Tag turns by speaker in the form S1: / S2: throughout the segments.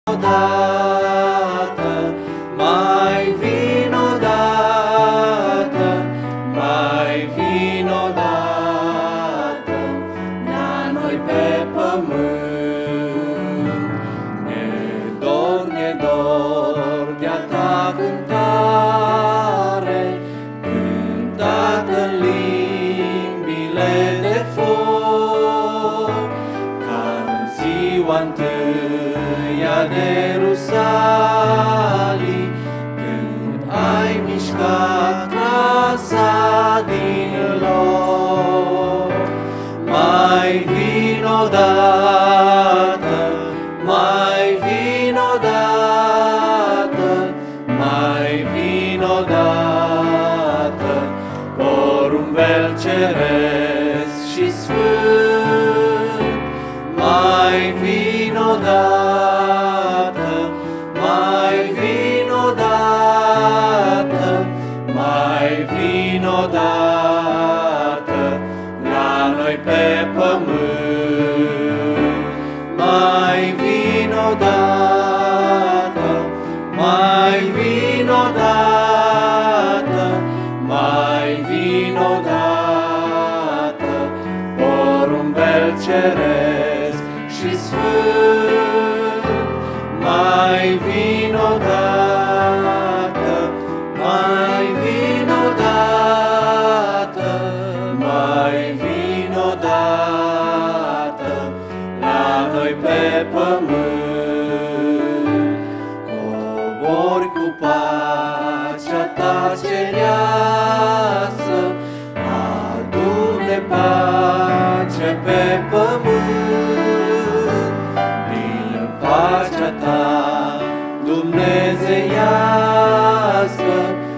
S1: odată, mai vin odată, mai vin odată la noi pe pământ. Ne dor de-a ta cântare, cântată în limbile de foc, ca în ziua întâia de Rusalii, când ai mișcat casa din loc. Mai vin odată, mai vin odată, mai vin odată, porumbel ceresc și sfânt. Mai vin odată, mai vin odată, mai vin odată la noi pe pământ. Mai vin odată, mai vin odată, mai vin odată, porumbel ceresc și sfânt. Mai vin odată, mai vin odată, mai vin odată la noi pe pământ. Cobori cu pacea ta cereasă, adu-ne pace pe pământ. Din pacea ta dumnezeiască,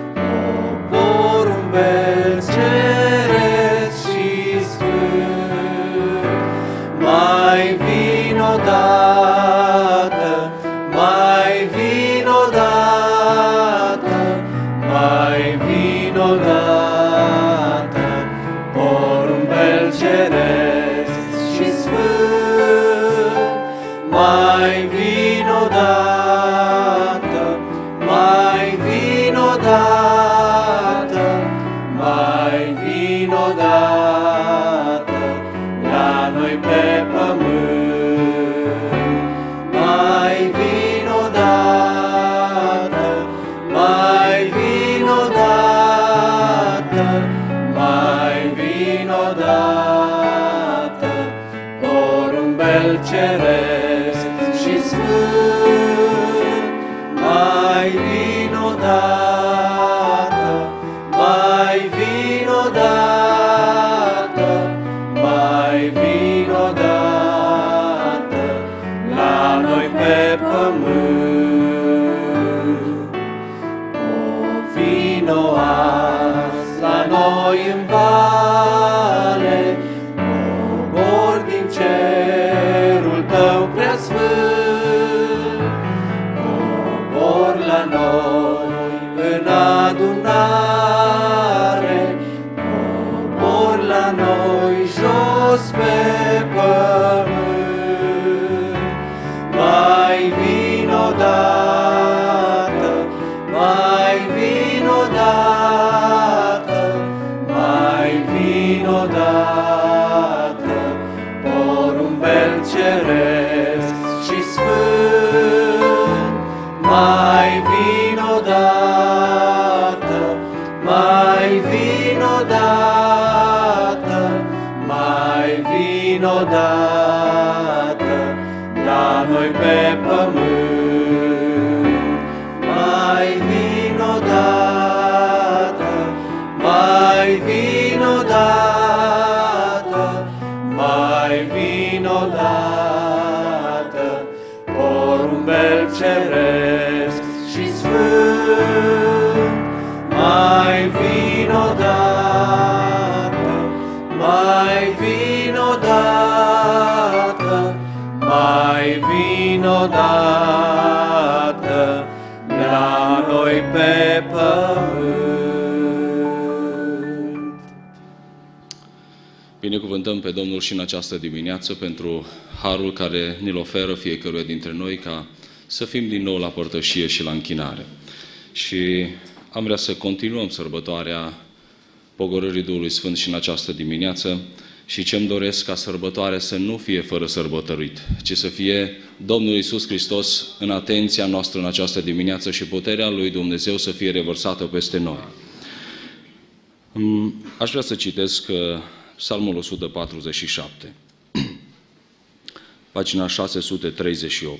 S1: porumbel ceresc și sfânt. Mai vin odată, mai vin odată, mai vin odată, porumbel ceresc și sfânt. Mai vin odată, mai vin odată, mai vin odată la noi pe pământ. Mai vin odată, mai vin odată, mai vin odată, porumbel ceresc și sfânt. Mai vin odată, mai vin odată, mai vin odată la noi pe pământ. O vino azi la noi în vale, cobor din cerul tău prea sfânt. Cobor la noi în adunare, cobor la noi jos pe pământ. Mai vin odată, mai vin odată, mai vin odată, porumbel ceresc și sfânt. Mai vin odată, mai vin odată, mai vin odată la noi pe pământ. Mai vin odată, mai vin odată, mai vin odată, porumbel ceresc și sfânt. Mai vin odată, mai vin odată, mai vin odată la noi pe pământ.
S2: Binecuvântăm pe Domnul și în această dimineață pentru harul care ne-l oferă fiecăruia dintre noi ca să fim din nou la părtășie și la închinare. Și am vrea să continuăm sărbătoarea Pogorârii Duhului Sfânt și în această dimineață și ce-mi doresc ca sărbătoarea să nu fie fără sărbătorit, ci să fie Domnul Iisus Hristos în atenția noastră în această dimineață și puterea Lui Dumnezeu să fie revărsată peste noi. Aș vrea să citesc Psalmul 147, pagina 638.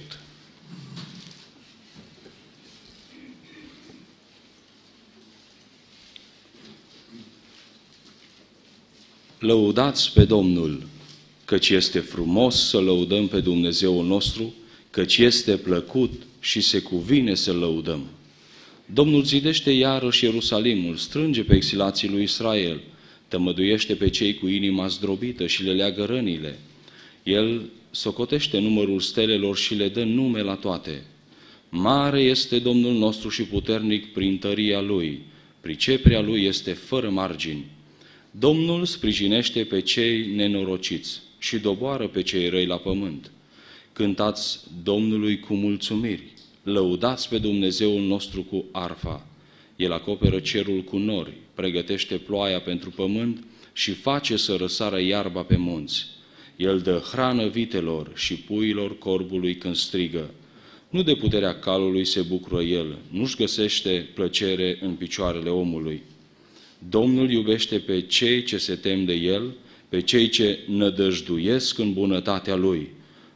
S2: Lăudați pe Domnul, căci este frumos să lăudăm pe Dumnezeul nostru, căci este plăcut și se cuvine să lăudăm. Domnul zidește iarăși Ierusalimul, strânge pe exilații lui Israel, tămăduiește pe cei cu inima zdrobită și le leagă rănile. El socotește numărul stelelor și le dă nume la toate. Mare este Domnul nostru și puternic prin tăria Lui, priceperea Lui este fără margini. Domnul sprijinește pe cei nenorociți și doboară pe cei răi la pământ. Cântați Domnului cu mulțumiri, lăudați pe Dumnezeul nostru cu arfa. El acoperă cerul cu nori, pregătește ploaia pentru pământ și face să răsară iarba pe munți. El dă hrană vitelor și puiilor corbului când strigă. Nu de puterea calului se bucură el, nu-și găsește plăcere în picioarele omului. Domnul iubește pe cei ce se tem de El, pe cei ce nădăjduiesc în bunătatea Lui.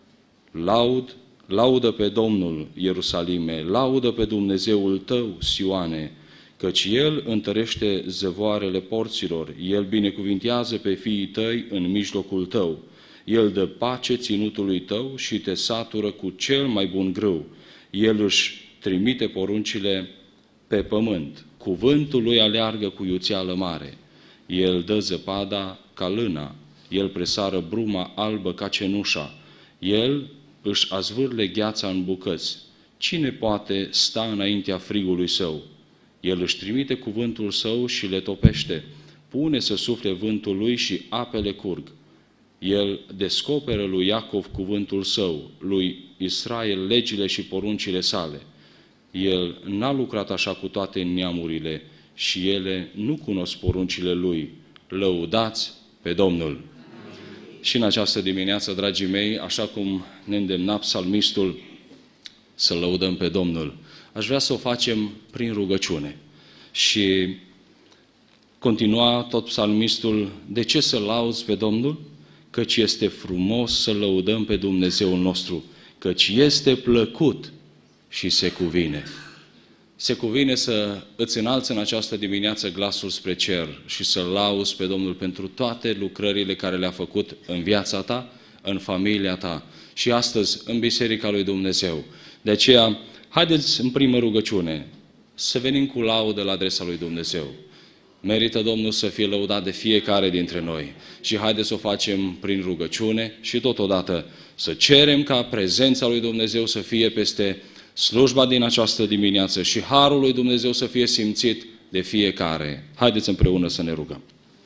S2: Laudă pe Domnul, Ierusalime, laudă pe Dumnezeul tău, Sioane, căci El întărește zăvoarele porților, El binecuvintează pe fiii tăi în mijlocul tău. El dă pace ținutului tău și te satură cu cel mai bun grâu. El își trimite poruncile pe pământ. Cuvântul lui aleargă cu iuțeală mare. El dă zăpada ca lâna. El presară bruma albă ca cenușa. El își azvârle gheața în bucăți. Cine poate sta înaintea frigului său? El își trimite cuvântul său și le topește. Pune să sufle vântul lui și apele curg. El descoperă lui Iacov cuvântul său, lui Israel legile și poruncile sale. El n-a lucrat așa cu toate neamurile și ele nu cunosc poruncile Lui. Lăudați pe Domnul! Amin. Și în această dimineață, dragii mei, așa cum ne îndemna psalmistul să lăudăm pe Domnul, aș vrea să o facem prin rugăciune. Și continua tot psalmistul, de ce să lauzi pe Domnul? Căci este frumos să lăudăm pe Dumnezeul nostru, căci este plăcut și se cuvine. Se cuvine să îți înalți în această dimineață glasul spre cer și să-L lauzi pe Domnul pentru toate lucrările care le-a făcut în viața ta, în familia ta și astăzi în Biserica lui Dumnezeu. De aceea, haideți în primă rugăciune să venim cu laudă la adresa lui Dumnezeu. Merită Domnul să fie lăudat de fiecare dintre noi și haideți să o facem prin rugăciune și totodată să cerem ca prezența lui Dumnezeu să fie peste slujba din această dimineață și harul lui Dumnezeu să fie simțit de fiecare. Haideți împreună să ne rugăm.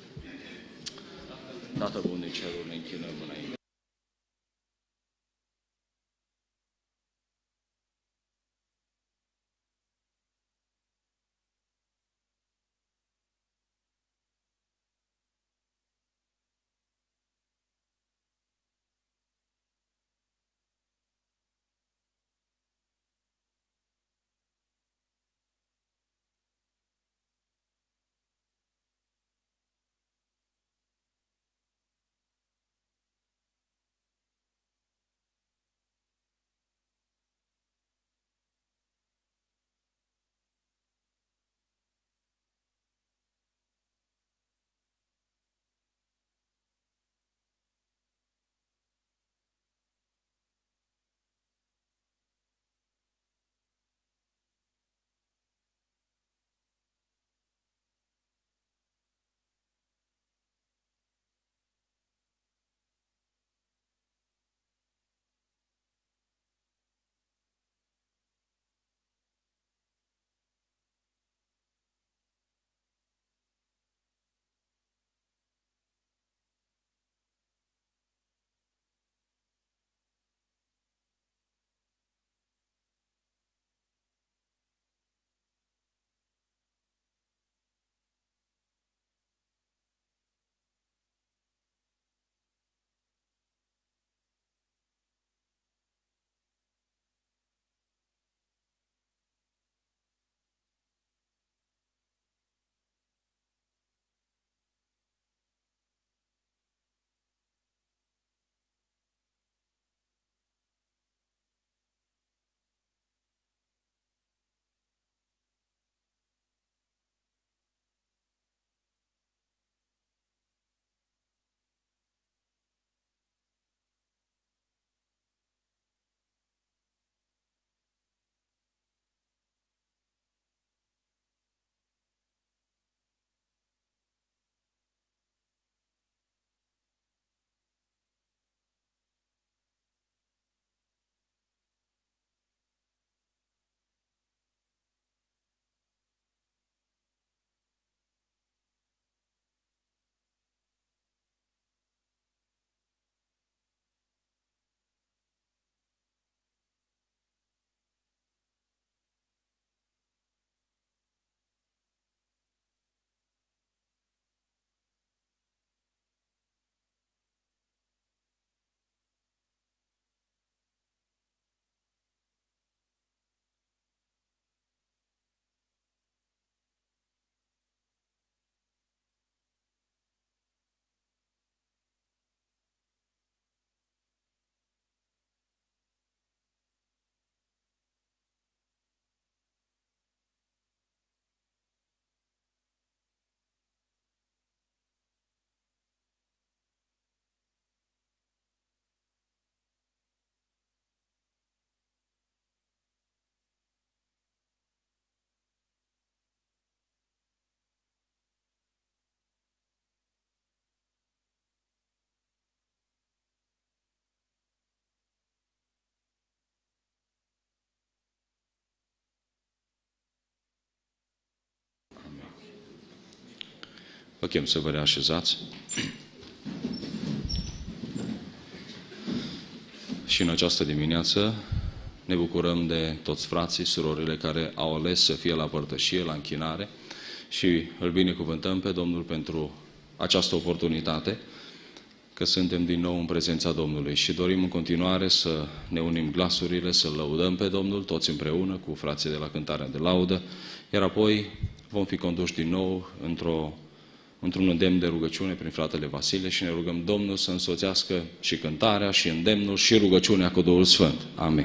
S2: Tatăl bun din ceruri, ne închinăm înainte. Vă chem să vă reașezați. Și în această dimineață ne bucurăm de toți frații, surorile care au ales să fie la părtășie, la închinare și îl binecuvântăm pe Domnul pentru această oportunitate, că suntem din nou în prezența Domnului și dorim în continuare să ne unim glasurile, să lăudăm pe Domnul toți împreună cu frații de la cântarea de laudă, iar apoi vom fi conduși din nou într-un îndemn de rugăciune prin fratele Vasile și ne rugăm Domnul să însoțească și cântarea, și îndemnul, și rugăciunea cu Duhul Sfânt. Amin.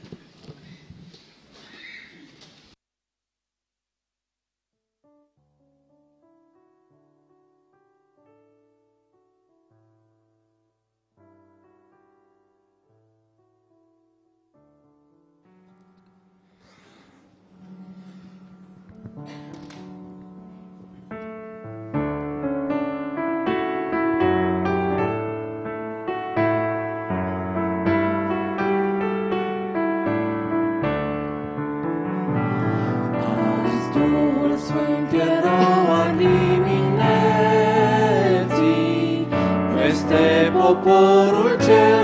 S1: Poporul cel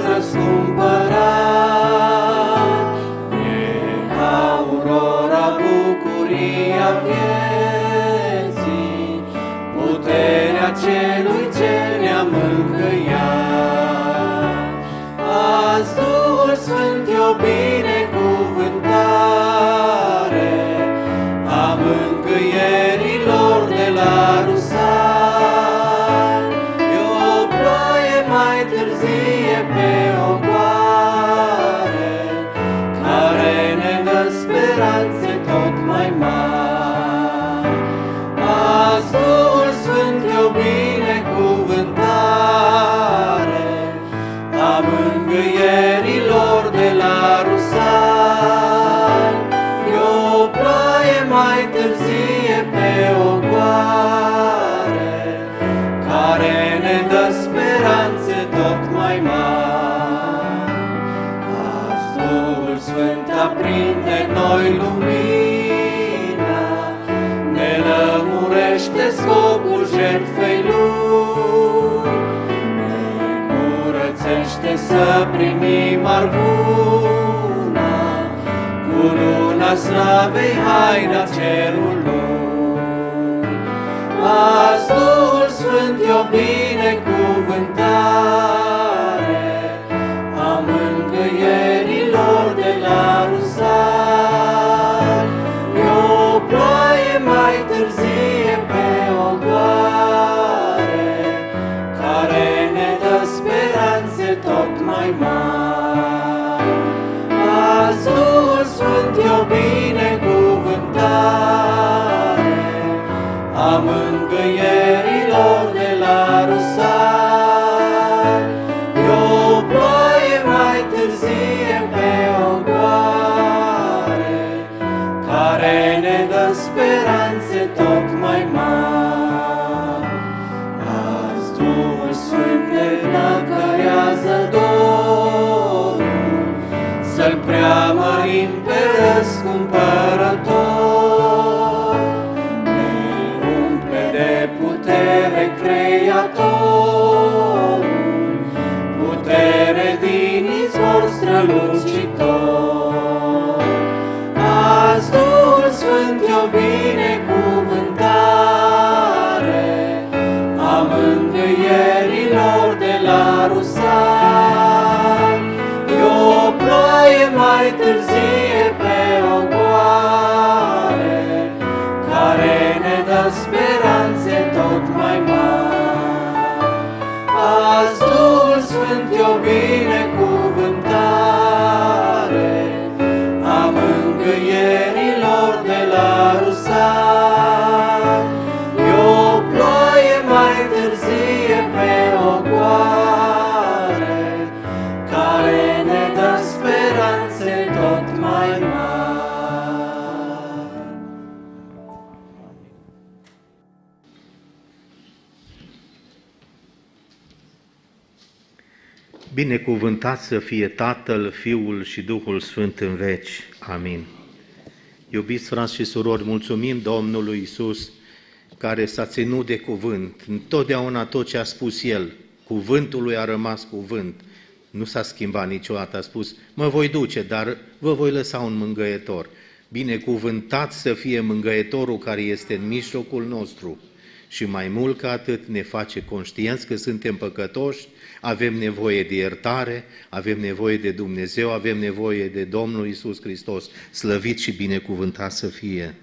S1: răscumpărat, e aurora, bucuria vieții, puterea celui ce ne-a mângâiat. Azi Duhul Sfânt e o binecuvântare a mângâierilor de la Rusal. E o ploaie mai târzie pe ogoare, care ne dă speranțe tot mai mari. Azi Duhul Sfânt e o binecuvântare a mângâierilor de la Rusal. E o ploaie mai târzie pe ogoare, care ne dă speranțe tot mai mari. Azi Duhul Sfânt aprinde noi lumina, ne lămurește scopul jertfei Lui, ne curățește să primim arvuna, cu luna slavei haina cerului. Azi Duhul Sfânt e o binecuvântare a mângâierilor de la Rusal. E o ploaie mai târzie pe ogoare, care ne dă speranțe tot mai mari. Azi Duhul Sfânt e o binecuvântare a mângâierilor de la Rusal. E o ploaie mai târzie pe ogoare, care ne dă speranțe tot mai mari. Azi Duhul Sfânt ne flăcărează dorul, să-L preamărim pe răscumpărător. Ne umple de putere Creatorul, putere din izvor strălucitor. Azi Duhul Sfânt e o binecuvântare a mângâierilor de la Rusal. E o ploaie mai târzie pe ogoare, care ne dă speranțe tot mai mari. Azi Duhul Sfânt e o binecuvântare a mângâierilor de la Rusal. E o ploaie mai târzie pe ogoare, care ne dă speranțe tot mai mari.
S3: Binecuvântat să fie Tatăl, Fiul și Duhul Sfânt în veci. Amin. Iubiți frați și surori, mulțumim Domnului Iisus care s-a ținut de cuvânt. Întotdeauna tot ce a spus el, cuvântul lui a rămas cuvânt. Nu s-a schimbat niciodată, a spus, mă voi duce, dar vă voi lăsa un mângâietor. Binecuvântat să fie mângâietorul care este în mijlocul nostru. Și mai mult ca atât ne face conștienți că suntem păcătoși, avem nevoie de iertare, avem nevoie de Dumnezeu, avem nevoie de Domnul Iisus Hristos, slăvit și binecuvântat să fie.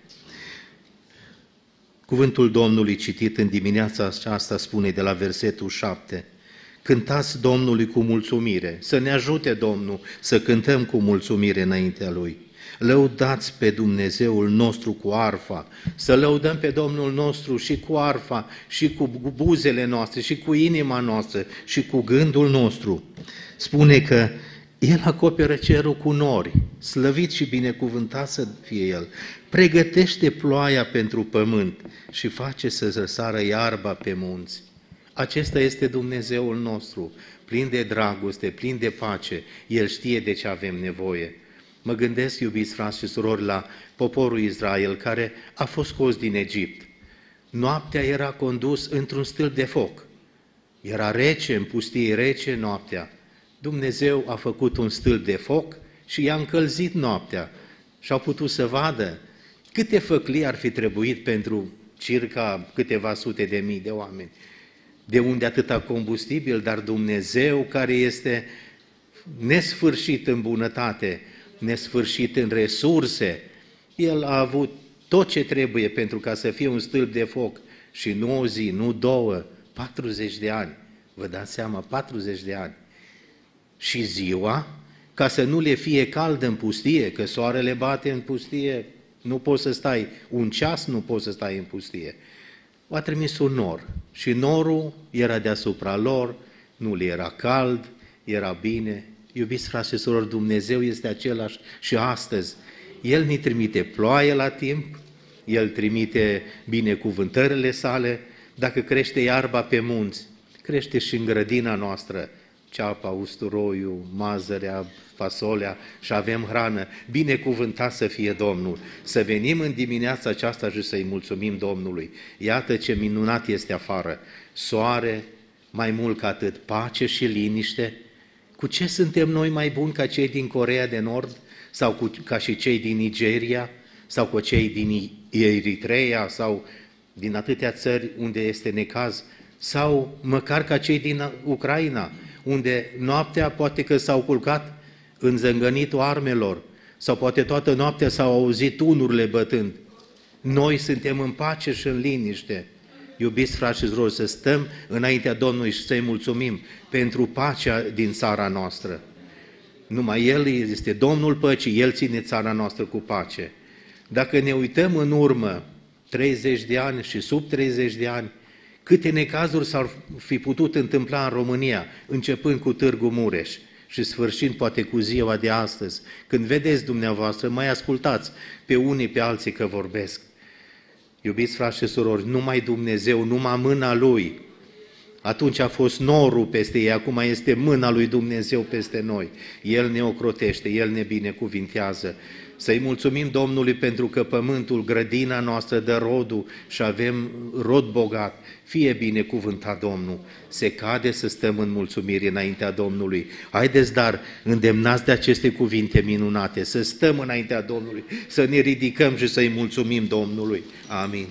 S3: Cuvântul Domnului citit în dimineața aceasta spune de la versetul 7, cântați Domnului cu mulțumire, să ne ajute Domnul să cântăm cu mulțumire înaintea Lui. Lăudați pe Dumnezeul nostru cu arfa, să lăudăm pe Domnul nostru și cu arfa, și cu buzele noastre, și cu inima noastră, și cu gândul nostru. Spune că El acoperă cerul cu nori, slăvit și binecuvântat să fie El. Pregătește ploaia pentru pământ și face să răsară iarba pe munți. Acesta este Dumnezeul nostru, plin de dragoste, plin de pace. El știe de ce avem nevoie. Mă gândesc, iubiți frați și surori, la poporul Israel care a fost scos din Egipt. Noaptea era condus într-un stâlp de foc. Era rece, în pustie rece noaptea. Dumnezeu a făcut un stâlp de foc și i-a încălzit noaptea. Și au putut să vadă câte făclii ar fi trebuit pentru circa câteva sute de mii de oameni. De unde atâta combustibil, dar Dumnezeu care este nesfârșit în bunătate, nesfârșit în resurse, El a avut tot ce trebuie pentru ca să fie un stâlp de foc și nu o zi, nu două, 40 de ani. Vă dați seama, 40 de ani. Și ziua, ca să nu le fie cald în pustie, că soarele bate în pustie, nu poți să stai un ceas, nu poți să stai în pustie. A trimis un nor și norul era deasupra lor, nu le era cald, era bine. Iubiți frați și surori, Dumnezeu este același și astăzi. El ne trimite ploaie la timp, El trimite binecuvântările sale. Dacă crește iarba pe munți, crește și în grădina noastră, ceapa, usturoiul, mazărea, fasolea și avem hrană. Binecuvântat să fie Domnul. Să venim în dimineața aceasta și să-i mulțumim Domnului. Iată ce minunat este afară. Soare, mai mult ca atât, pace și liniște. Cu ce suntem noi mai buni ca cei din Coreea de Nord sau ca și cei din Nigeria sau cu cei din Eritreea sau din atâtea țări unde este necaz sau măcar ca cei din Ucraina, unde noaptea poate că s-au culcat în zângănitul armelor sau poate toată noaptea s-au auzit tunurile bătând. Noi suntem în pace și în liniște. Iubiți frați și surori, să stăm înaintea Domnului și să-i mulțumim pentru pacea din țara noastră. Numai El este Domnul păcii, El ține țara noastră cu pace. Dacă ne uităm în urmă 30 de ani și sub 30 de ani, câte necazuri s-ar fi putut întâmpla în România, începând cu Târgu Mureș și sfârșind poate cu ziua de astăzi. Când vedeți dumneavoastră, mai ascultați pe unii pe alții că vorbesc. Iubiți frați și surori, numai Dumnezeu, numai mâna Lui. Atunci a fost norul peste ei, acum este mâna lui Dumnezeu peste noi. El ne ocrotește, El ne binecuvintează. Să-i mulțumim Domnului pentru că pământul, grădina noastră dă rodul și avem rod bogat. Fie binecuvântat Domnul. Se cade să stăm în mulțumire înaintea Domnului. Haideți dar, îndemnați de aceste cuvinte minunate, să stăm înaintea Domnului, să ne ridicăm și să-i mulțumim Domnului. Amin.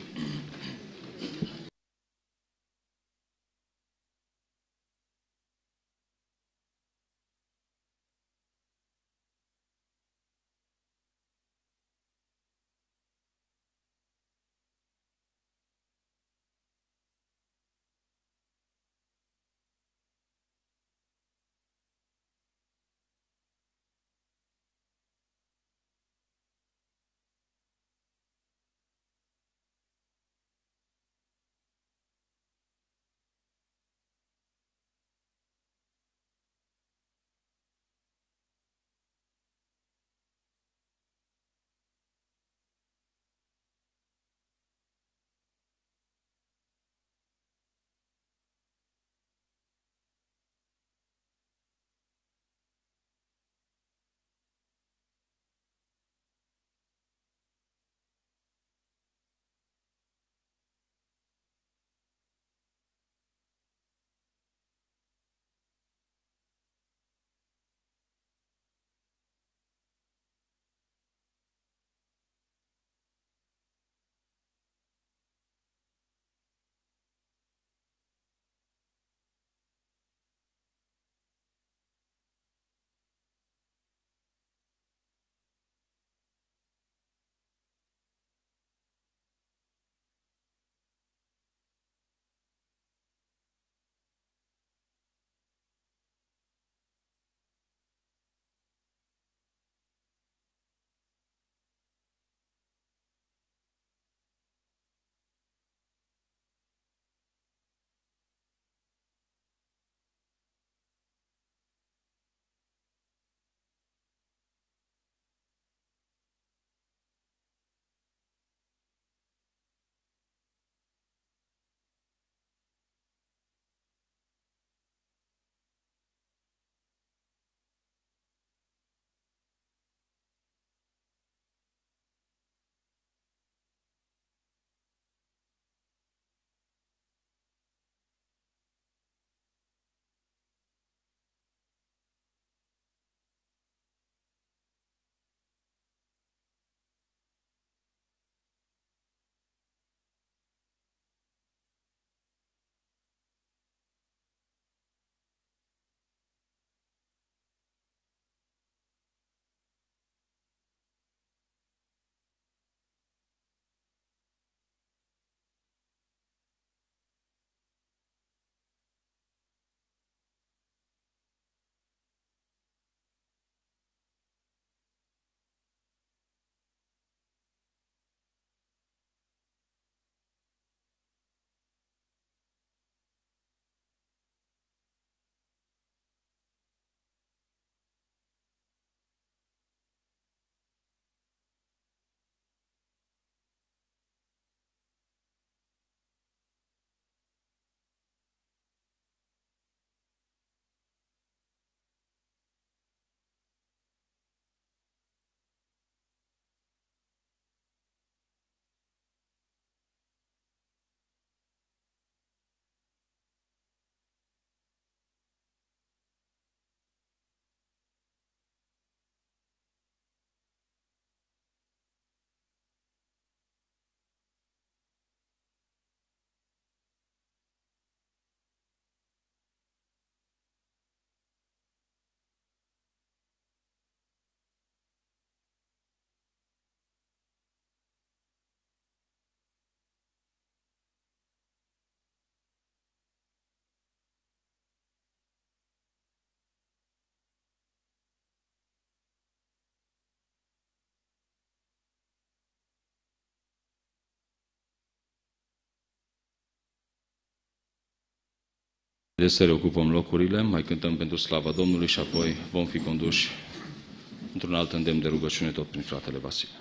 S2: Să reocupăm locurile, mai cântăm pentru slava Domnului și apoi vom fi conduși într-un alt îndemn de rugăciune tot prin fratele Vasile.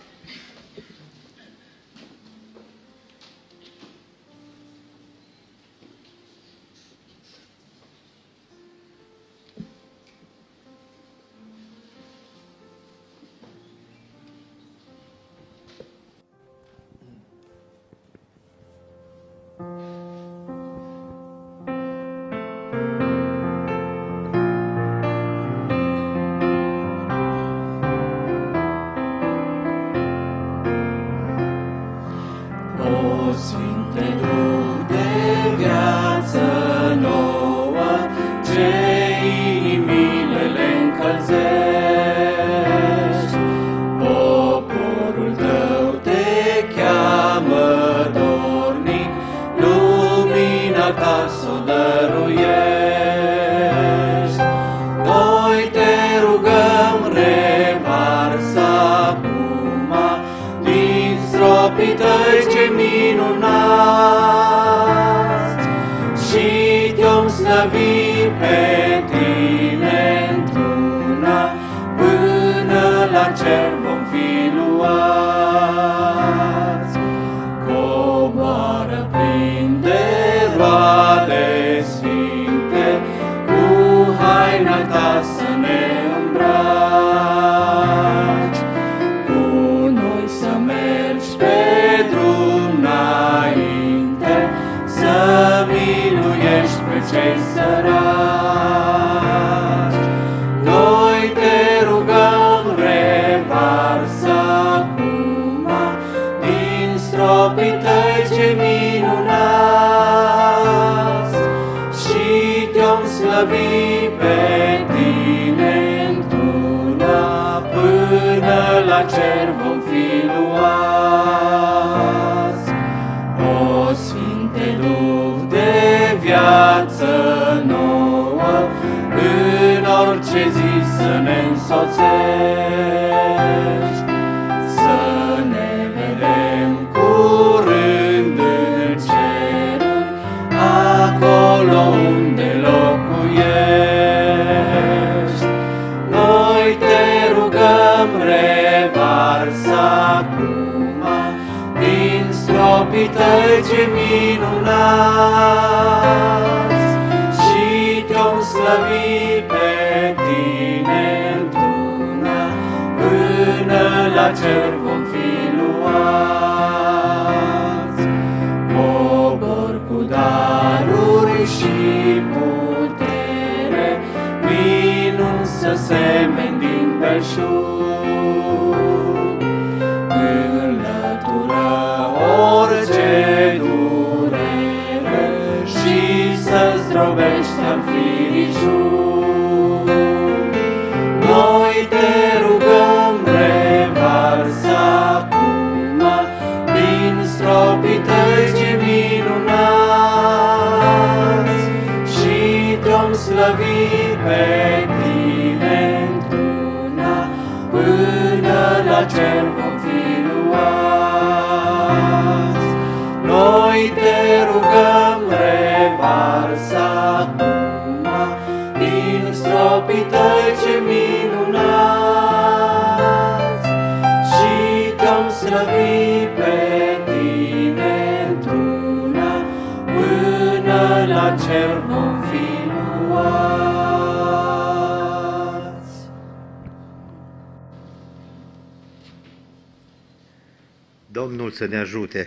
S3: Domnul să ne ajute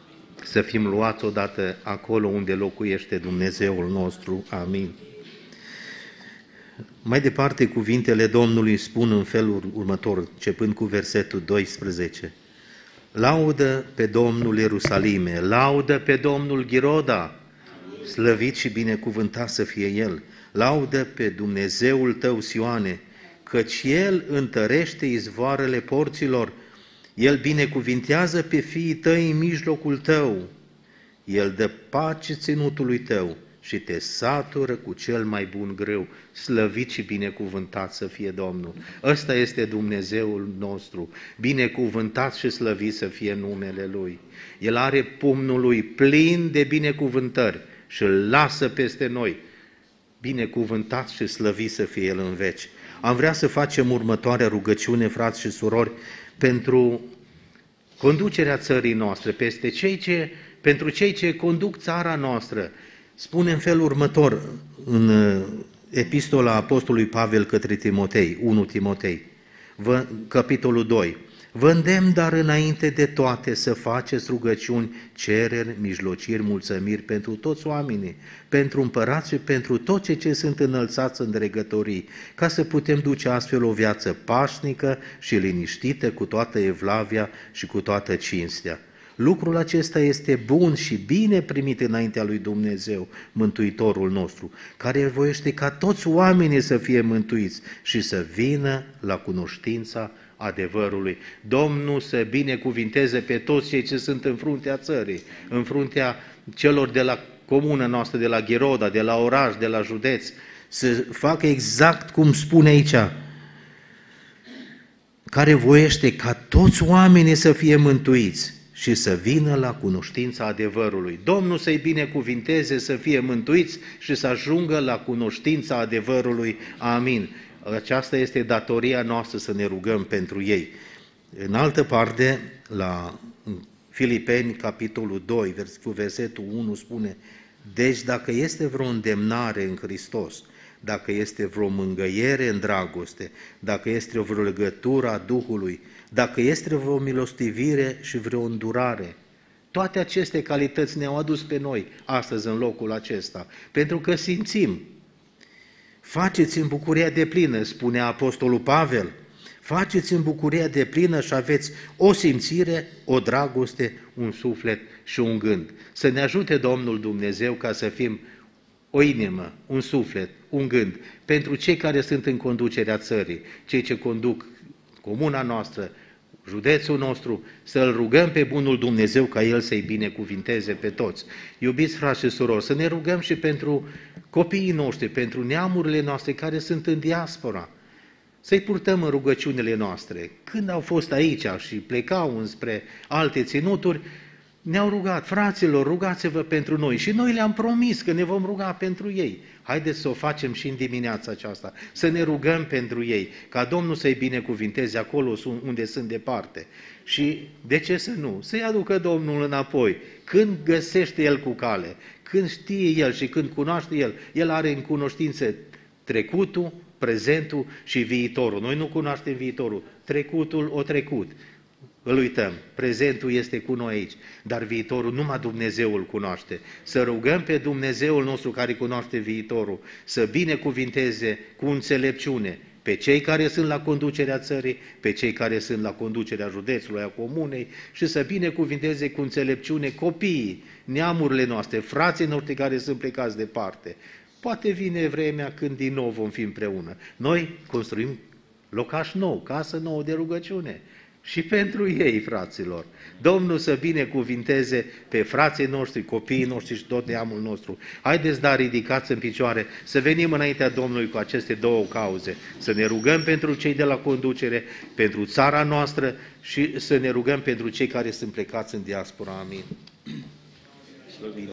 S3: să fim luați odată acolo unde locuiește Dumnezeul nostru. Amin. Mai departe, cuvintele Domnului spun în felul următor, începând cu versetul 12. Laudă pe Domnul Ierusalime, laudă pe Domnul Ghiroda, slăvit și binecuvântat să fie El. Laudă pe Dumnezeul tău, Sioane, căci El întărește izvoarele porților, El binecuvintează pe fiii tăi în mijlocul tău, El dă pace ținutului tău și te satură cu cel mai bun grâu. Slăvit și binecuvântat să fie Domnul. Ăsta este Dumnezeul nostru, binecuvântat și slăvit să fie numele Lui. El are pumnul Lui plin de binecuvântări și îl lasă peste noi binecuvântat și slăvit să fie El în veci. Am vrea să facem următoarea rugăciune, frați și surori, pentru conducerea țării noastre, pentru cei ce conduc țara noastră. Spune în felul următor, în Epistola Apostolului Pavel către Timotei, 1 Timotei, capitolul 2. Vă îndemn, dar înainte de toate să faceți rugăciuni, cereri, mijlociri, mulțumiri pentru toți oamenii, pentru împărați și pentru toți ce sunt înălțați în dregătorii, ca să putem duce astfel o viață pașnică și liniștită, cu toată evlavia și cu toată cinstea. Lucrul acesta este bun și bine primit înaintea lui Dumnezeu, Mântuitorul nostru, care voiește ca toți oamenii să fie mântuiți și să vină la cunoștința adevărului. Domnul să binecuvinteze pe toți cei ce sunt în fruntea țării, în fruntea celor de la comună noastră, de la Gheroda, de la oraș, de la județ, să facă exact cum spune aici, care voiește ca toți oamenii să fie mântuiți și să vină la cunoștința adevărului. Domnul să-i binecuvinteze, să fie mântuiți și să ajungă la cunoștința adevărului. Amin. Aceasta este datoria noastră, să ne rugăm pentru ei. În altă parte, la Filipeni, capitolul 2, versetul 1 spune: deci dacă este vreo îndemnare în Hristos, dacă este vreo mângâiere în dragoste, dacă este vreo legătură a Duhului, dacă este vreo milostivire și vreo îndurare, toate aceste calități ne-au adus pe noi astăzi în locul acesta, pentru că simțim. Faceți în bucuria deplină, spune Apostolul Pavel, faceți în bucuria deplină și aveți o simțire, o dragoste, un suflet și un gând. Să ne ajute Domnul Dumnezeu ca să fim o inimă, un suflet, un gând, pentru cei care sunt în conducerea țării, cei ce conduc comuna noastră, județul nostru, să-L rugăm pe bunul Dumnezeu ca El să-i binecuvinteze pe toți. Iubiți frați și surori, să ne rugăm și pentru copiii noștri, pentru neamurile noastre care sunt în diaspora, să-i purtăm în rugăciunile noastre. Când au fost aici și plecau înspre alte ținuturi, ne-au rugat: fraților, rugați-vă pentru noi. Și noi le-am promis că ne vom ruga pentru ei. Haideți să o facem și în dimineața aceasta, să ne rugăm pentru ei, ca Domnul să-i binecuvinteze acolo unde sunt departe. Și de ce să nu? Să-i aducă Domnul înapoi. Când găsește El cu cale, când știe El și când cunoaște El, El are în cunoștință trecutul, prezentul și viitorul. Noi nu cunoaștem viitorul, trecutul o trecut. Îl uităm, prezentul este cu noi aici, dar viitorul numai Dumnezeu îl cunoaște. Să rugăm pe Dumnezeul nostru care cunoaște viitorul, să binecuvinteze cu înțelepciune pe cei care sunt la conducerea țării, pe cei care sunt la conducerea județului, a comunei, și să binecuvinteze cu înțelepciune copiii, neamurile noastre, frații noștri care sunt plecați departe. Poate vine vremea când din nou vom fi împreună. Noi construim locaș nou, casă nouă de rugăciune. Și pentru ei, fraților. Domnul să binecuvinteze pe frații noștri, copiii noștri și tot neamul nostru. Haideți, da, ridicați în picioare, să venim înaintea Domnului cu aceste două cauze. Să ne rugăm pentru cei de la conducere, pentru țara noastră și să ne rugăm pentru cei care sunt plecați în diaspora. Amin.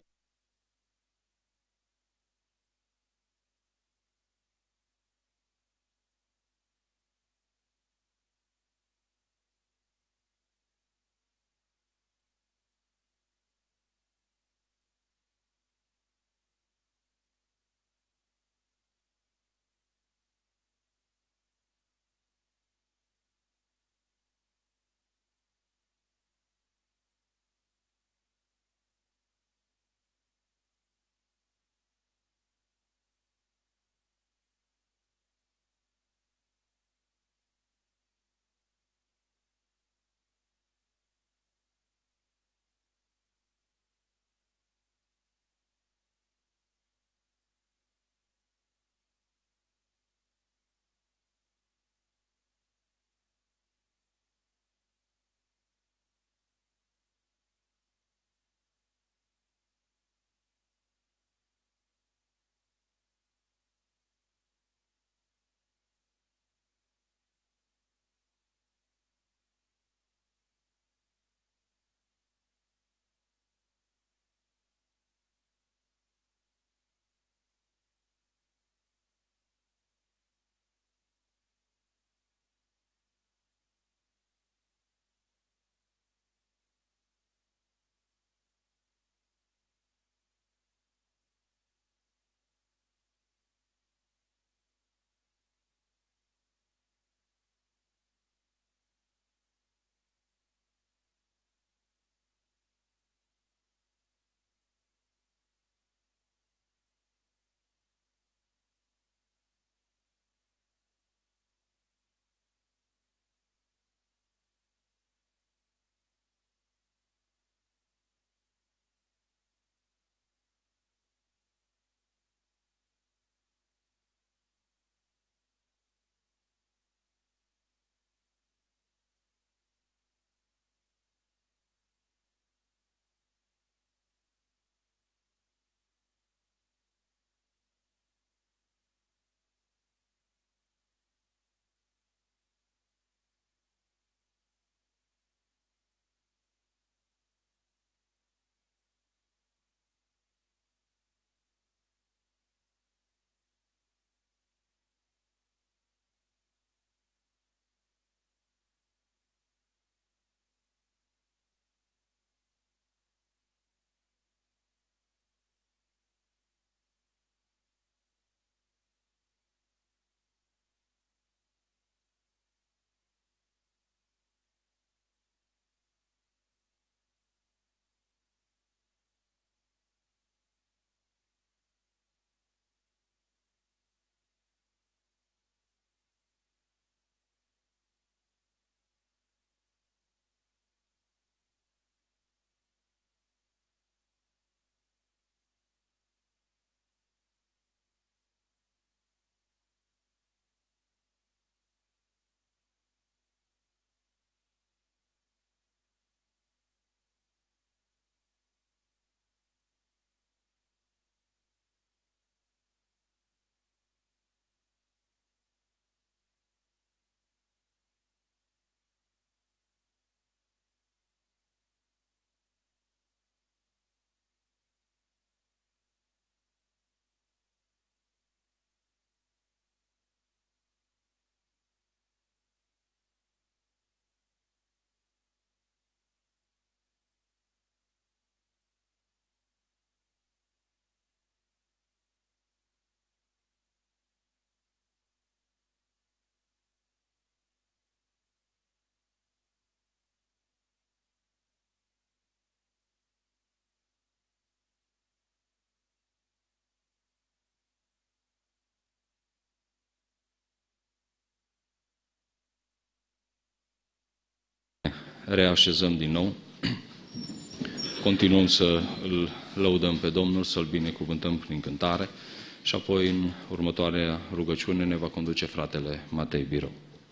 S2: reașezăm din nou. Continuăm să îl lăudăm pe Domnul, să-L binecuvântăm prin cântare și apoi în următoarea rugăciune ne va conduce fratele Matei Birou.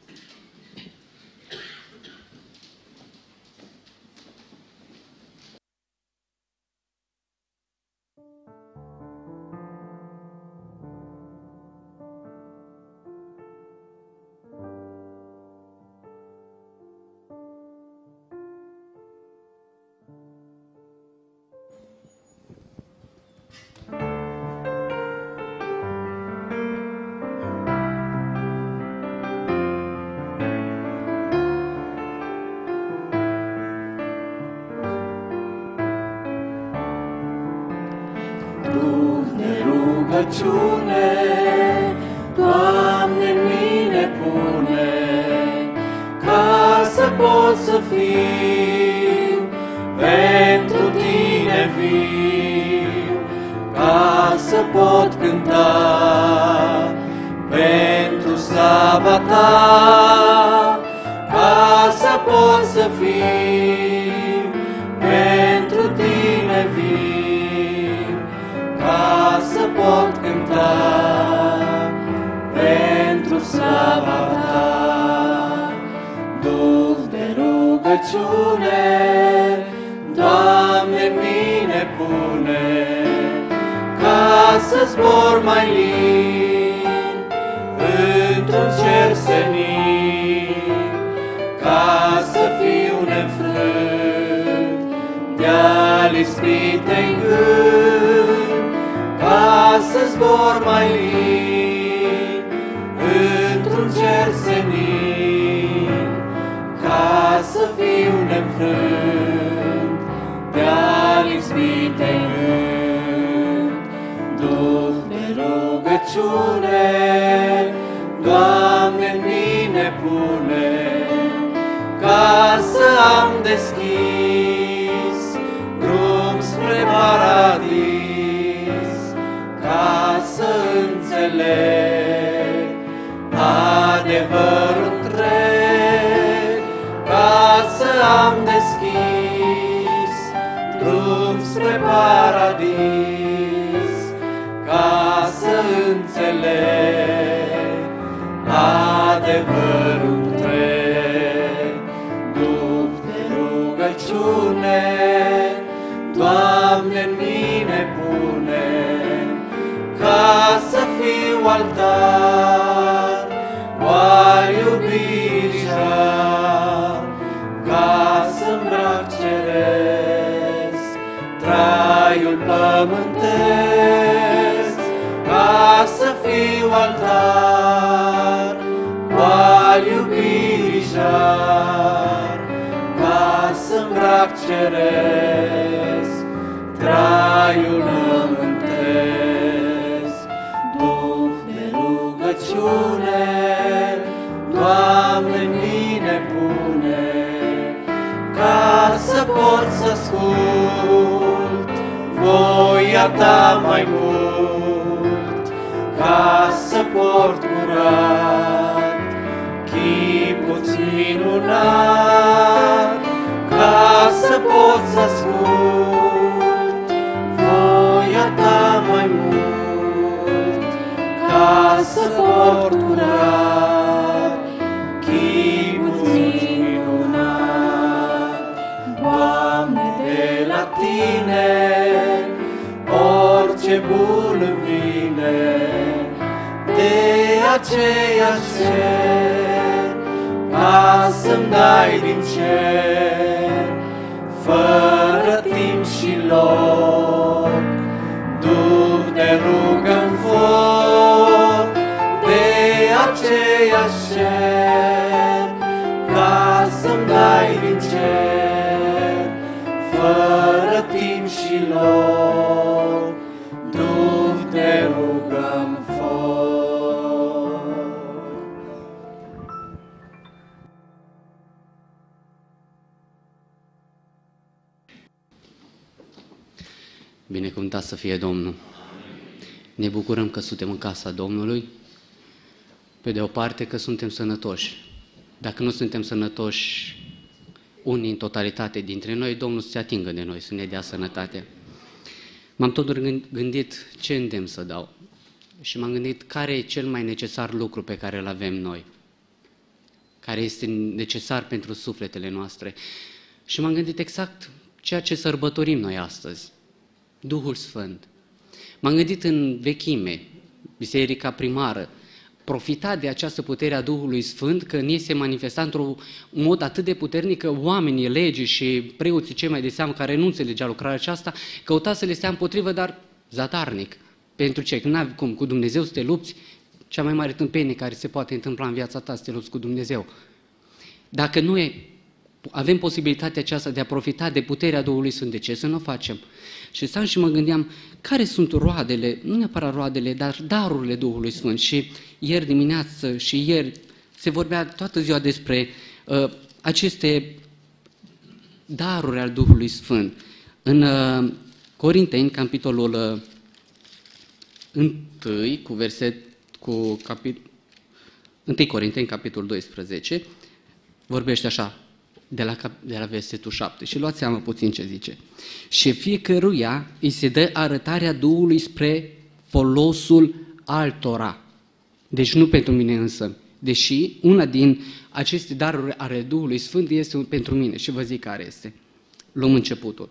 S1: Rugăciune, Doamne, în mine pune, ca să pot să fiu pentru Tine viu, ca să pot cânta pentru slava Ta, ca să pot să fiu pentru Tine viu, ca să pot cânta pentru slava Ta. Duh de rugăciune, Doamne, în mine pune, ca să zbor mai lin într-un cer senin, ca să fiu neînfrânt de-al ispitei gând, ca să zbor mai lin într-un cer senin, ca să fiu neînfrânt de-al ispitei gând. Duh de rugăciune, Doamne, în mine pune, ca să am deschis drum spre paradis, ca să înțeleg adevărul întreg, ca să am deschis drum spre paradis, ca să înțeleg adevărul întreg. Duh de rugăciune, Doamne, în mine pune, ca să fiu altar, oal iubirii jar, ca să îmbrac ceresc traiul pământesc, ca să fiu altar, oal iubirii jar, ca să îmbrac ceresc traiul pământesc. Duh de rugăciune, Doamne, în mine pune, ca să pot să ascult voia Ta mai mult, ca să port curat chipul-ți minunat, ca să pot să ascult voia Ta mai mult, ca să port curat chipul-ți minunat. Doamne, de la Tine orice bun îmi vine, de aceea-ți cer, ca să-mi dai din cer, fără timp și loc. Duh de rugă-n foc, de aceea-ți cer, ca să-mi dai din cer, fără timp și loc. Duh de rugă-n foc.
S4: Binecuvântat să fie Domnul! Ne bucurăm că suntem în casa Domnului, pe de o parte că suntem sănătoși. Dacă nu suntem sănătoși, unii în totalitate dintre noi, Domnul să se atingă de noi, să ne dea sănătate. M-am tot gândit ce îndemn să dau și m-am gândit care e cel mai necesar lucru pe care îl avem noi, care este necesar pentru sufletele noastre. Și m-am gândit exact ceea ce sărbătorim noi astăzi, Duhul Sfânt. M-am gândit în vechime, biserica primară, profita de această putere a Duhului Sfânt, că în ei se manifesta într-un mod atât de puternic că oamenii, legii și preoții cei mai de seamă care nu înțelegea lucrarea aceasta, căuta să le stea împotrivă, dar zadarnic. Pentru ce? Că n-ai cum, cu Dumnezeu să te lupți, cea mai mare tâmpenie care se poate întâmpla în viața ta, să te lupți cu Dumnezeu. Dacă nu avem posibilitatea aceasta de a profita de puterea Duhului Sfânt, de ce să nu o facem? Și stăm și mă gândeam care sunt roadele, nu neapărat roadele, dar darurile Duhului Sfânt. Și ieri dimineață și ieri se vorbea toată ziua despre aceste daruri al Duhului Sfânt. În Corinteni, capitolul 1, cu 1 Corinteni, capitolul 12, vorbește așa, de la versetul 7. Și luați seama puțin ce zice. Și fiecăruia îi se dă arătarea Duhului spre folosul altora. Deci nu pentru mine însă. Deși una din aceste daruri ale Duhului Sfânt este pentru mine. Și vă zic care este. Luăm începutul.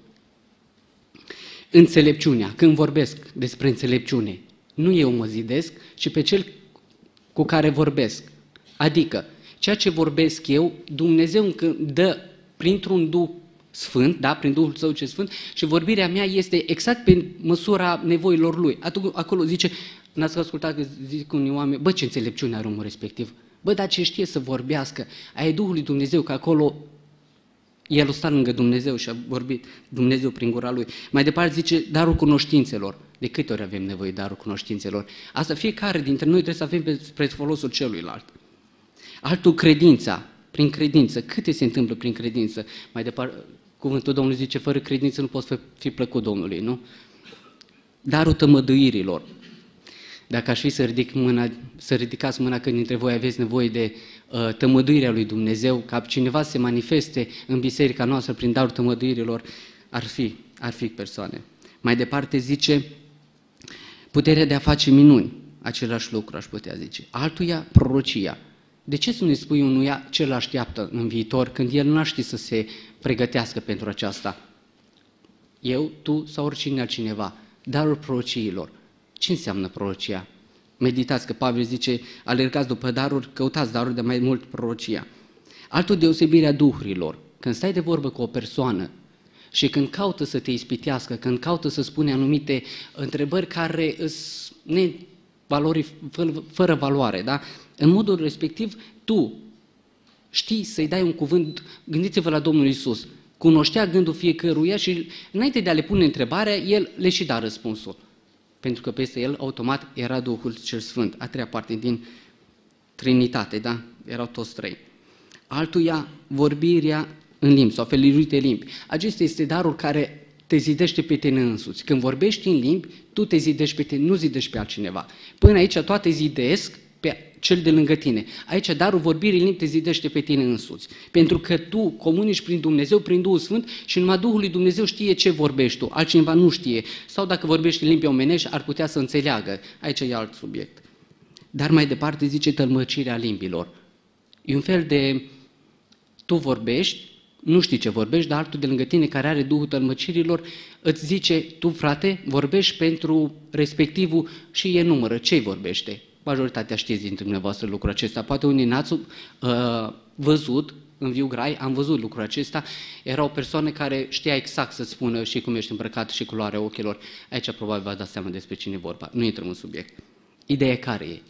S4: Înțelepciunea. Când vorbesc despre înțelepciune, nu eu mă zidesc, ci pe cel cu care vorbesc. Adică, ceea ce vorbesc eu, Dumnezeu îmi dă printr-un Duh Sfânt, da, prin Duhul Său ce Sfânt, și vorbirea mea este exact pe măsura nevoilor Lui. Acolo zice, n-ați ascultat că zic unii oameni, bă, ce înțelepciune are omul respectiv, bă, dar ce știe să vorbească, aia e Duhul lui Dumnezeu, că acolo el o sta lângă Dumnezeu și a vorbit Dumnezeu prin gura Lui. Mai departe zice, darul cunoștințelor. De câte ori avem nevoie darul cunoștințelor? Asta fiecare dintre noi trebuie să avem spre folosul celuilalt. Altul, credința, prin credință. Câte se întâmplă prin credință? Mai departe, cuvântul Domnului zice, fără credință nu poți fi plăcut Domnului, nu? Darul tămăduirilor. Dacă aș fi să ridicați mâna când dintre voi aveți nevoie de tămăduirea lui Dumnezeu, ca cineva să se manifeste în biserica noastră prin darul tămăduirilor, ar fi persoane. Mai departe zice, puterea de a face minuni, același lucru aș putea zice. Altuia, prorocia. De ce să nu-i spui unuia ce îl așteaptă în viitor, când el nu știe să se pregătească pentru aceasta? Eu, tu sau oricine altcineva. Darul prorociilor. Ce înseamnă prorocia? Meditați că Pavel zice, alergați după daruri, căutați daruri de mai mult prorocia. Altul, deosebirea duhurilor. Când stai de vorbă cu o persoană și când caută să te ispitească, când caută să spune anumite întrebări care sunt fără valoare, da? În modul respectiv, tu știi să-i dai un cuvânt, gândiți-vă la Domnul Iisus, cunoștea gândul fiecăruia și înainte de a le pune întrebarea, el le și da răspunsul. Pentru că peste el, automat, era Duhul cel Sfânt, a treia parte din Trinitate, da? Erau toți trei. Altuia, vorbirea în limbi sau felurite limbi. Acesta este darul care te zidește pe tine însuți. Când vorbești în limbi, tu te zidești pe tine, nu zidești pe altcineva. Până aici toate zidesc pe cel de lângă tine. Aici darul vorbirii în limbi te zidește pe tine însuți. Pentru că tu comunici prin Dumnezeu, prin Duhul Sfânt și numai Duhul lui Dumnezeu știe ce vorbești tu, altcineva nu știe. Sau dacă vorbești în limbi omenești, ar putea să înțeleagă. Aici e alt subiect. Dar mai departe zice tălmăcirea limbilor. E un fel de, tu vorbești, nu știi ce vorbești, dar altul de lângă tine care are Duhul tălmăcirilor îți zice, tu frate, vorbești pentru respectivul și e numără, ce-i vorbește? Majoritatea știți dintre dumneavoastră lucrul acesta. Poate unii n-ați văzut, în viu grai, am văzut lucrul acesta, era o persoană care știa exact să spună și cum ești îmbrăcat și culoarea ochilor. Aici probabil v-ați dat seama despre cine e vorba. Nu intrăm în subiect. Ideea care e?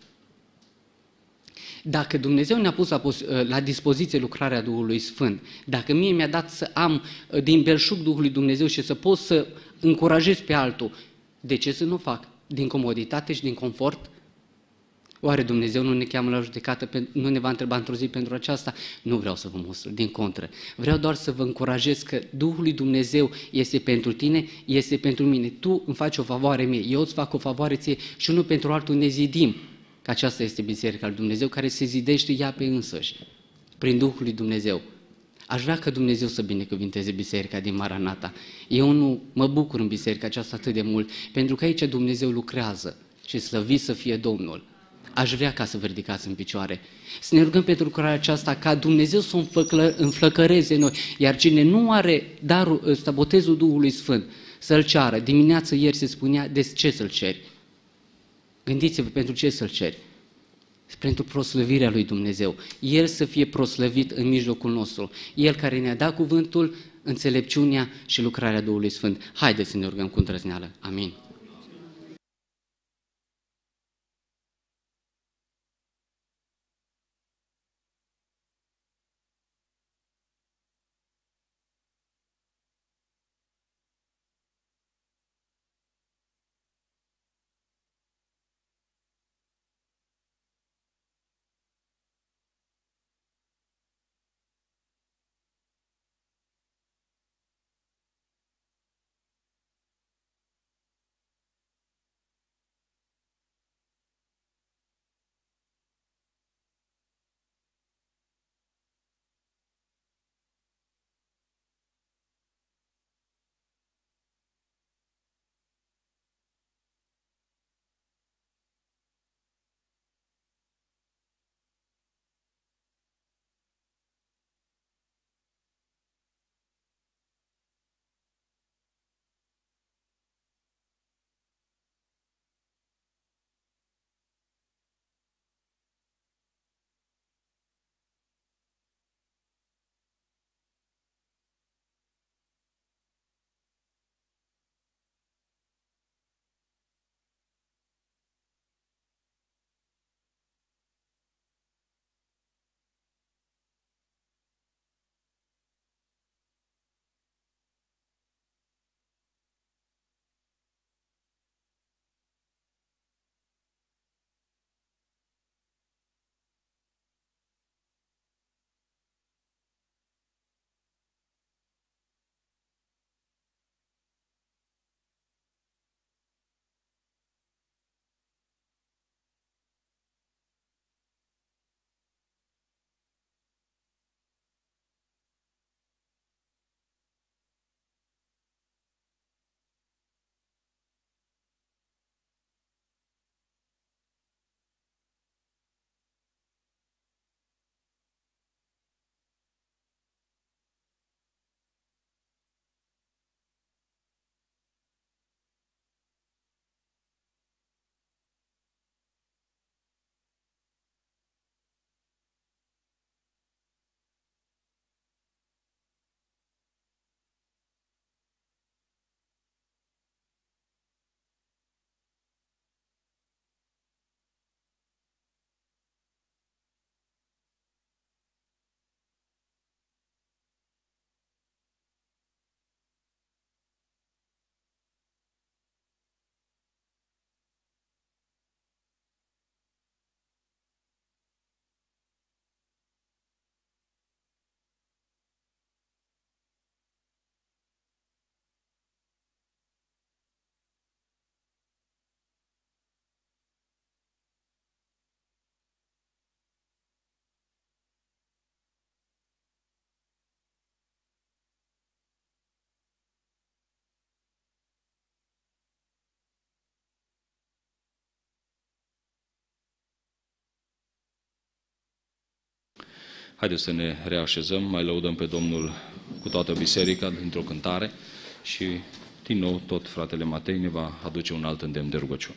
S4: Dacă Dumnezeu ne-a pus la dispoziție lucrarea Duhului Sfânt, dacă mie mi-a dat să am din belșug Duhul lui Dumnezeu și să pot să încurajez pe altul, de ce să nu fac? Din comoditate și din confort? Oare Dumnezeu nu ne cheamă la judecată, nu ne va întreba într-o zi pentru aceasta? Nu vreau să vă mustru, din contră. Vreau doar să vă încurajez că Duhul lui Dumnezeu este pentru tine, este pentru mine. Tu îmi faci o favoare mie, eu îți fac o favoare ție și unul pentru altul ne zidim. Că aceasta este Biserica lui Dumnezeu care se zidește ea pe însăși, prin Duhul lui Dumnezeu. Aș vrea ca Dumnezeu să binecuvinteze biserica din Maranata. Eu nu mă bucur în biserica aceasta atât de mult, pentru că aici Dumnezeu lucrează și slăvit să fie Domnul. Aș vrea ca să vă ridicați în picioare. Să ne rugăm pentru lucrarea aceasta, ca Dumnezeu să o înflăcăreze noi, iar cine nu are darul ăsta, botezul Duhului Sfânt, să-l ceară. Dimineața ieri se spunea, de ce să-l ceri? Gândiți-vă pentru ce să-l ceri. Pentru proslăvirea lui Dumnezeu. El să fie proslăvit în mijlocul nostru. El care ne-a dat cuvântul, înțelepciunea și lucrarea Duhului Sfânt. Haideți să ne rugăm cu îndrăzneală. Amin.
S2: Haideți să ne reașezăm, mai lăudăm pe Domnul cu toată biserica dintr-o cântare și din nou tot fratele Matei ne va aduce un alt îndemn de rugăciune.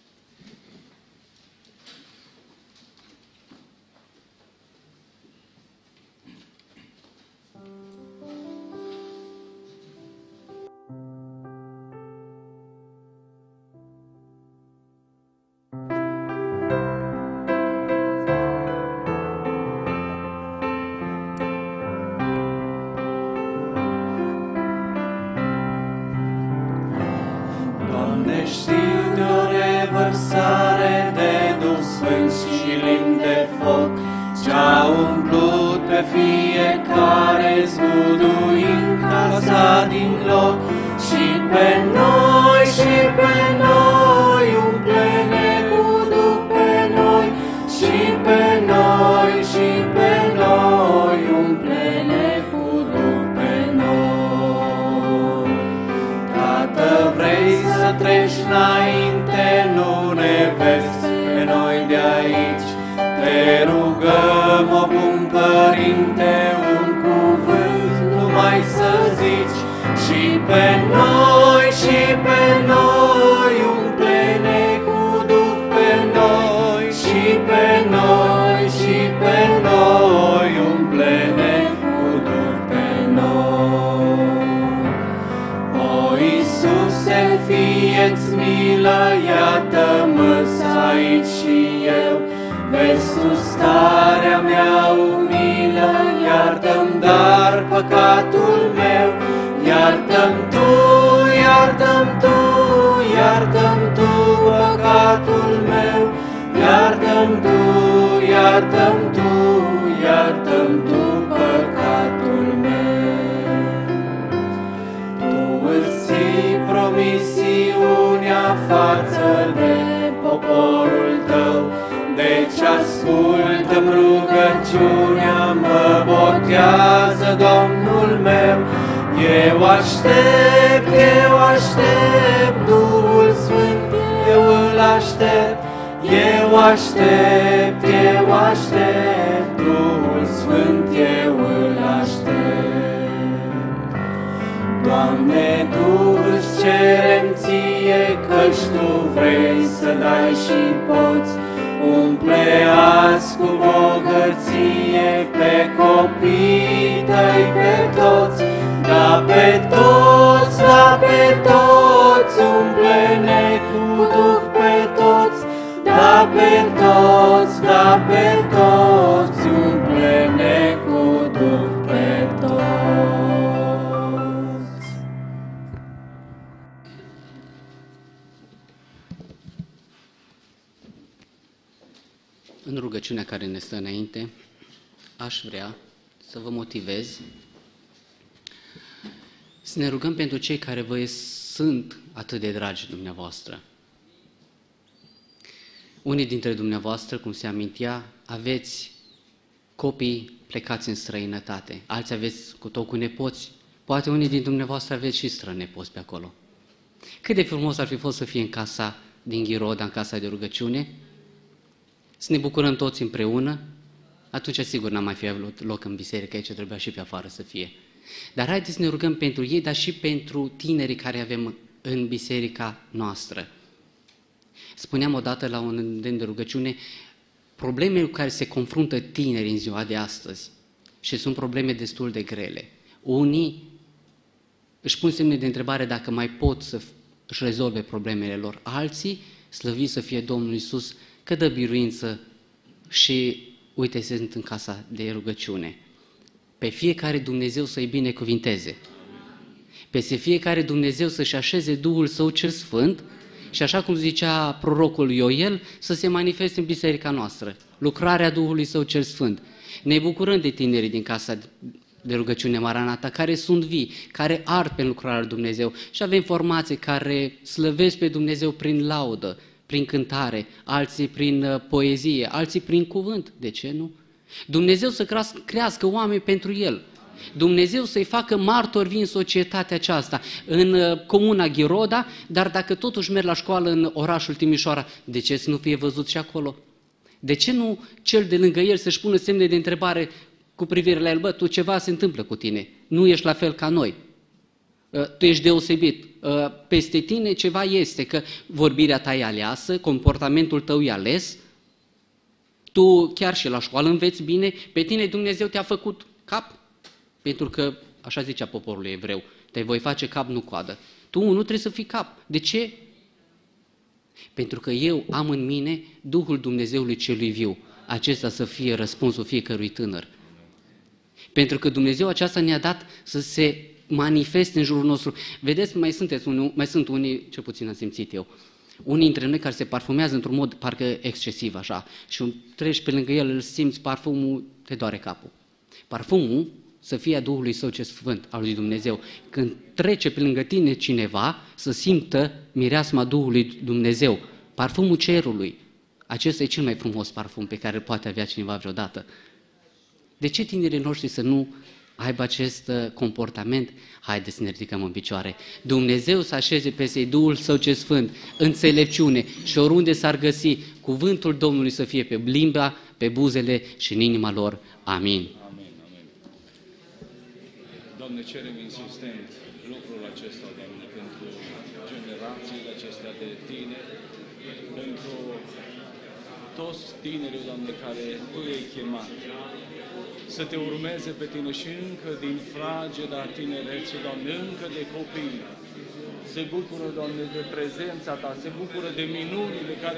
S1: Doamne, știu de o revărsare de Duh Sfânt și limbi de foc, ce-a umplut pe fiecare, zguduind casa din loc. Și pe noi, umple-ne cu Duh pe noi, și pe noi, umple-ne cu să treci înainte, nu ne vezi pe noi de aici. Te rugăm, o bun Părinte, un cuvânt numai să zici. Și pe noi, umple-ne cu Duh pe noi. Și pe noi, umple-ne cu Duh pe noi. O, Iisuse, fie-ți milă, iată-mă-s aici și eu. Vezi tu starea mea umilă, iartă-mi dar păcatul meu. Iartă-mi tu, iartă-mi tu, iartă-mi tu păcatul meu. Iartă-mi tu, iartă-mi tu, iartă-mi tu păcatul meu. Tu îți ții promisiunea față de poporul tău, deci ascultă-mi rugăciunea, mă botează Domnul meu. Eu aștept Duhul Sfânt, eu îl aștept. Eu aștept Duhul Sfânt, eu îl aștept. Doamne, Tu îți cerem Ție, căci Tu vrei să dai și poți. Umple azi cu bogăție pe copiii Tăi, pe toți. Da pe toți, umple-ne cu Duh pe toți. Da pe toți, umple-ne cu Duh pe toți.
S4: În rugăciunea care ne stă înainte, aș vrea să vă motivez să ne rugăm pentru cei care vă sunt atât de dragi dumneavoastră. Unii dintre dumneavoastră, cum se amintea, aveți copii plecați în străinătate, alții aveți cu nepoți, poate unii din dumneavoastră aveți și strănepoți pe acolo. Cât de frumos ar fi fost să fie în casa din Ghiroda, în casa de rugăciune, să ne bucurăm toți împreună, atunci sigur n-am mai fi avut loc în biserică, aici trebuia și pe afară să fie. Dar haideți să ne rugăm pentru ei, dar și pentru tinerii care avem în biserica noastră. Spuneam odată la un îndemn de rugăciune, problemele cu care se confruntă tinerii în ziua de astăzi, și sunt probleme destul de grele. Unii își pun semne de întrebare dacă mai pot să își rezolve problemele lor, alții, slăviți să fie Domnul Iisus, că dă biruință și uite, sunt în casa de rugăciune. Pe fiecare Dumnezeu să-i binecuvinteze. Peste fiecare Dumnezeu să-și așeze Duhul Său cel Sfânt și așa cum zicea prorocul Ioel, să se manifeste în biserica noastră. Lucrarea Duhului Său cel Sfânt. Ne bucurăm de tinerii din casa de rugăciune Maranata, care sunt vii, care ard pe lucrarea lui Dumnezeu și avem formații care slăvesc pe Dumnezeu prin laudă, prin cântare, alții prin poezie, alții prin cuvânt. De ce nu? Dumnezeu să crească oameni pentru El. Dumnezeu să-i facă martori vii în societatea aceasta, în comuna Ghiroda, dar dacă totuși merg la școală în orașul Timișoara, de ce să nu fie văzut și acolo? De ce nu cel de lângă el să-și pună semne de întrebare cu privire la el? Bă, tu ceva se întâmplă cu tine, nu ești la fel ca noi, tu ești deosebit, peste tine ceva este, că vorbirea ta e aleasă, comportamentul tău e ales, tu chiar și la școală înveți bine, pe tine Dumnezeu te-a făcut cap, pentru că, așa zicea poporul evreu, te voi face cap, nu coadă. Tu nu trebuie să fii cap. De ce? Pentru că eu am în mine Duhul Dumnezeului celui viu. Acesta să fie răspunsul fiecărui tânăr. Pentru că Dumnezeu aceasta ne-a dat să se manifeste în jurul nostru. Vedeți, mai sunt unii, cel puțin am simțit eu, unii dintre noi care se parfumează într-un mod parcă excesiv așa și treci pe lângă el, îl simți, parfumul, te doare capul. Parfumul să fie a Duhului Său ce Sfânt, al lui Dumnezeu. Când trece pe lângă tine cineva, să simtă mireasma Duhului Dumnezeu, parfumul cerului. Acesta e cel mai frumos parfum pe care îl poate avea cineva vreodată. De ce tinerii noștri să nu aibă acest comportament, haideți să ne ridicăm în picioare. Dumnezeu să așeze peste Duhul Său ce Sfânt, înțelepciune și oriunde s-ar găsi, cuvântul Domnului să fie pe limba, pe buzele și în inima lor. Amin.
S2: Amin, amin. Doamne, cerem insistent lucrul acesta, Doamne, pentru generațiile acestea de tineri, pentru toți tinerii, Doamne, care Tu i-ai chemat să Te urmeze pe Tine și încă din frageda tinereții, Doamne, încă de copii, se bucură, Doamne, de prezența Ta, se bucură de minunile care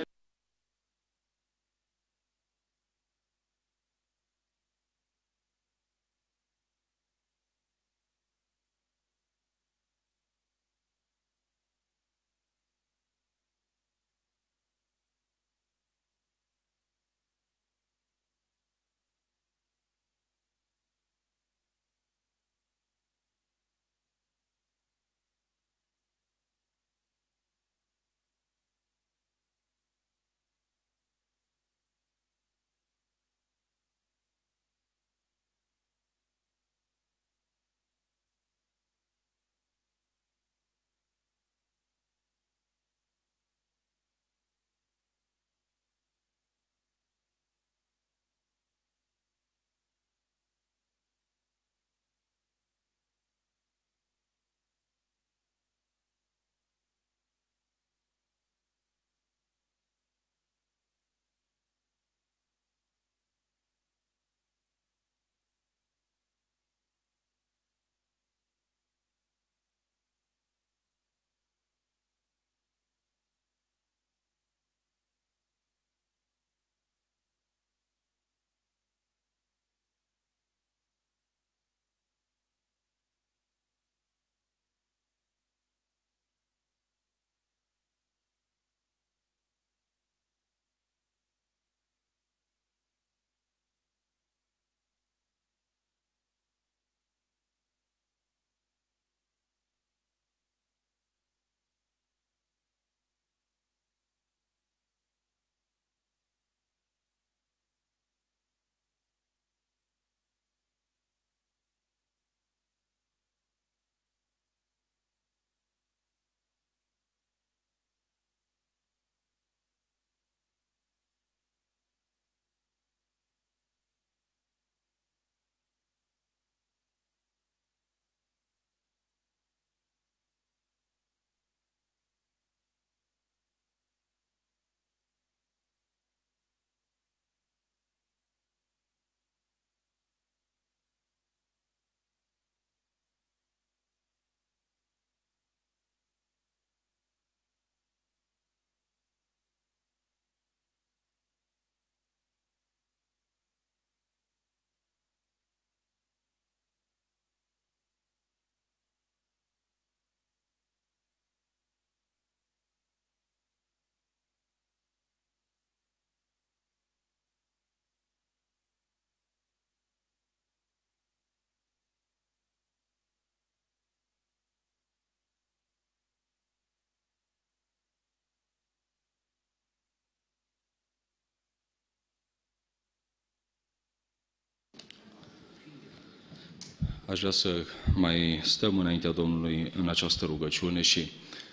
S2: Aș vrea să mai stăm înaintea Domnului în această rugăciune și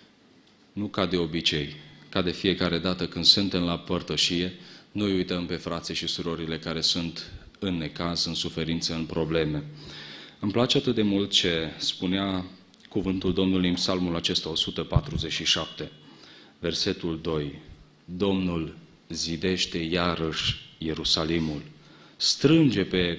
S2: nu ca de obicei, ca de fiecare dată când suntem la părtășie, noi uităm pe frații și surorile care sunt în necaz, în suferință, în probleme. Îmi place atât de mult ce spunea cuvântul Domnului în psalmul acesta 147, versetul 2. Domnul zidește iarăși Ierusalimul, strânge pe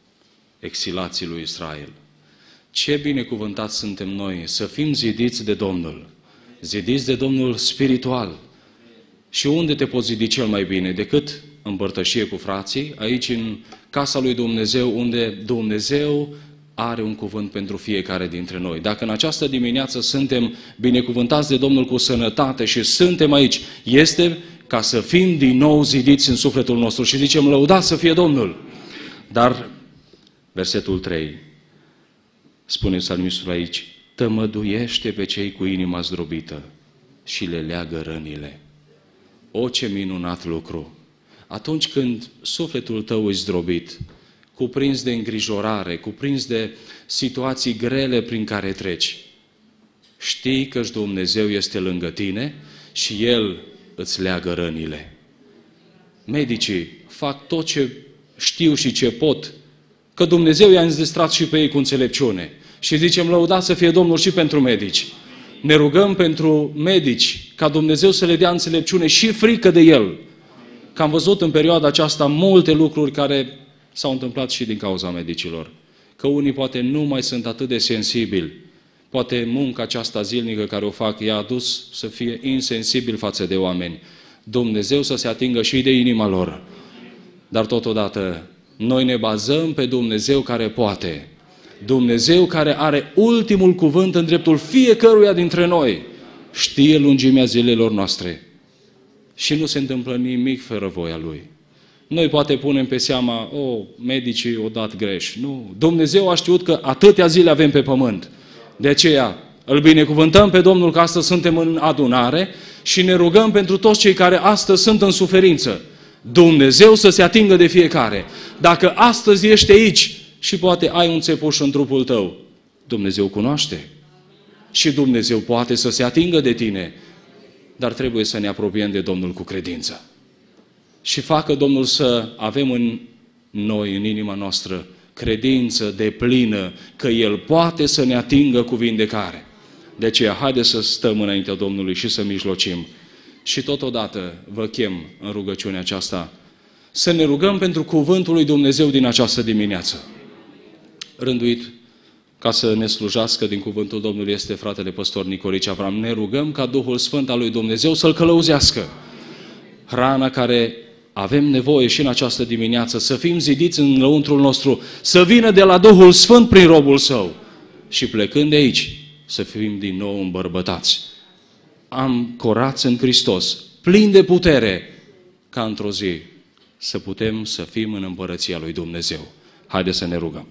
S2: exilații lui Israel. Ce binecuvântați suntem noi să fim zidiți de Domnul, zidiți de Domnul spiritual. Și unde te poți zidi cel mai bine decât în părtășie cu frații, aici în casa lui Dumnezeu, unde Dumnezeu are un cuvânt pentru fiecare dintre noi. Dacă în această dimineață suntem binecuvântați de Domnul cu sănătate și suntem aici, este ca să fim din nou zidiți în sufletul nostru și zicem, lăudați să fie Domnul. Dar versetul 3, spune psalmistul aici, tămăduiește pe cei cu inima zdrobită și le leagă rănile. O, ce minunat lucru! Atunci când sufletul tău e zdrobit, cuprins de îngrijorare, cuprins de situații grele prin care treci. Știi că Dumnezeu este lângă tine și El îți leagă rănile. Medicii fac tot ce știu și ce pot, că Dumnezeu i-a înzestrat și pe ei cu înțelepciune. Și zicem, lăudați să fie Domnul și pentru medici. Ne rugăm pentru medici, ca Dumnezeu să le dea înțelepciune și frică de El. Că am văzut în perioada aceasta multe lucruri care s-au întâmplat și din cauza medicilor. Că unii poate nu mai sunt atât de sensibili. Poate munca aceasta zilnică care o fac i-a adus să fie insensibil față de oameni. Dumnezeu să se atingă și de inima lor. Dar totodată, noi ne bazăm pe Dumnezeu care poate. Dumnezeu care are ultimul cuvânt în dreptul fiecăruia dintre noi. Știe lungimea zilelor noastre. Și nu se întâmplă nimic fără voia Lui. Noi poate punem pe seama, medicii o dat greș. Nu, Dumnezeu a știut că atâtea zile avem pe pământ. De aceea îl binecuvântăm pe Domnul că astăzi suntem în adunare și ne rugăm pentru toți cei care astăzi sunt în suferință. Dumnezeu să se atingă de fiecare. Dacă astăzi ești aici și poate ai un țepuș în trupul tău, Dumnezeu cunoaște. Și Dumnezeu poate să se atingă de tine. Dar trebuie să ne apropiem de Domnul cu credință. Și facă Domnul să avem în noi, în inima noastră, credință deplină că El poate să ne atingă cu vindecare. De aceea, haideți să stăm înaintea Domnului și să mijlocim. Și totodată vă chem în rugăciunea aceasta să ne rugăm pentru cuvântul lui Dumnezeu din această dimineață. Rânduit ca să ne slujească din cuvântul Domnului este fratele păstor Nicolici Avram. Ne rugăm ca Duhul Sfânt al lui Dumnezeu să-L călăuzească. Hrana care avem nevoie și în această dimineață, să fim zidiți în lăuntrul nostru, să vină de la Duhul Sfânt prin robul Său. Și plecând de aici, să fim din nou îmbărbătați. Ancorați în Hristos, plini de putere, ca într-o zi să putem să fim în împărăția lui Dumnezeu. Haideți să ne rugăm.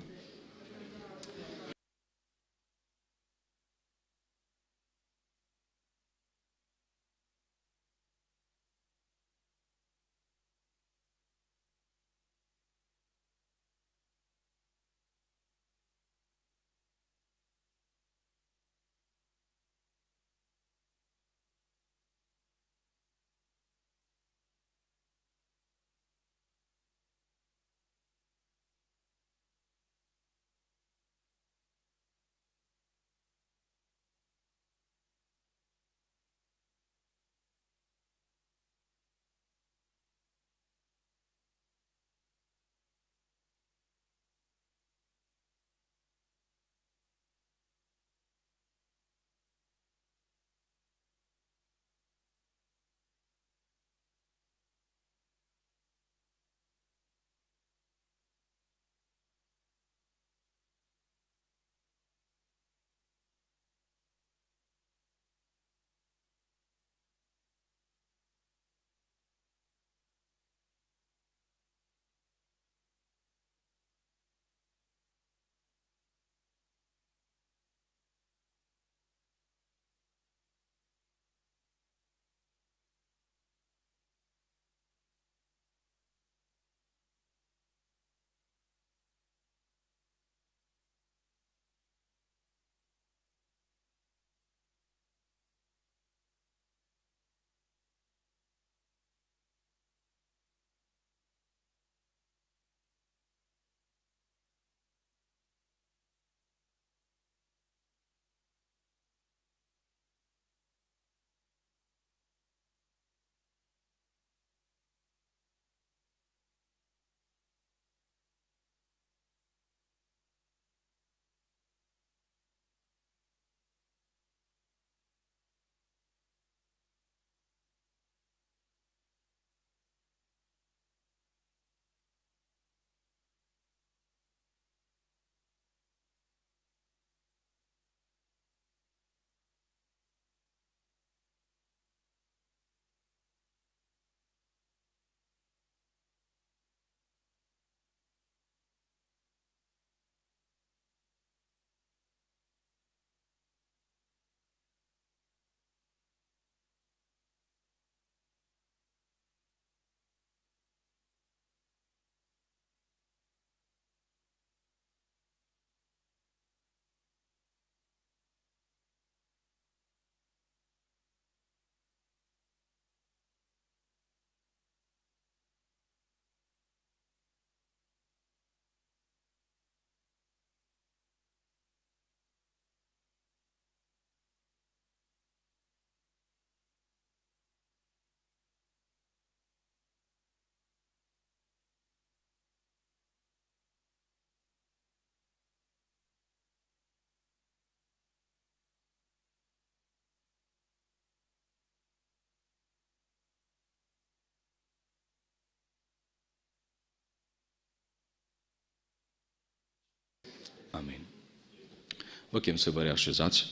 S2: Amin. Vă chem să vă reașezați.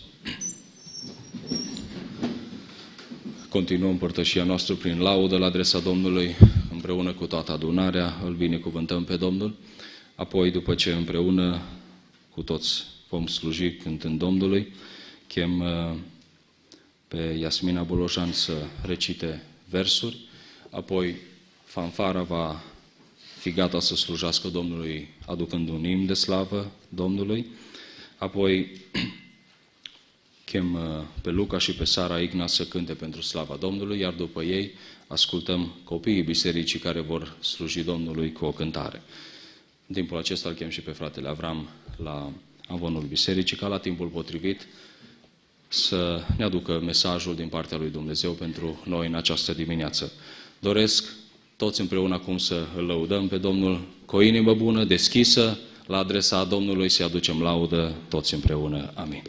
S2: Continuăm părtășia noastră prin laudă la adresa Domnului, împreună cu toată adunarea, îl binecuvântăm pe Domnul. Apoi, după ce împreună cu toți vom sluji cântând Domnului, chem pe Iasmina Bolojan să recite versuri, apoi fanfara va fi gata să slujească Domnului aducând un imn de slavă Domnului, apoi chem pe Luca și pe Sara Igna să cânte pentru slava Domnului, iar după ei ascultăm copiii bisericii care vor sluji Domnului cu o cântare. În timpul acesta îl chem și pe fratele Avram la amvonul bisericii, ca la timpul potrivit să ne aducă mesajul din partea lui Dumnezeu pentru noi în această dimineață. Doresc toți împreună acum să îl lăudăm pe Domnul cu o inimă bună, deschisă, la adresa Domnului să-i aducem laudă toți împreună. Amin.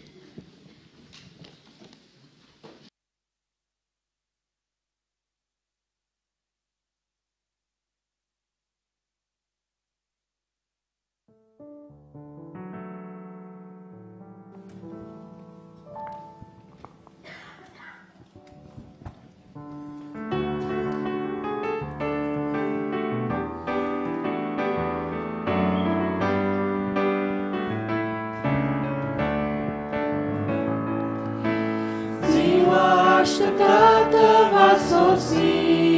S1: Așteptată va sosi,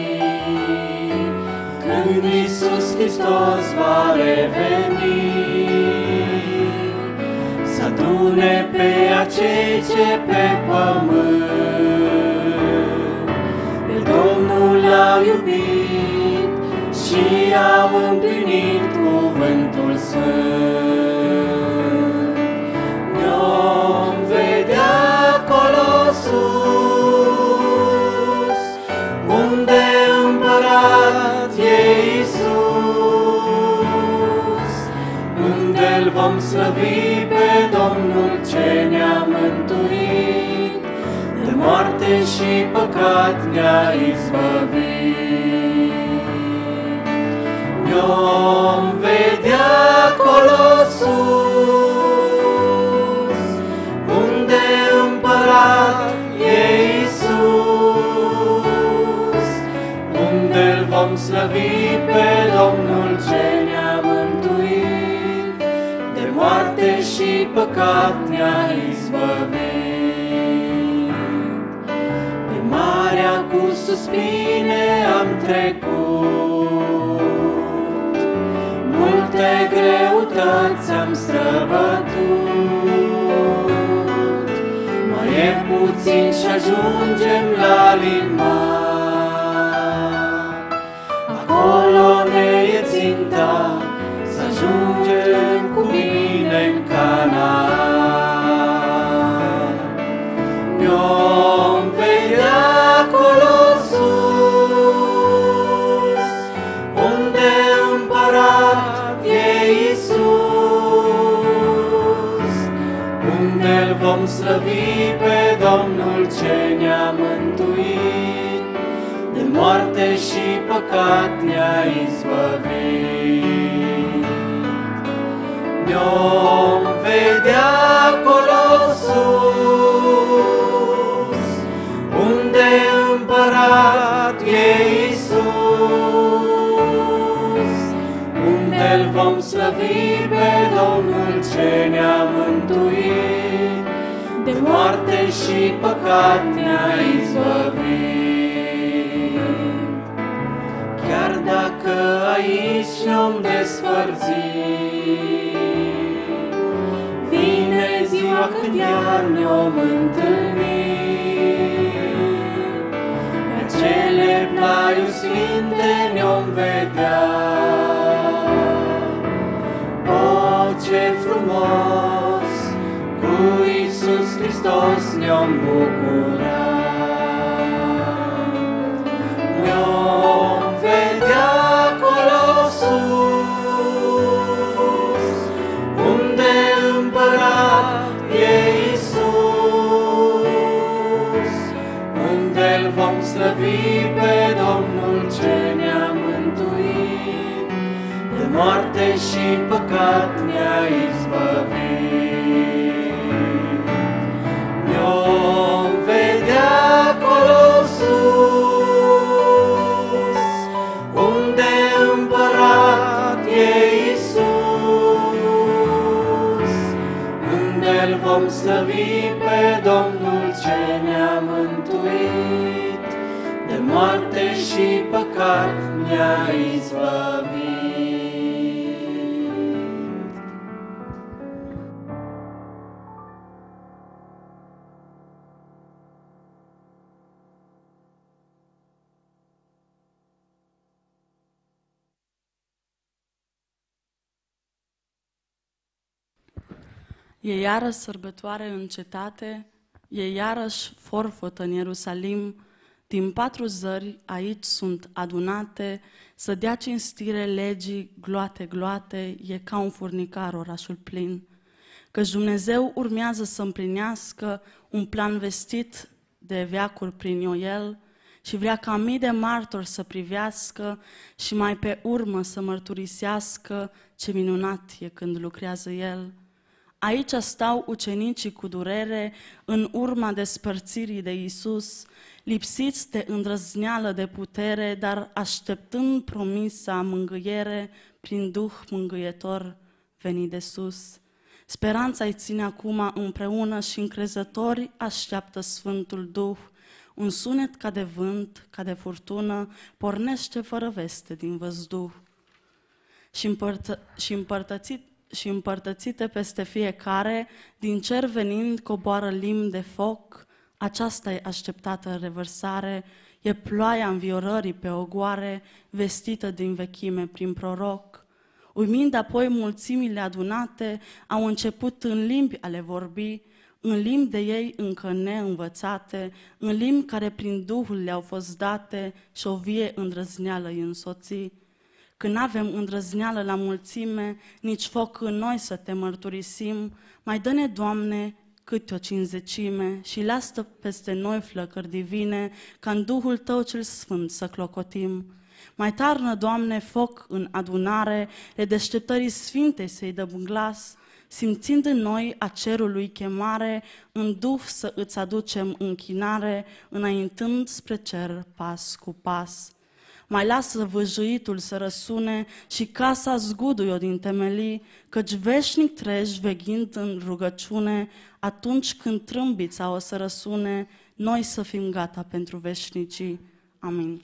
S1: când Iisus Hristos va reveni, să adune pe acei ce pe pământ pe Domnul l-au iubit și au împlinit cuvântul sfânt. Ne-om vedea acolo sus, unde împărat e Iisus, unde-L vom slăvi pe Domnul ce ne-a mântuit, de moarte și păcat ne-a izbăvit. Ne-om vedea acolo sus, unde împărat e Iisus, unde-L vom slăvi pe Domnul ce ne-a mântuit, de moarte și păcat ne-a izbăvit. Pe marea cu suspine am trecut, multe greutăți am străbătut, mai e puțin și ajungem la liman. Acolo ne e ținta, să ajungem cu bine în Canaan. Ne-om vedea acolo sus, unde împărat e Iisus, unde-L vom slăvi pe Domnul ce ne-a mântuit, de moarte și păcat ne-a izbăvit. Ne-om vedea acolo sus, unde împărat e Iisus, unde-L vom slăvi pe Domnul ce ne-a mântuit, de moarte și păcat ne-a izbăvit. Chiar dacă aici ne-om despărțit, vine ziua când iar ne-om întâlni, pe acele plaiuri sfinte ne-om vedea. O, ce frumos, cu Iisus Hristos ne-om bucura. Ne-om vedea acolo sus, unde împărat e Iisus, unde-L vom slăvi pe Domnul ce ne-a mântuit, de moarte și păcat ne-a izbăvit. slăvi pe Domnul ce ne-a mântuit, de moarte și păcat ne-a izbăvit.
S5: E iarăși sărbătoare în cetate, e iarăși forfătă în Ierusalim, din 4 zări aici sunt adunate, să dea cinstire legii, gloate, gloate, e ca un furnicar orașul plin. Căci Dumnezeu urmează să împlinească un plan vestit de veacuri prin Ioel și vrea ca mii de martori să privească și mai pe urmă să mărturisească ce minunat e când lucrează El. Aici stau ucenicii cu durere în urma despărțirii de Iisus, lipsiți de îndrăzneală de putere, dar așteptând promisa mângâiere prin Duh mângâietor venit de sus. Speranța îi ține acum împreună și încrezători așteaptă Sfântul Duh. Un sunet ca de vânt, ca de furtună, pornește fără veste din văzduh. Și împărtățite peste fiecare, din cer venind coboară limbi de foc, aceasta e așteptată revărsare, e ploaia înviorării pe ogoare, vestită din vechime prin proroc. Uimind apoi mulțimile adunate, au început în limbi a le vorbi, în limbi de ei încă neînvățate, în limbi care prin Duhul le-au fost date și o vie îndrăzneală îi însoți. Când avem îndrăzneală la mulțime, nici foc în noi să te mărturisim, mai dă-ne, Doamne, câte o cinzecime și lasă peste noi flăcări divine, ca în Duhul Tău cel Sfânt să clocotim. Mai tarnă, Doamne, foc în adunare, de deșteptării sfinte să-i dăm glas, simțind în noi a cerului chemare, în Duh să îți aducem închinare, înaintând spre cer pas cu pas. Mai lasă vâjuitul să răsune și casa zgudui-o din temelii, căci veșnic treci veghind în rugăciune, atunci când trâmbița o să răsune, noi să fim gata pentru veșnicii. Amin.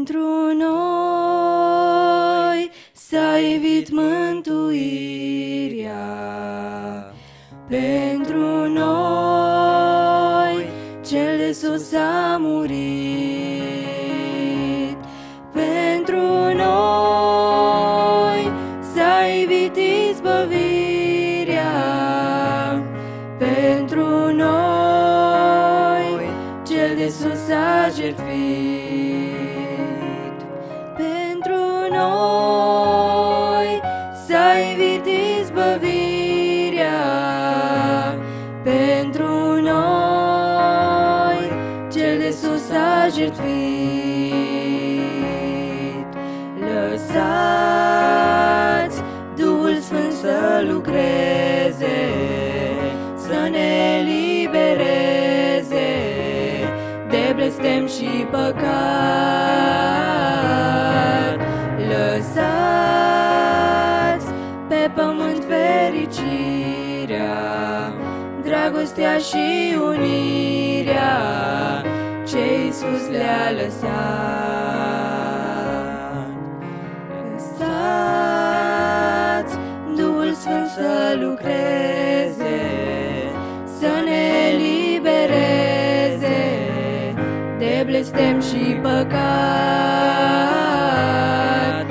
S6: Pentru noi s-a evit mântuirea, pentru noi cel de sus a murit, pentru noi s-a evit izbăvirea, pentru noi cel de sus a jertfit. Pentru noi s-a evit izbăvirea, pentru noi cel de sus a jertfit. Lăsați Duhul Sfânt să lucreze, să ne elibereze de blestem și păcat. Lăsați pe pământ fericirea, dragostea și unirea ce Iisus le-a lăsat. Lăsați Duhul Sfânt să lucreze, să ne elibereze de blestem și păcat.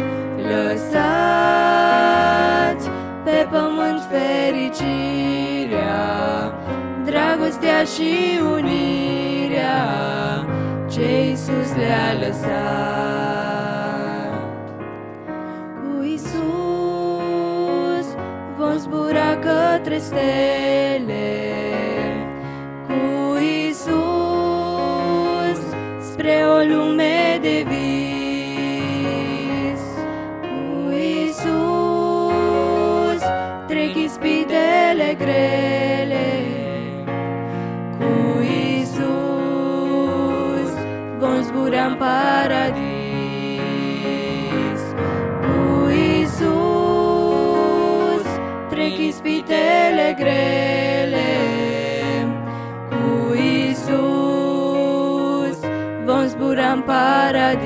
S6: Lăsați pe pământ fericirea, dragostea și unirea ce Iisus le-a lăsat. Cu Iisus vom zbura către stele, cu Iisus spre o lume de vis. Cu Iisus trec ispitele grele, cu Iisus vom zbura în paradis. Cu Iisus trec ispitele grele, cu Iisus vom zbura în paradis.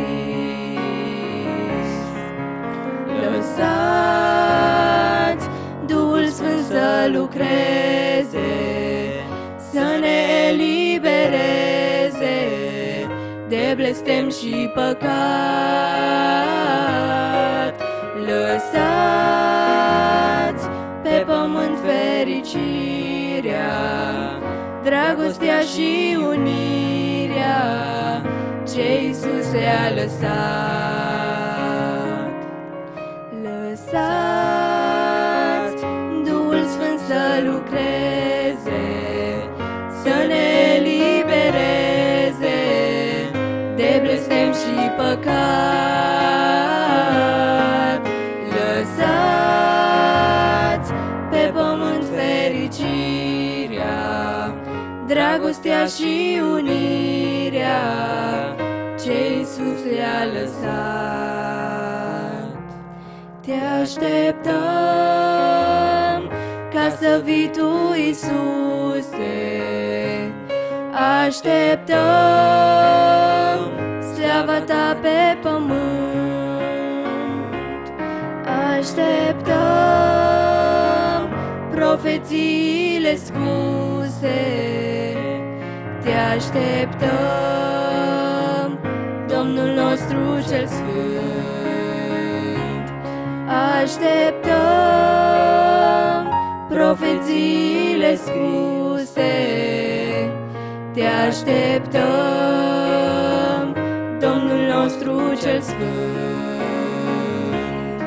S6: Lăsați Duhul Sfânt să lucreze, să ne elibereze de blestem și păcat. Lăsați pe pământ fericirea, dragostea și unirea ce Iisus le-a lăsat. Lăsați Duhul Sfânt să lucreze, să ne elibereze de blestem și păcat. Lăsați pe pământ fericirea, dragostea și unirea ce Iisus le-a lăsat. Te așteptăm ca să vii Tu, Iisuse, așteptăm slava Ta pe pământ, așteptăm profețiile spuse, te așteptăm, Domnul nostru cel Sfânt, așteptăm profețiile spuse, te așteptăm, Domnul nostru cel Sfânt.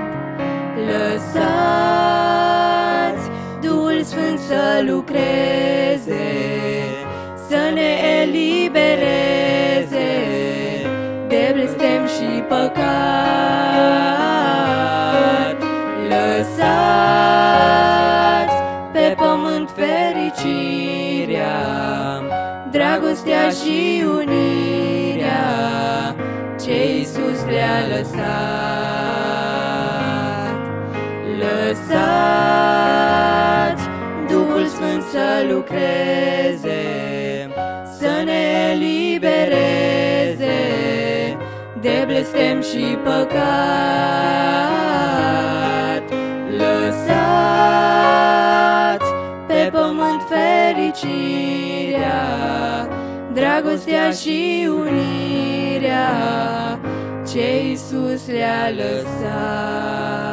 S6: Lăsați Duhul Sfânt să lucreze, să ne elibereze de blestem și păcat. Lăsați pe pământ fericirea, dragostea și unirea ce Iisus le-a lăsat. Lăsați Duhul Sfânt să lucreze, să ne elibereze de blestem blestem și păcat. Lăsați pe pământ fericirea, dragostea și unirea ce Iisus le-a lăsat.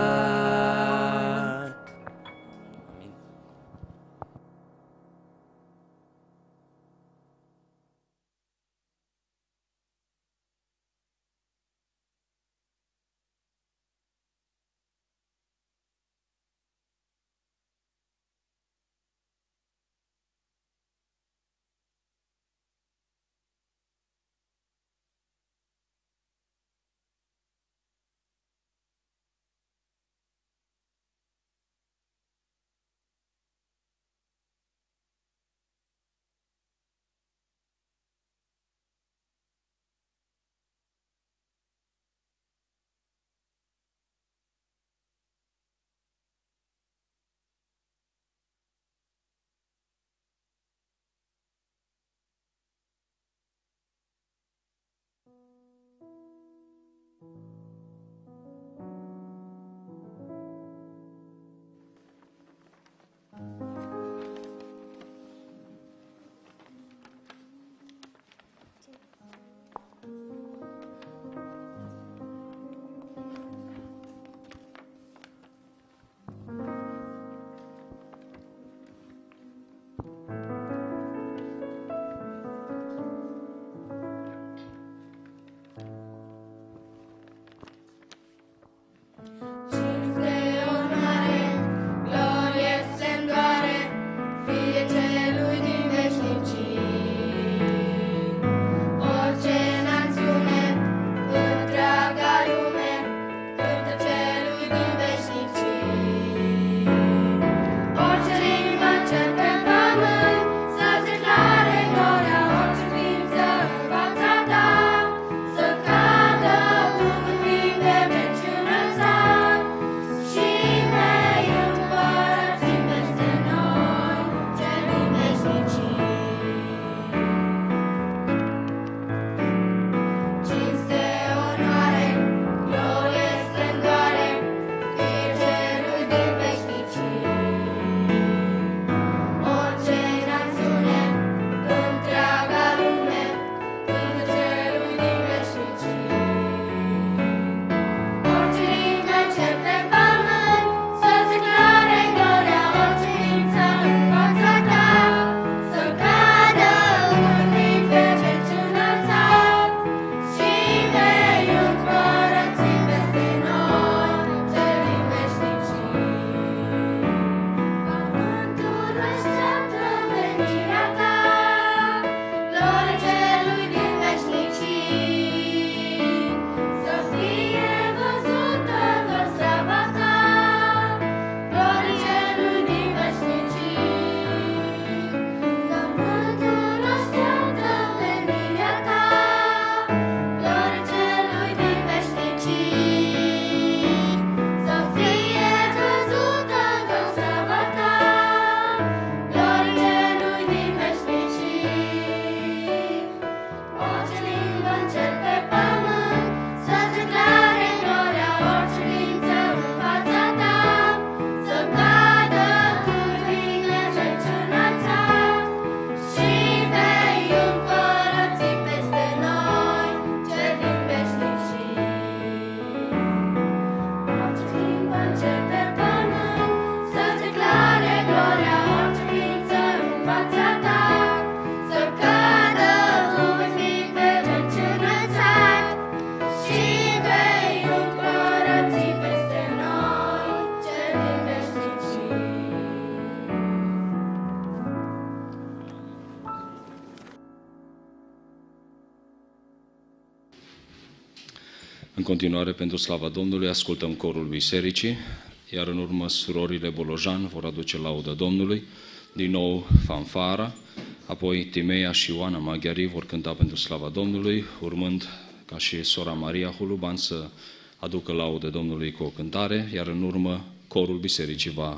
S2: În continuare, pentru slava Domnului, ascultăm corul bisericii, iar în urmă surorile Bolojan vor aduce laudă Domnului, din nou fanfara, apoi Timeia și Ioana Maghiari vor cânta pentru slava Domnului, urmând ca și sora Maria Huluban să aducă laudă Domnului cu o cântare, iar în urmă corul bisericii va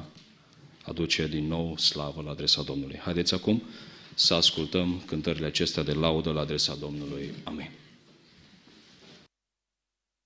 S2: aduce din nou slavă la adresa Domnului. Haideți acum să ascultăm cântările acestea de laudă la adresa Domnului. Amin.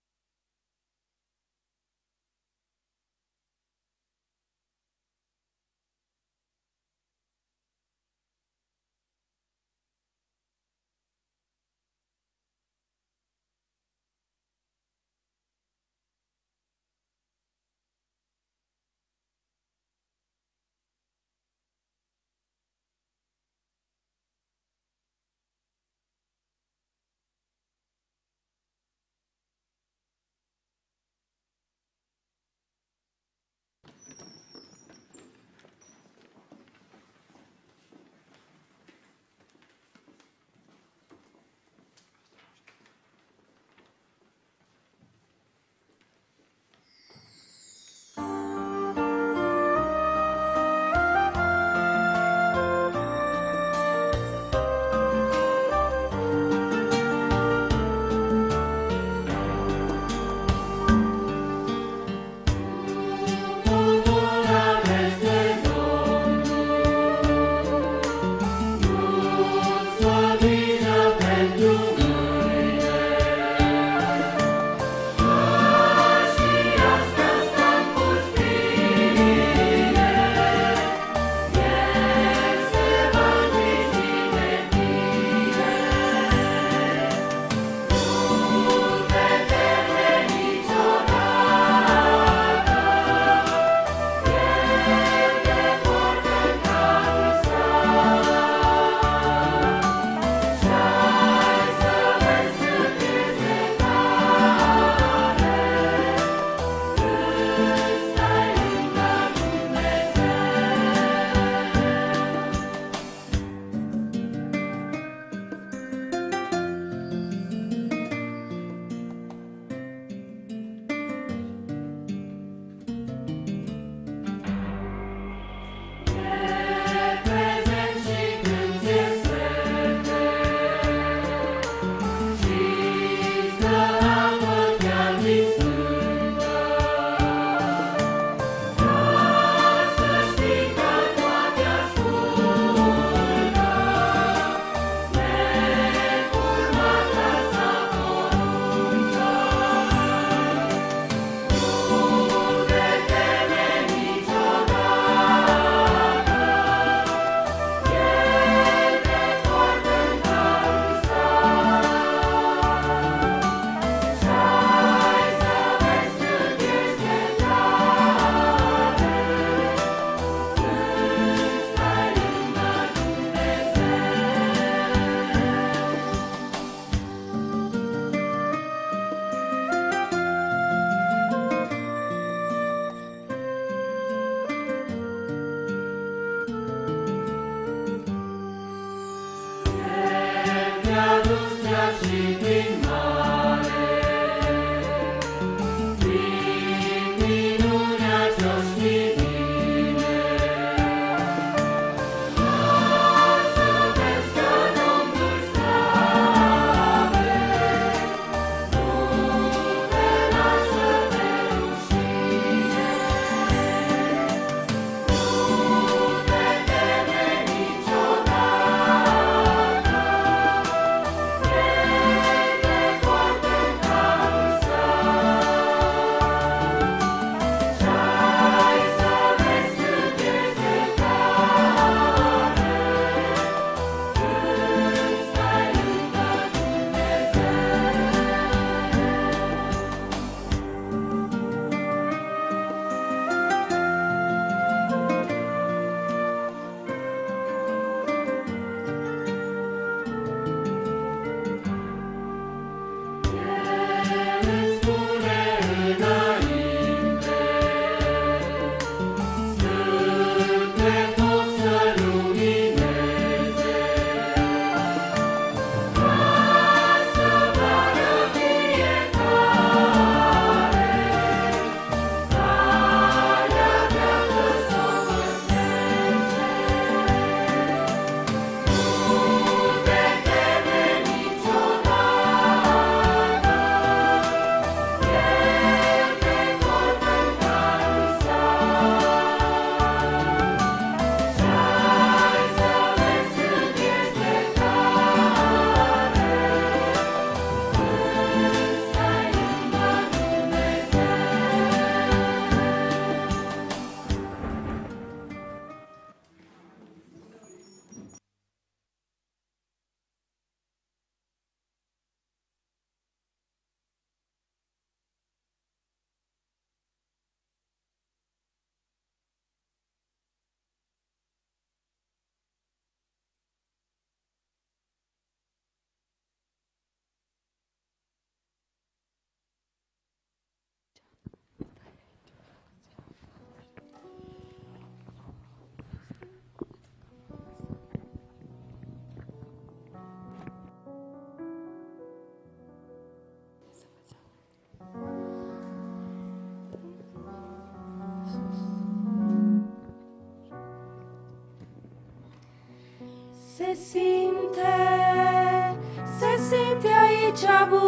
S6: Se simte aici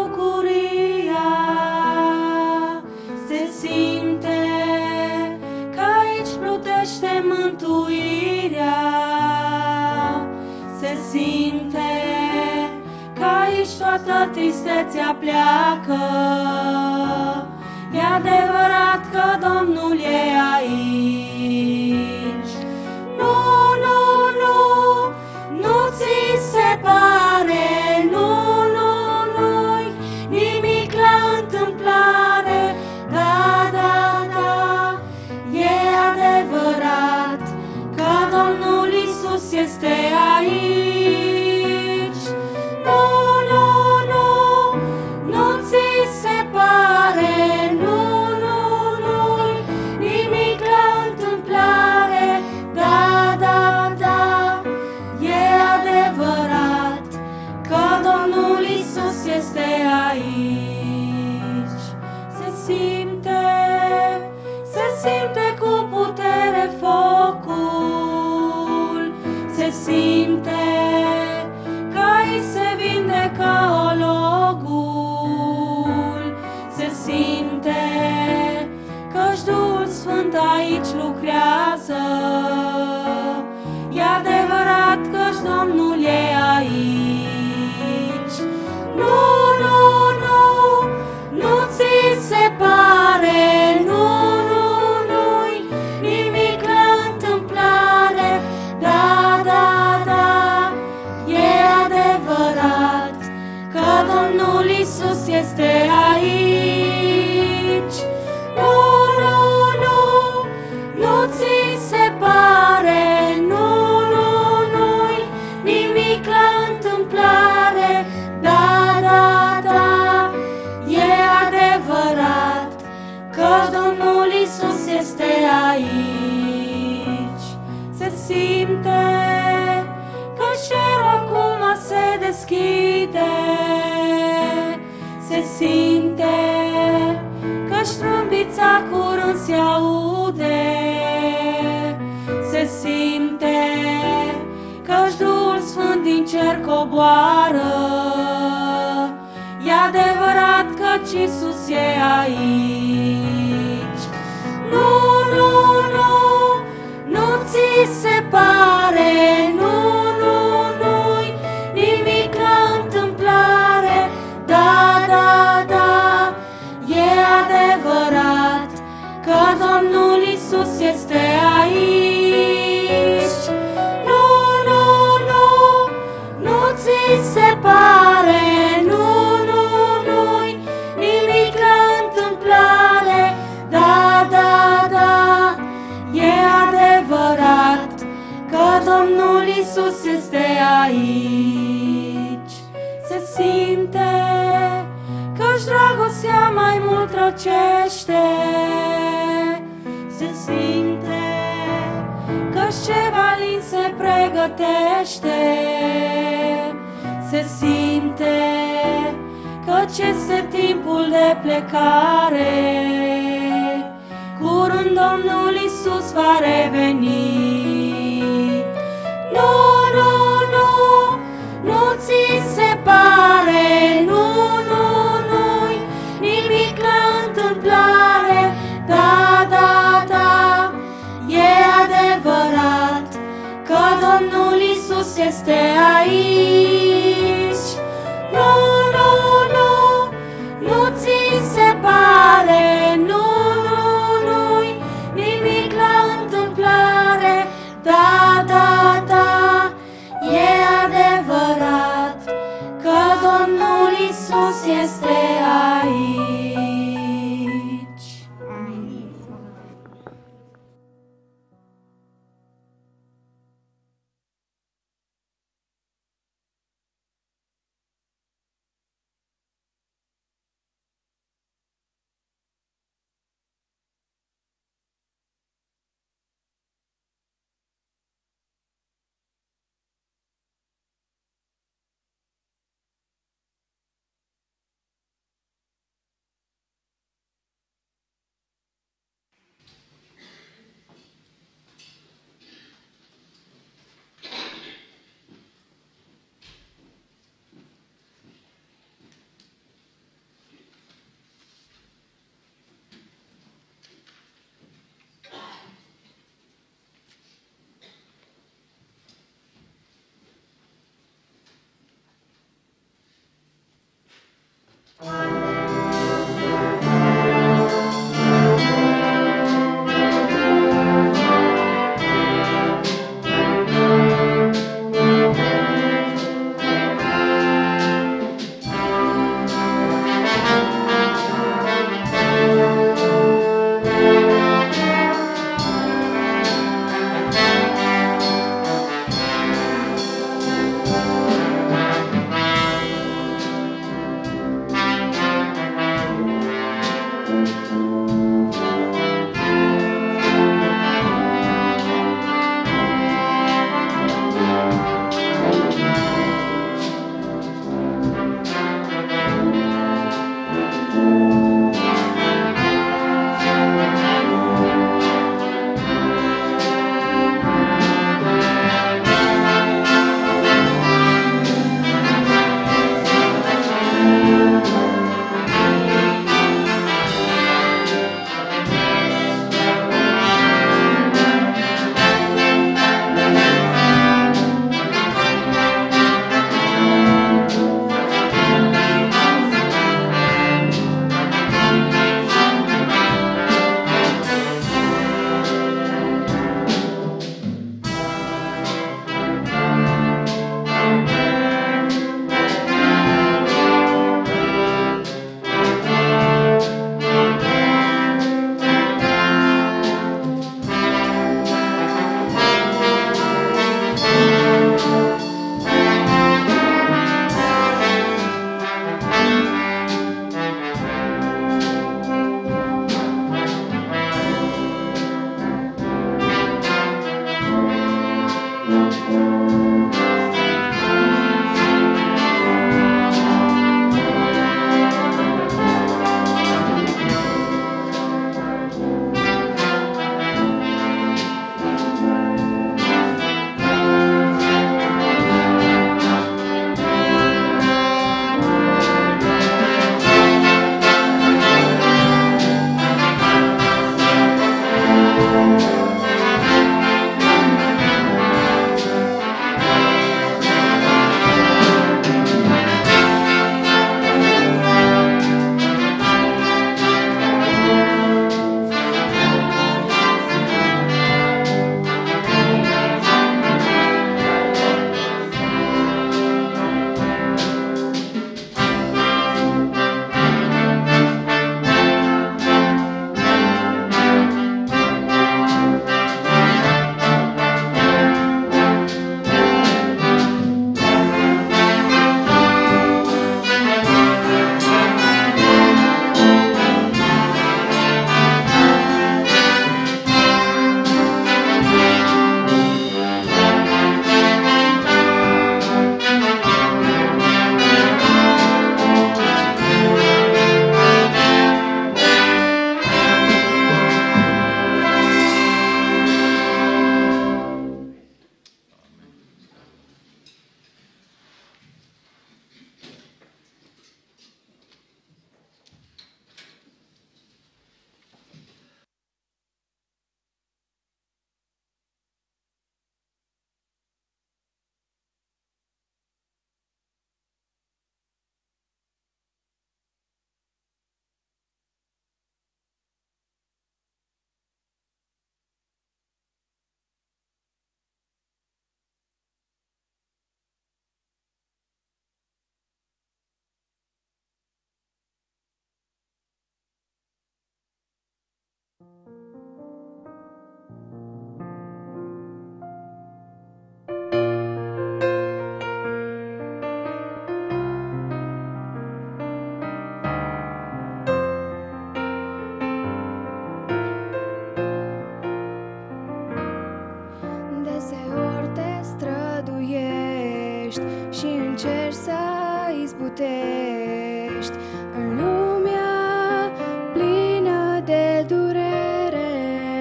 S6: bucuria, se simte că aici plutește mântuirea, se simte că aici toată tristețea pleacă. E adevărat că Domnul e aici. Nu, nu, nu, nu ți se pare, nu, nu, nu-i nimic la întâmplare. Da, da, da, e adevărat că Domnul Iisus este aici. Nu, nu, nu, nu ți se pare, nu, nu, nu-i nimic la întâmplare. Da, da, da, e adevărat că Domnul Iisus este aici. Se simte cu putere focul, se simte că aici se vindecă ologul, se simte că-și Duhul Sfânt aici lucrează. E adevărat că-și Domnul e aici. Nu, nu, nu, nu ți se pare, nu, nu, nu-i nimic la întâmplare. Da, da, da, e adevărat că Domnul Iisus este aici. Nu, nu, nu, nu ți se pare, nu, nu, nu-i nimic la întâmplare. Da, da, da, e adevărat că Domnul Iisus este aici. Se simte că cerul acum se deschide, simte că-și trâmbița curând se aude, se simte că-și Duhul Sfânt din cer coboară. E adevărat că Iisus e aici. Nu, nu, nu, nu ți se pare, nu, nu, nu-i nimic la întâmplare. Da, da, da, e adevărat că Domnul Iisus este aici. Nu, nu, nu, nu ți se pare, nu, nu, nu-i nimic la întâmplare. Da, da, da, e adevărat că Domnul Iisus este aici. Se simte că-și dragostea mai mult răcește, se simte că-și ceva lin se pregătește, se simte că-ți este timpul de plecare. Curând Domnul Iisus va reveni. Nu, nu, nu, nu ți se pare, nu, nu, nu-i nimic la întâmplare. Da, da, da, e adevărat că Domnul Iisus este aici. Nu, nu, nu, nu ți se pare, nu, nu, nu-i nimic la întâmplare. Da, da, da, e adevărat că Domnul Iisus este aici. încerci să izbutești în lumea plină de durere.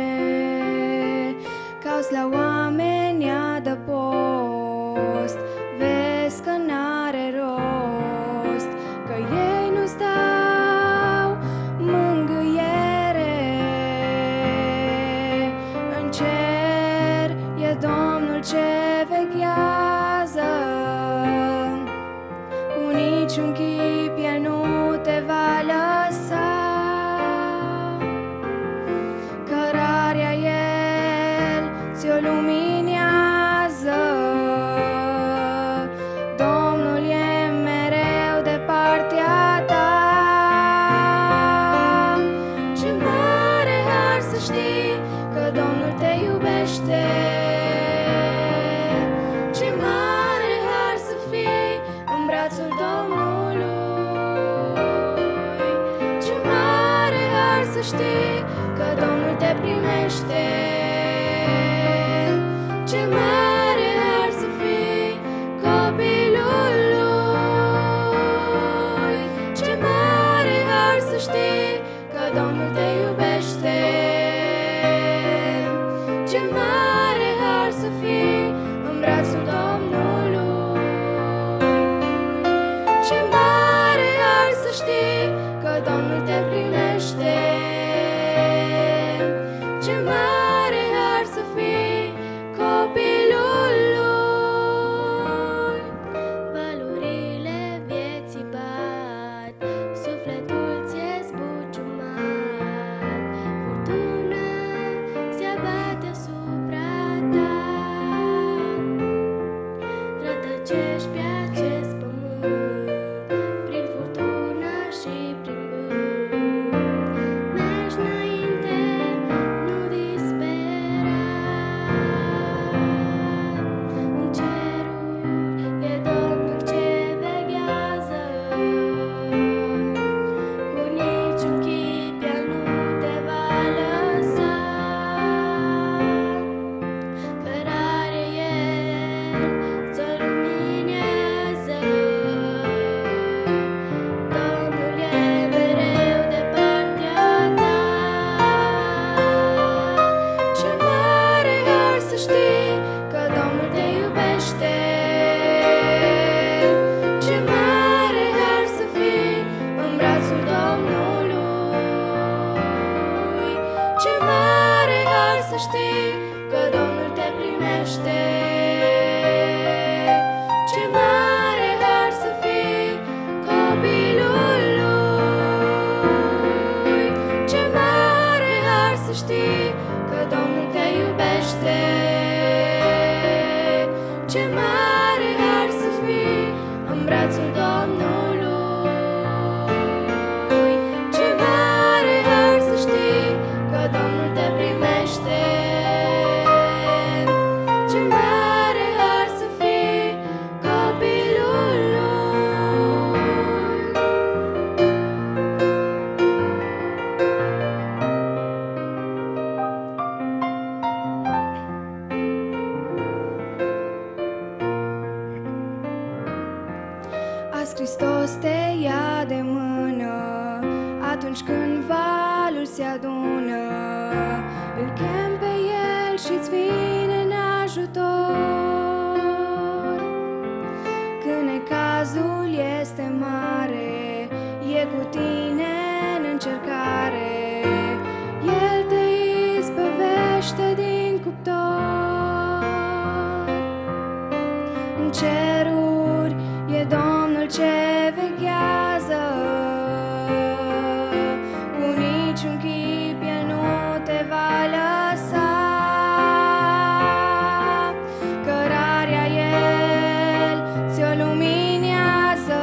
S6: Cauți la oameni adăpost, vezi că n-are rost, că ei nu-ți dau mângâiere. În cer e Domnul ce veghează, cu niciun chip El nu te va lăsa. Cărarea El ți-o luminează, Domnul e mereu de partea ta. Ce mare har să știi că Domnul te iubește, ce mare har să fii în brațul Domnului, ce mare har să știi că Domnul te primește, ce mare har să fii copilul Lui, ce mare har să știi că Domnul te iubește, ce mare har să fii în brațul Domnului, ce mare har să știi că Domnul te primește, ce mare har să fii copilul Lui. Valurile vieții bat, sufletul ți-e zbuciumat, furtuna se abate asupra ta. Rătăcești pe acest pământ, prin furtună și prin vânt. Mergi înainte, nu dispera. În ceruri e Domnul ce veghează, cu niciun chip El nu te va lăsa. Cărare El ți-o luminează, Domnul e mereu de partea ta. Ce mare har să știi că Domnul te iubește, ce mare har să fii în brațul Domnului, ce mare har să știi că Domnul te primește, ce mare har să fii copilul Lui, ce mare har să știi că Domnul te iubește, ce mare har să fii în brațul Domnului, ce mare har să știi că Domnul te primește, ce mare har să fii copilul Lui. Azi Hristos te ia de mână, atunci când valul se adună, îl chem pe El și-ți vine în ajutor. Când necazul este mare, e cu tine în încercare, El te izbăvește din cuptor. În ceruri e Domnul ce veghează, cu niciun chip El nu te va lăsa. Cărarea El ți-o luminează,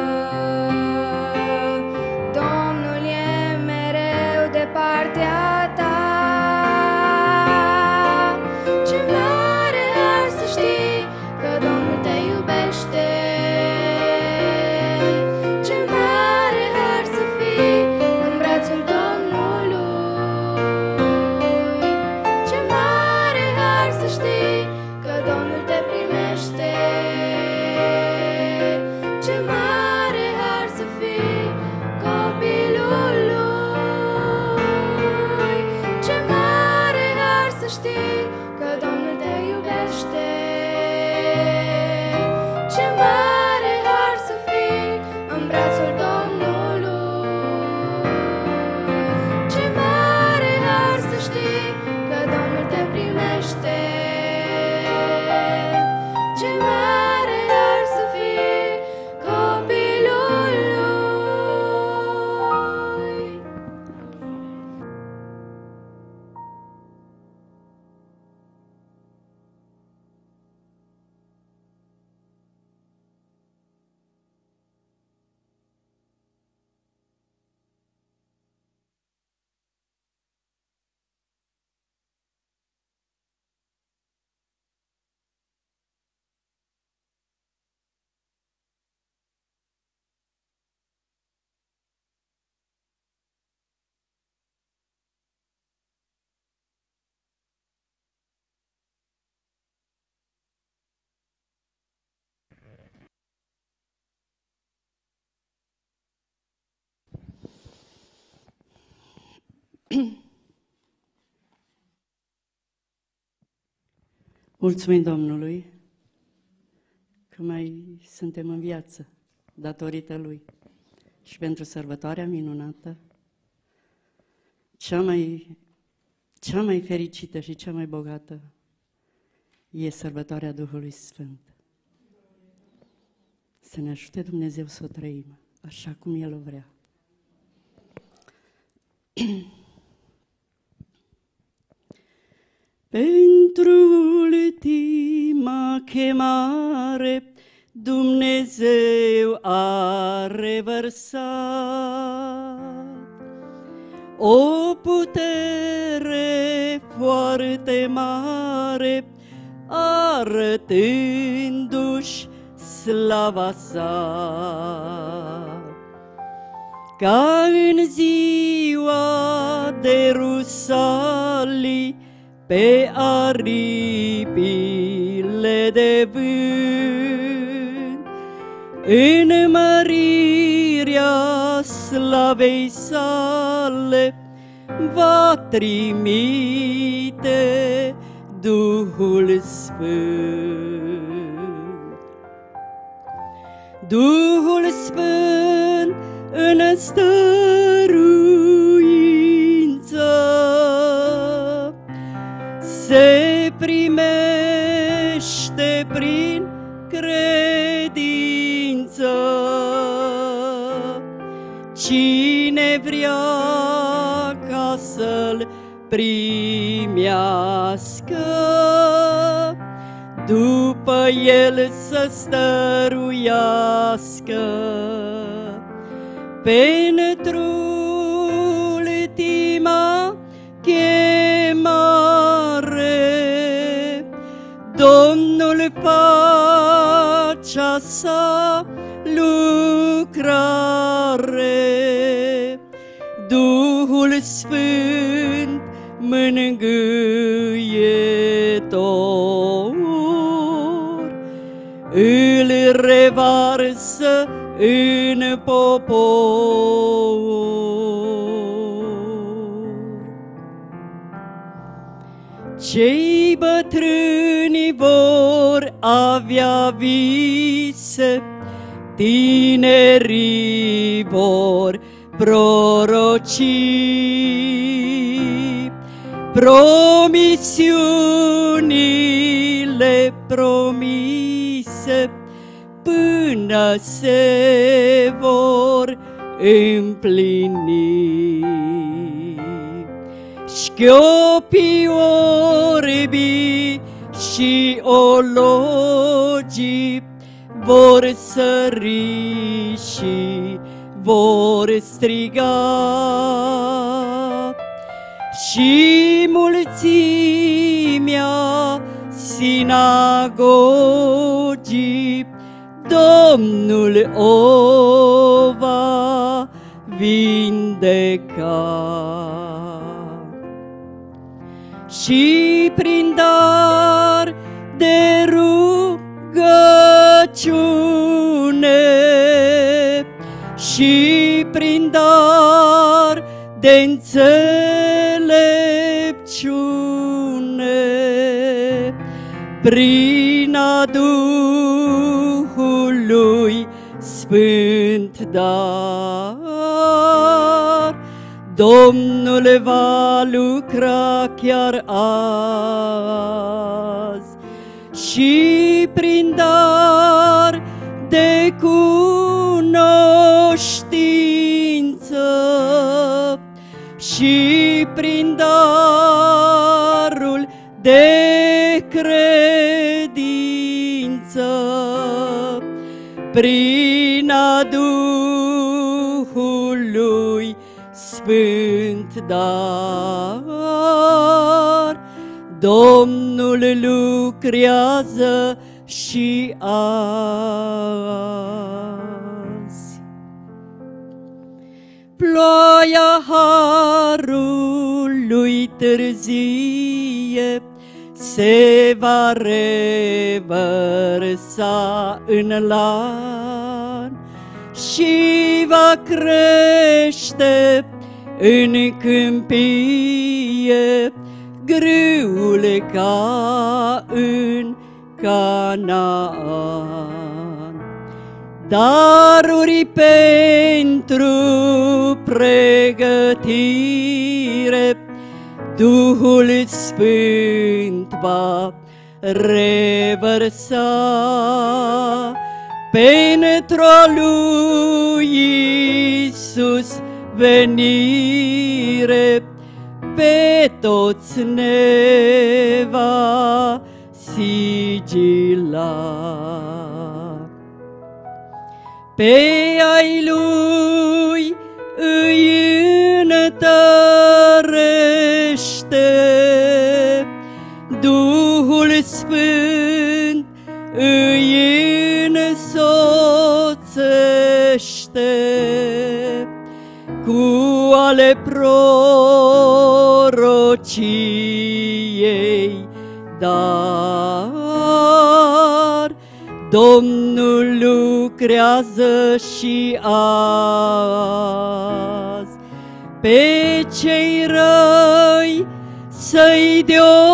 S6: Domnul e mereu de partea ta. Ce mare har să știi că Domnul te iubește,
S7: Mulțumim Domnului că mai suntem în viață datorită Lui și pentru sărbătoarea minunată, cea mai fericită și cea mai bogată e sărbătoarea Duhului Sfânt. Să ne ajute Dumnezeu să o trăim așa cum El o vrea. Pentru ultima chemare Dumnezeu a revărsat o putere foarte mare, arătându-și slava sa. Ca în ziua de Rusalii, pe aripile de vânt, în mărirea slavei sale, va trimite Duhul Sfânt. Duhul Sfânt în stăruință se primește prin credință. Cine vrea ca să-l primească, după el să stăruiască. Pentru ultima chemare, Domnul face sa lucrare. Duhul Sfânt mângâietor îl revarsă în popor. Cei bătrâni vor avea vise, tinerii vor proroci, promisiunile promise până se vor împlini. Șchiopii orbi și ologii vor sări și vor striga, și mulțimea sinagogii Domnul o va vindeca. Și prin dar de rugăciune și prin dar de înțelepciune, prin a Duhului Sfânt dar, Domnul va lucra chiar azi. Și prin dar de cunoștință și prin darul de credință, prin a Duhului Sfânt dar, Domnul lucrează și azi. Ploaia harului târzie se va revărsa în lan și va crește în câmpie, grâule ca în Canaan. Daruri pentru pregătire, Duhul Sfânt va revărsa pentru a lui Iisus venire, pe toți ne va sigila. Pe ai lui îi întărește, Duhul Sfânt îi însoțește, cu ale prorociei dar Domnul lucrează și azi pe cei răi să-i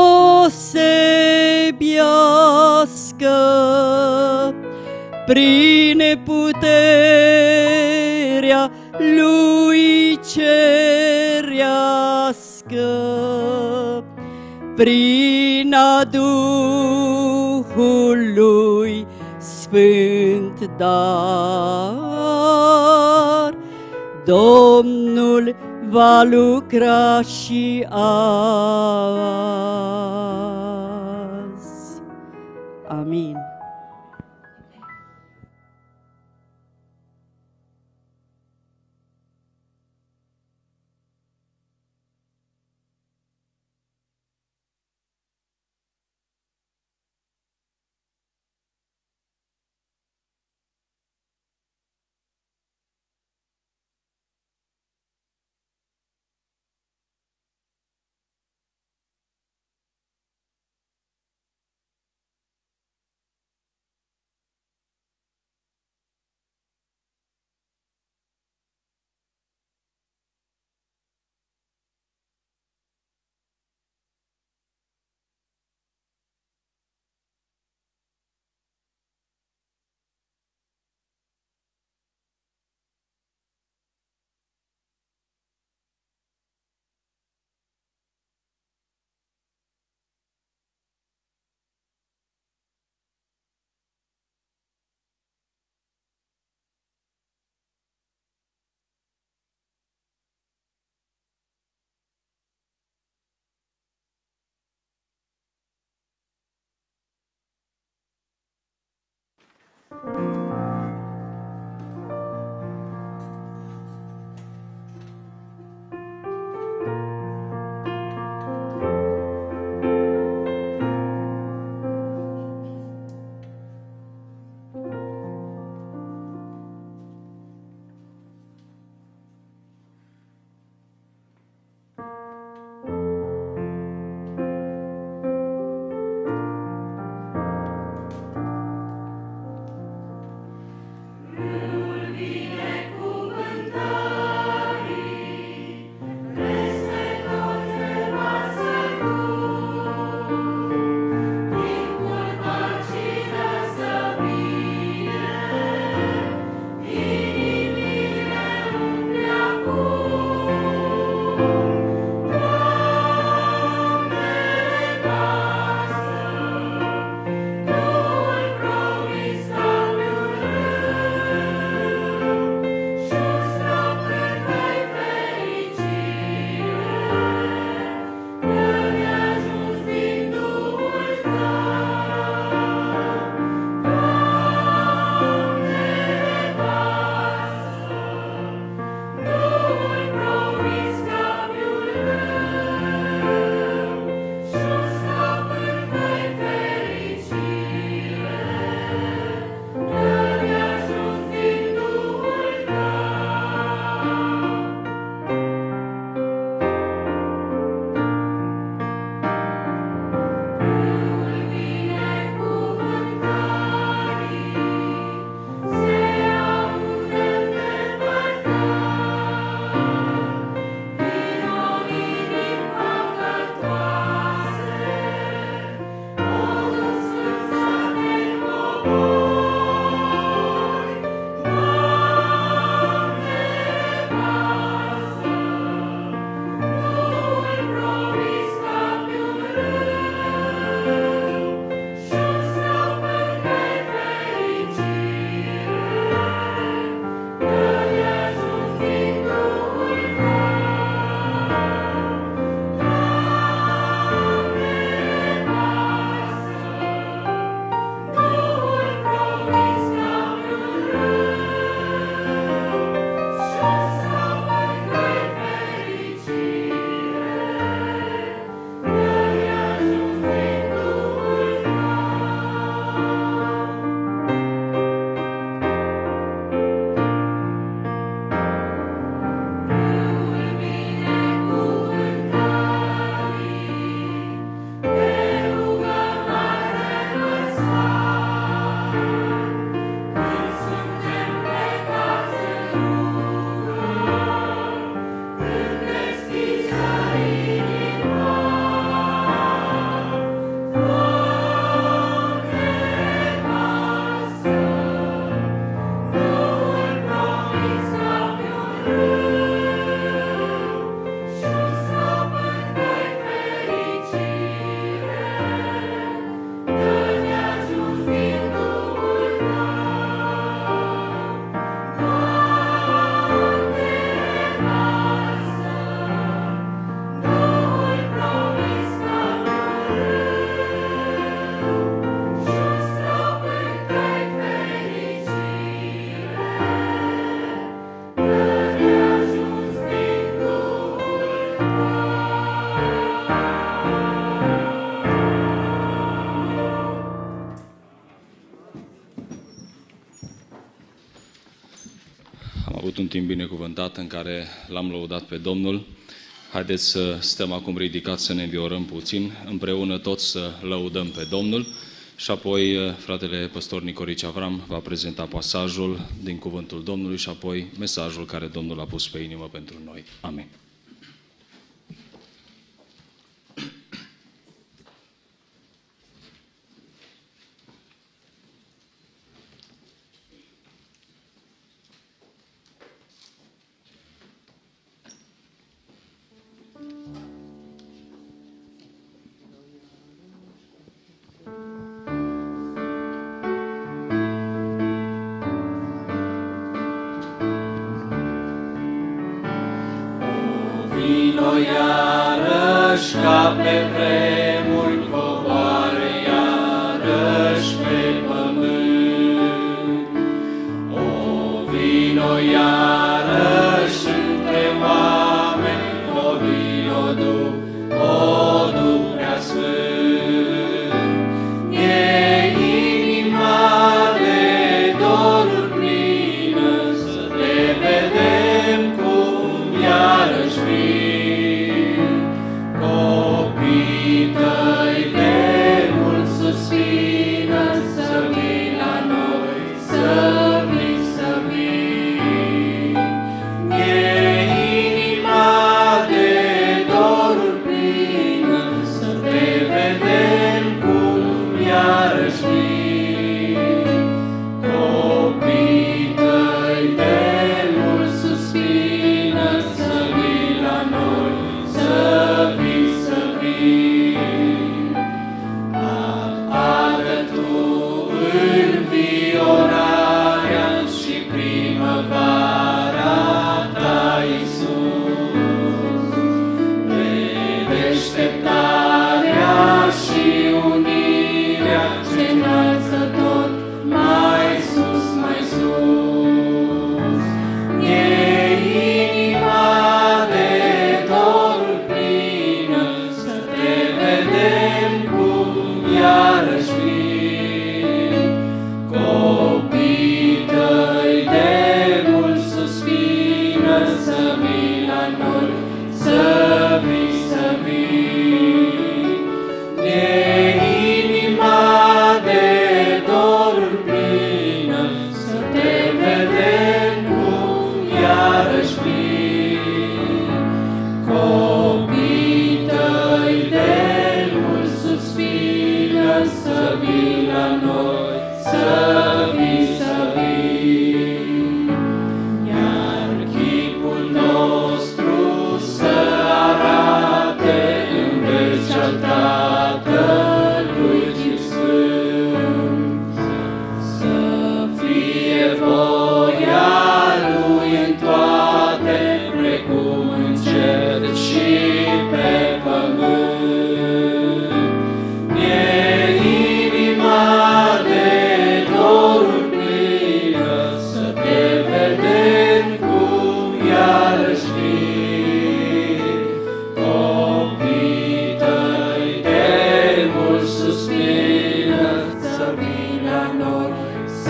S7: deosebească prin puterea lui cerească, prin a Duhului Sfânt dar, Domnul va lucra și azi. Amin.
S2: un timp binecuvântat în care l-am lăudat pe Domnul. Haideți să stăm acum ridicați, să ne înviorăm puțin, împreună toți să lăudăm pe Domnul și apoi fratele păstor Nicorici Avram va prezenta pasajul din Cuvântul Domnului și apoi mesajul care Domnul a pus pe inimă pentru noi. Amin.
S1: Vino iarăși ca pe vremuri, coboară iarăși pe pământ. O, vino iarăși între oameni, o, vino Duh, o, Duh preasfânt. E inima de doruri plină, să te vedem cum iarăși vii. Copii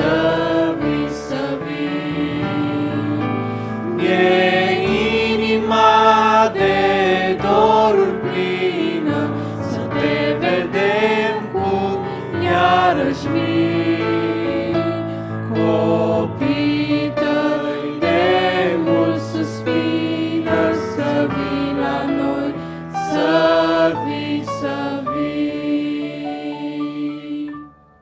S1: să vii, să vii. E inima de doruri plină, să te vedem cum iarăși vii. Copiii tăi de mult suspină, să vii la noi, să vii, să vii.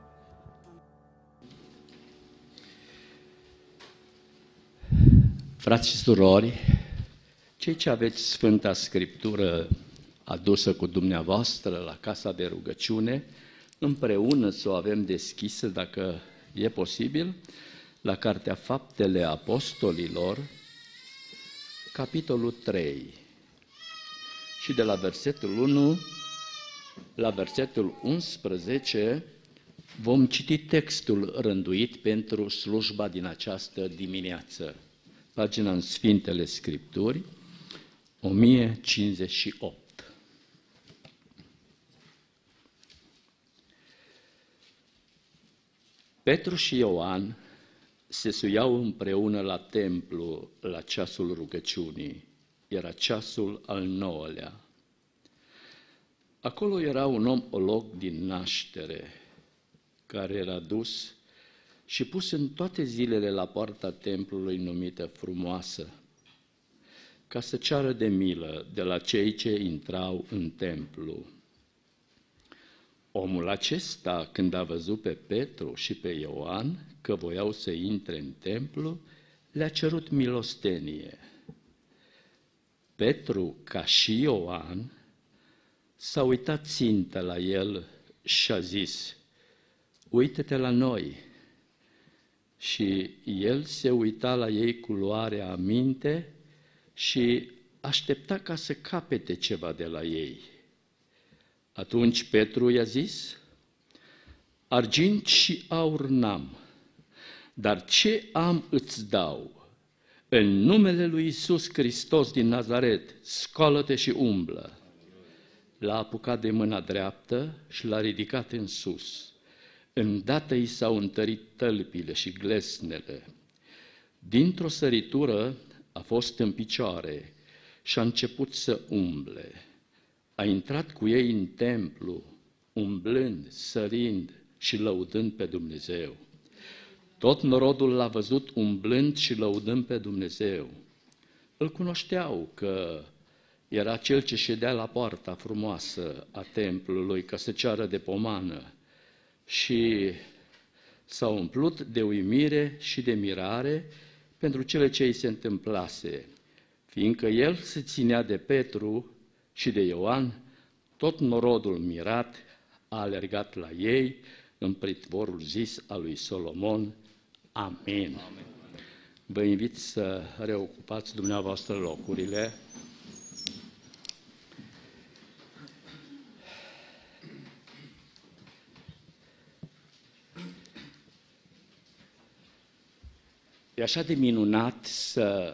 S8: Frați și surori, cei ce aveți Sfânta Scriptură adusă cu dumneavoastră la casa de rugăciune, împreună să o avem deschisă, dacă e posibil, la Cartea Faptele Apostolilor, capitolul 3, și de la versetul 1 la versetul 11 vom citi textul rânduit pentru slujba din această dimineață. Pagina în Sfintele Scripturi, 1058. Petru și Ioan se suiau împreună la templu la ceasul rugăciunii. Era ceasul al 9-lea. Acolo era un om olog din naștere, care era dus și pus în toate zilele la poarta templului numită Frumoasă, ca să ceară de milă de la cei ce intrau în templu. Omul acesta, când a văzut pe Petru și pe Ioan că voiau să intre în templu, le-a cerut milostenie. Petru, ca și Ioan, s-a uitat țintă la el și a zis: uită-te la noi. Și el se uita la ei cu luarea aminte și aștepta ca să capete ceva de la ei. Atunci Petru i-a zis: argint și aur n-am, dar ce am îți dau. În numele lui Iisus Hristos din Nazaret, scoală-te și umblă. L-a apucat de mâna dreaptă și l-a ridicat în sus. Îndată i s-au întărit tălpile și glesnele. Dintr-o săritură a fost în picioare și a început să umble. A intrat cu ei în templu, umblând, sărind și lăudând pe Dumnezeu. Tot norodul l-a văzut umblând și lăudând pe Dumnezeu. Îl cunoșteau că era cel ce ședea la poarta frumoasă a templului ca să ceară de pomană, și s-au umplut de uimire și de mirare pentru cele ce îi se întâmplase, fiindcă el se ținea de Petru și de Ioan. Tot norodul mirat a alergat la ei în pritvorul zis al lui Solomon. Amin. Amin. Vă invit să reocupați dumneavoastră locurile. E așa de minunat să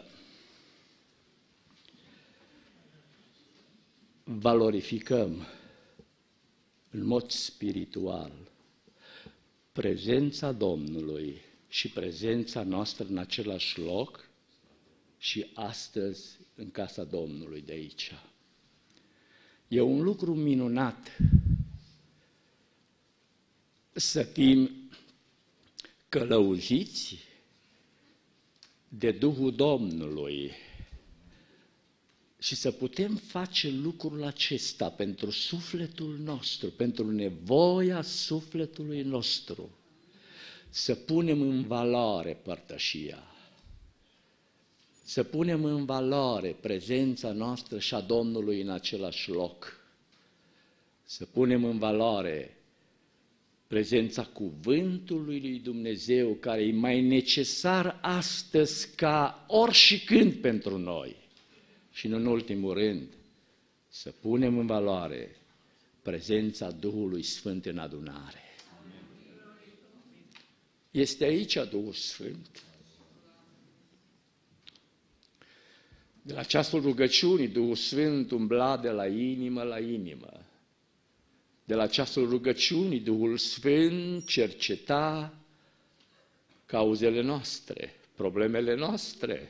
S8: valorificăm în mod spiritual prezența Domnului și prezența noastră în același loc și astăzi în casa Domnului de aici. E un lucru minunat să fim călăuziți de Duhul Domnului și să putem face lucrul acesta pentru sufletul nostru, pentru nevoia sufletului nostru, să punem în valoare părtășia, să punem în valoare prezența noastră și a Domnului în același loc, să punem în valoare prezența cuvântului lui Dumnezeu, care e mai necesar astăzi ca oricând pentru noi. Și în ultimul rând, să punem în valoare prezența Duhului Sfânt în adunare. Este aici Duhul Sfânt. De la ceasul rugăciunii, Duhul Sfânt umbla de la inimă la inimă. De la ceasul rugăciunii, Duhul Sfânt cerceta cauzele noastre, problemele noastre.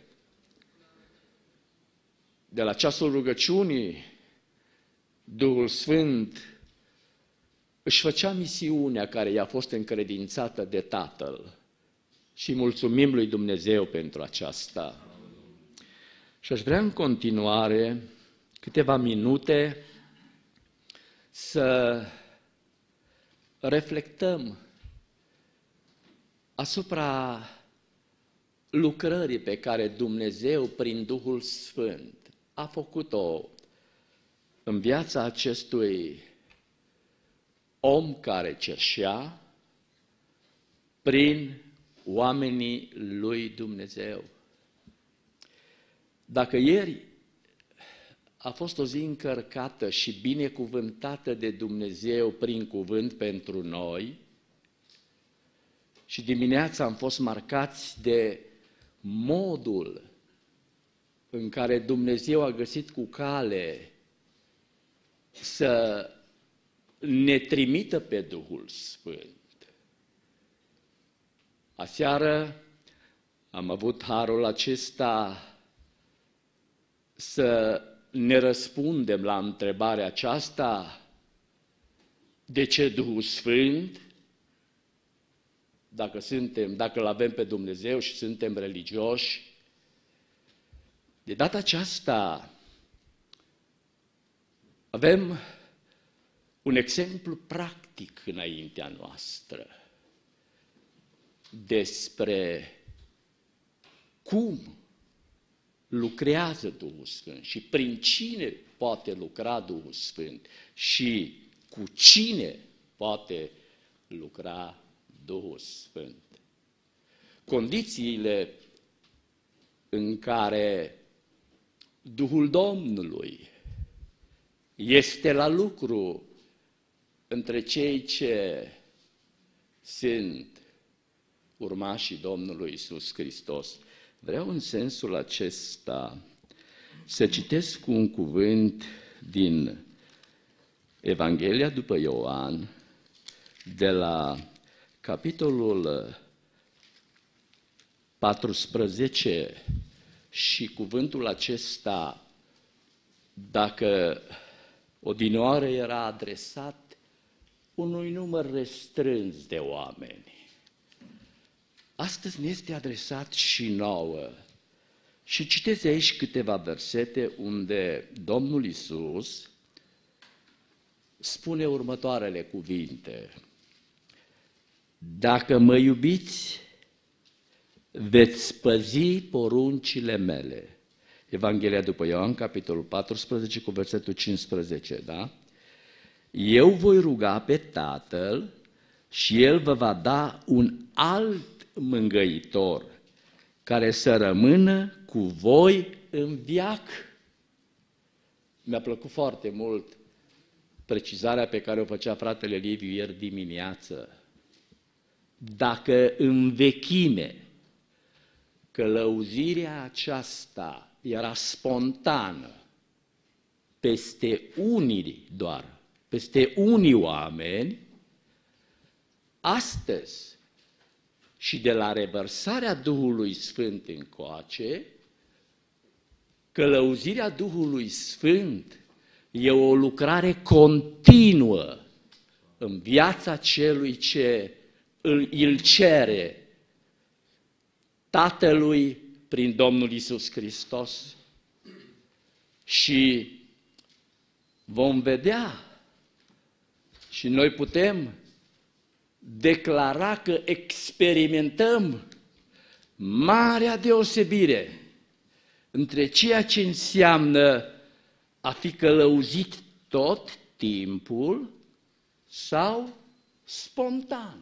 S8: De la ceasul rugăciunii, Duhul Sfânt își făcea misiunea care i-a fost încredințată de Tatăl și mulțumim lui Dumnezeu pentru aceasta. Și aș vrea în continuare câteva minute să reflectăm asupra lucrării pe care Dumnezeu, prin Duhul Sfânt, a făcut-o în viața acestui om care cerșea prin oamenii lui Dumnezeu. Dacă ieri a fost o zi încărcată și binecuvântată de Dumnezeu prin cuvânt pentru noi și dimineața am fost marcați de modul în care Dumnezeu a găsit cu cale să ne trimită pe Duhul Sfânt. Aseară am avut harul acesta să ne răspundem la întrebarea aceasta: de ce Duhul Sfânt? Dacă îl avem pe Dumnezeu și suntem religioși. De data aceasta avem un exemplu practic înaintea noastră despre cum lucrează Duhul Sfânt și prin cine poate lucra Duhul Sfânt și cu cine poate lucra Duhul Sfânt. Condițiile în care Duhul Domnului este la lucru între cei ce sunt urmașii Domnului Iisus Hristos. Vreau în sensul acesta să citesc un cuvânt din Evanghelia după Ioan, de la capitolul 14, și cuvântul acesta, dacă odinioară era adresat unui număr restrâns de oameni, astăzi ne este adresat și nouă. Și citesc aici câteva versete unde Domnul Iisus spune următoarele cuvinte: dacă mă iubiți, veți păzi poruncile mele. Evanghelia după Ioan, capitolul 14, cu versetul 15, da? Eu voi ruga pe Tatăl și El vă va da un alt mângâitor care să rămână cu voi în veac. Mi-a plăcut foarte mult precizarea pe care o făcea fratele Liviu ieri dimineață. Dacă în vechime călăuzirea aceasta era spontană, peste unii doar, peste unii oameni, astăzi și de la revărsarea Duhului Sfânt încoace, călăuzirea Duhului Sfânt e o lucrare continuă în viața celui ce îl cere Tatălui prin Domnul Iisus Hristos. Și vom vedea și noi putem declara că experimentăm marea deosebire între ceea ce înseamnă a fi călăuzit tot timpul sau spontan.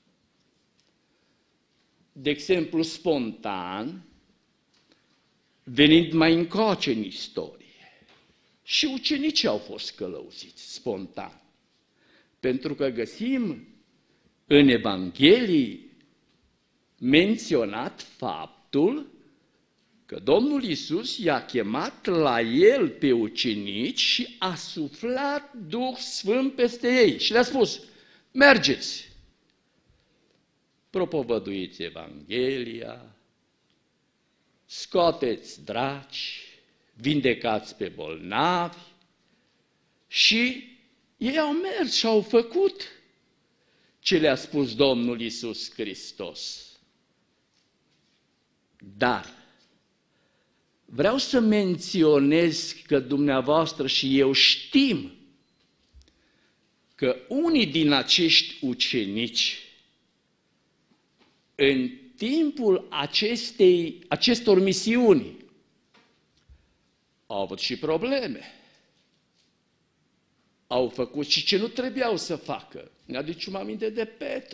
S8: De exemplu, spontan, venind mai încoace în istorie, și ucenicii au fost călăuziți spontan, pentru că găsim în Evanghelii menționat faptul că Domnul Iisus i-a chemat la El pe ucenici și a suflat Duh Sfânt peste ei și le-a spus: mergeți! propovăduiți Evanghelia, scoateți draci, vindecați pe bolnavi și ei au mers și au făcut ce le-a spus Domnul Iisus Hristos. Dar vreau să menționez că dumneavoastră și eu știm că unii din acești ucenici, în timpul acestor misiuni, au avut și probleme. Au făcut și ce nu trebuiau să facă. Ne aducem aminte de Petru.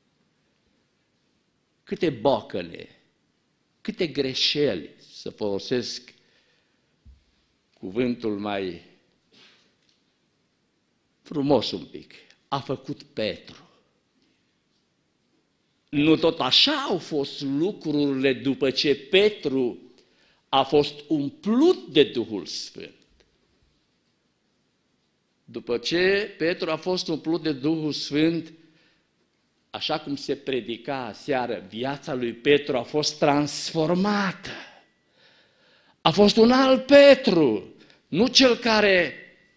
S8: Câte bocăne, câte greșeli, să folosesc cuvântul mai frumos un pic, a făcut Petru. Nu tot așa au fost lucrurile după ce Petru a fost umplut de Duhul Sfânt. După ce Petru a fost umplut de Duhul Sfânt, așa cum se predica aseară, viața lui Petru a fost transformată. A fost un alt Petru, nu cel care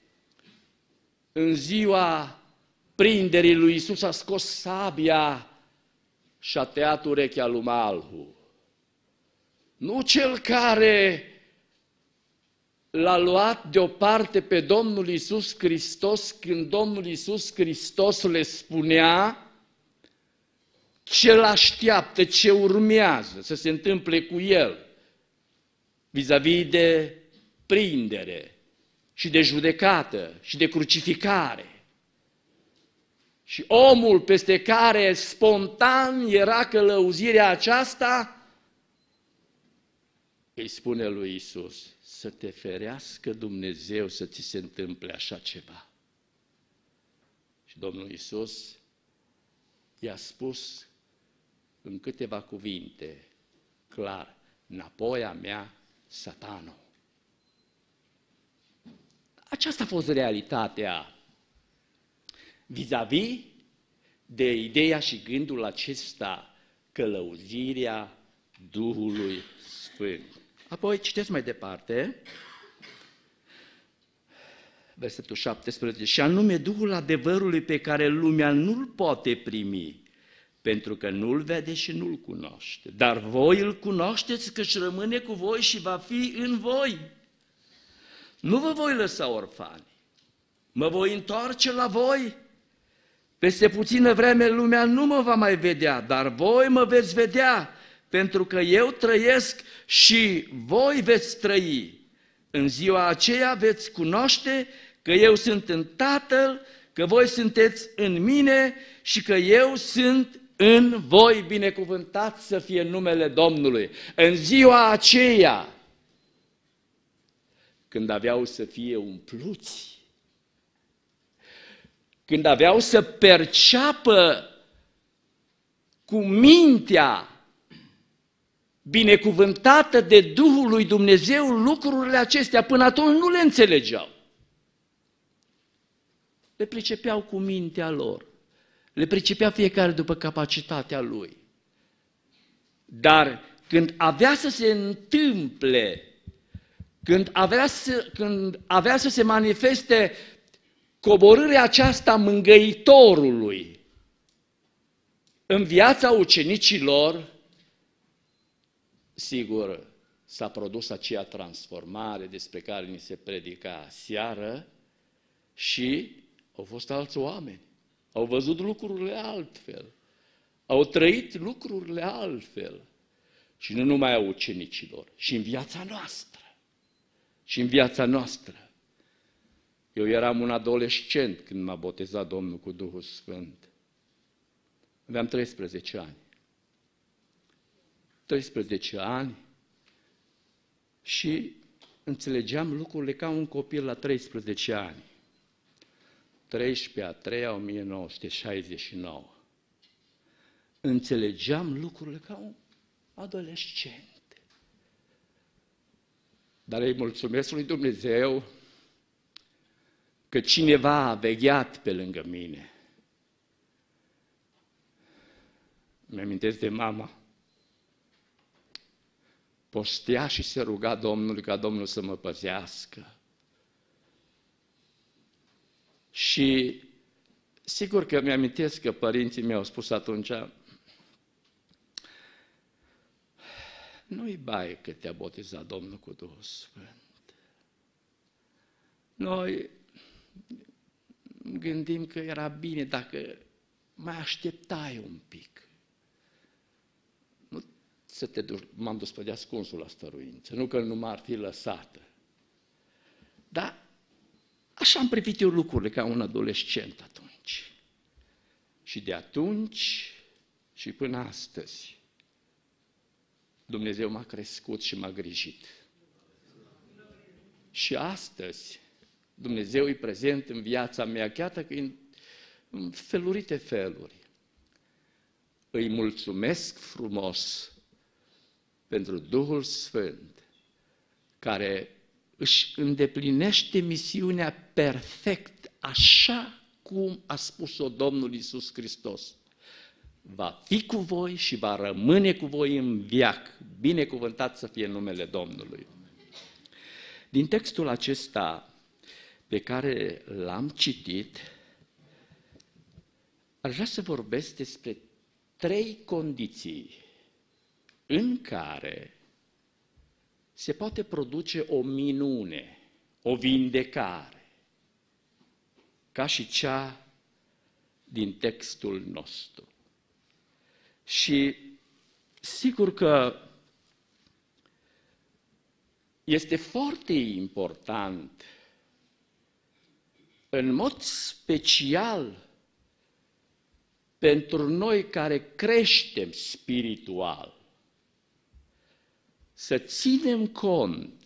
S8: în ziua prinderii lui Iisus a scos sabia și a tăiat urechea lui Malhu. Nu cel care l-a luat deoparte pe Domnul Iisus Hristos când Domnul Iisus Hristos le spunea ce îl așteaptă, ce urmează să se întâmple cu el vis-a-vis de prindere și de judecată și de crucificare. Și omul peste care spontan era călăuzirea aceasta, îi spune lui Iisus, să te ferească Dumnezeu să ți se întâmple așa ceva. Și Domnul Iisus i-a spus în câteva cuvinte, clar, înapoi a mea, Satanul. Aceasta a fost realitatea vis-a-vis de ideea și gândul acesta, călăuzirea Duhului Sfânt. Apoi citesc mai departe, versetul 17, și anume Duhul adevărului pe care lumea nu-l poate primi, pentru că nu-l vede și nu-l cunoaște. Dar voi îl cunoașteți căci rămâne cu voi și va fi în voi. Nu vă voi lăsa orfani, mă voi întoarce la voi. Peste puțină vreme lumea nu mă va mai vedea, dar voi mă veți vedea, pentru că eu trăiesc și voi veți trăi. În ziua aceea veți cunoaște că eu sunt în Tatăl, că voi sunteți în mine și că eu sunt în voi. Binecuvântat să fie numele Domnului. În ziua aceea, când aveau să fie umpluți, când aveau să perceapă cu mintea binecuvântată de Duhul lui Dumnezeu lucrurile acestea, până atunci nu le înțelegeau. Le pricepeau cu mintea lor, le pricepea fiecare după capacitatea lui. Dar când avea să se întâmple, când avea să se manifeste coborârea aceasta mângăitorului în viața ucenicilor, sigur, s-a produs aceea transformare despre care ni se predica aseară și au fost alți oameni. Au văzut lucrurile altfel, au trăit lucrurile altfel. Și nu numai a ucenicilor, și în viața noastră. Și în viața noastră. Eu eram un adolescent când m-a botezat Domnul cu Duhul Sfânt. Aveam 13 ani. 13 ani și înțelegeam lucrurile ca un copil la 13 ani. 13/3/1969. Înțelegeam lucrurile ca un adolescent. Dar îi mulțumesc lui Dumnezeu că cineva a vegheat pe lângă mine. Mi-amintesc de mama. Postea și se ruga Domnului ca Domnul să mă păzească. Și sigur că mi-amintesc că părinții mi-au spus atunci: nu-i baie că te-a botezat Domnul cu Duhul Sfânt. Noi gândim că era bine dacă mai așteptai un pic. Nu să te duci, m-am dus pe de-ascunsul la stăruință, nu că nu m-ar fi lăsată. Dar așa am privit eu lucrurile ca un adolescent atunci. Și de atunci și până astăzi, Dumnezeu m-a crescut și m-a grijit. Și astăzi, Dumnezeu e prezent în viața mea, chiar că în felurite feluri. Îi mulțumesc frumos pentru Duhul Sfânt, care își îndeplinește misiunea perfect, așa cum a spus-o Domnul Iisus Hristos. Va fi cu voi și va rămâne cu voi în veac. Binecuvântat să fie numele Domnului. Din textul acesta pe care l-am citit, aș vrea să vorbesc despre 3 condiții în care se poate produce o minune, o vindecare, ca și cea din textul nostru. Și sigur că este foarte important, în mod special pentru noi care creștem spiritual, să ținem cont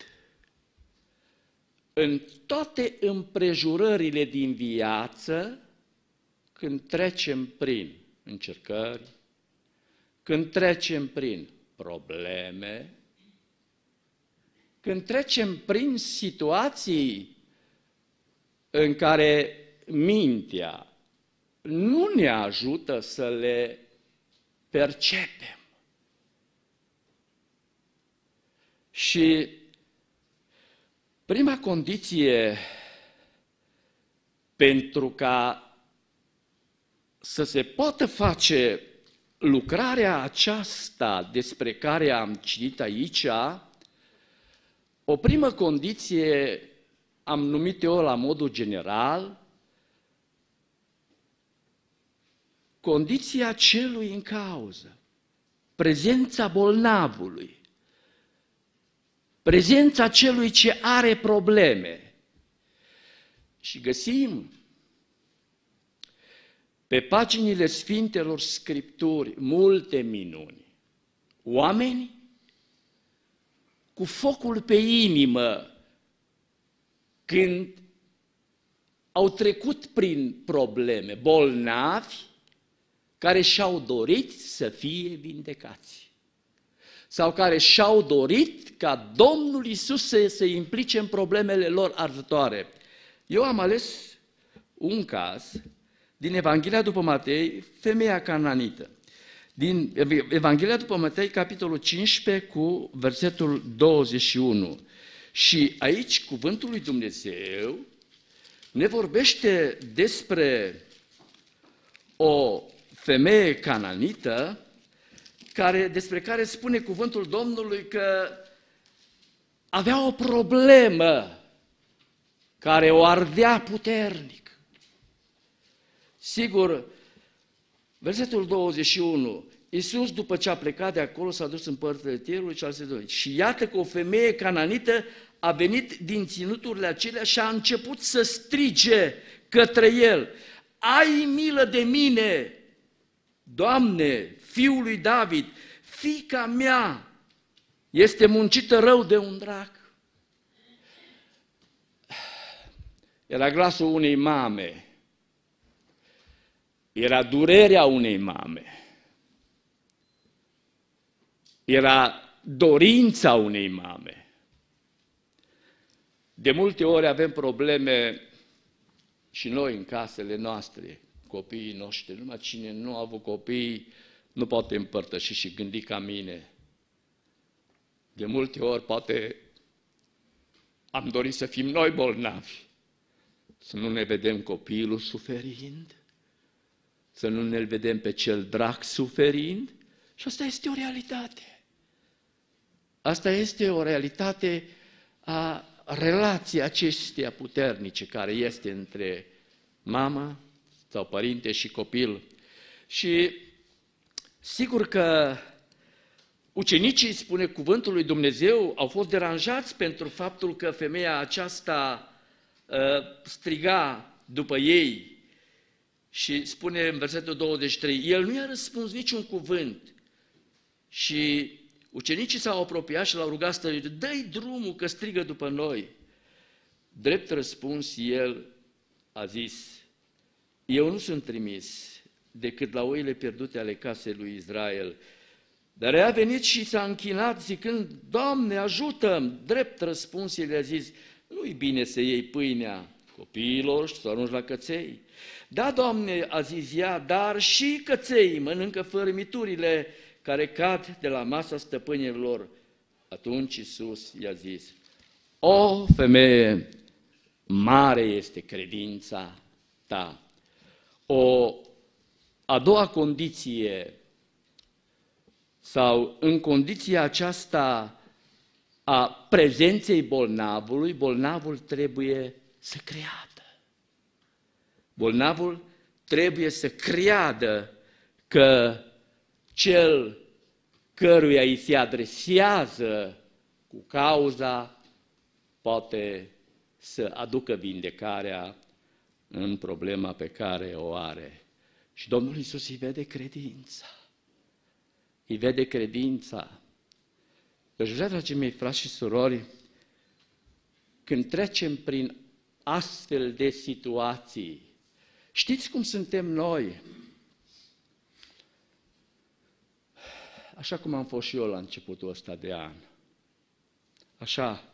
S8: în toate împrejurările din viață, când trecem prin încercări, când trecem prin probleme, când trecem prin situații în care mintea nu ne ajută să le percepem. Și prima condiție pentru ca să se poată face lucrarea aceasta despre care am citit aici, o primă condiție am numit eu la modul general, condiția celui în cauză, prezența bolnavului, prezența celui ce are probleme. Și găsim pe paginile Sfintelor Scripturi multe minuni. Oameni cu focul pe inimă, când au trecut prin probleme, bolnavi care și-au dorit să fie vindecați sau care și-au dorit ca Domnul Iisus să se implice în problemele lor arzătoare. Eu am ales un caz din Evanghelia după Matei, femeia cananită. Din Evanghelia după Matei, capitolul 15, cu versetul 21. Și aici cuvântul lui Dumnezeu ne vorbește despre o femeie cananită despre care spune cuvântul Domnului că avea o problemă care o ardea puternic. Sigur, versetul 21, Iisus, după ce a plecat de acolo, s-a dus în părțile Tirului și al Sidonului. Și iată că o femeie cananită a venit din ținuturile acelea și a început să strige către el: ai milă de mine, Doamne, Fiul lui David, fiica mea este muncită rău de un drac. Era glasul unei mame, era durerea unei mame, era dorința unei mame. De multe ori avem probleme și noi în casele noastre, copiii noștri, numai cine nu a avut copii nu poate împărtăși și gândi ca mine. De multe ori poate am dorit să fim noi bolnavi, să nu ne vedem copilul suferind, să nu ne vedem pe cel drag suferind, și asta este o realitate. Asta este o realitate a relației acesteia puternice care este între mamă sau părinte și copil. Și sigur că ucenicii, spune cuvântul lui Dumnezeu, au fost deranjați pentru faptul că femeia aceasta striga după ei și spune în versetul 23, el nu i-a răspuns niciun cuvânt și ucenicii s-au apropiat și l-au rugat stăruit, dă-i drumul că strigă după noi. Drept răspuns, el a zis, eu nu sunt trimis decât la oile pierdute ale casei lui Israel. Dar ea a venit și s-a închinat zicând, Doamne, ajută-mi! Drept răspuns, el a zis, nu-i bine să iei pâinea copiilor și să o arunci la căței. Da, Doamne, a zis ea, dar și căței mănâncă fărâmiturile care cad de la masa stăpânilor. Atunci Iisus i-a zis, o femeie, mare este credința ta. A doua condiție, sau în condiția aceasta a prezenței bolnavului, bolnavul trebuie să creadă. Bolnavul trebuie să creadă că cel căruia îi se adresează cu cauza poate să aducă vindecarea în problema pe care o are. Și Domnul Iisus îi vede credința. Îi vede credința. Deci, dragii mei, frați și surori, când trecem prin astfel de situații, știți cum suntem noi? Așa cum am fost și eu la începutul ăsta de an. Așa,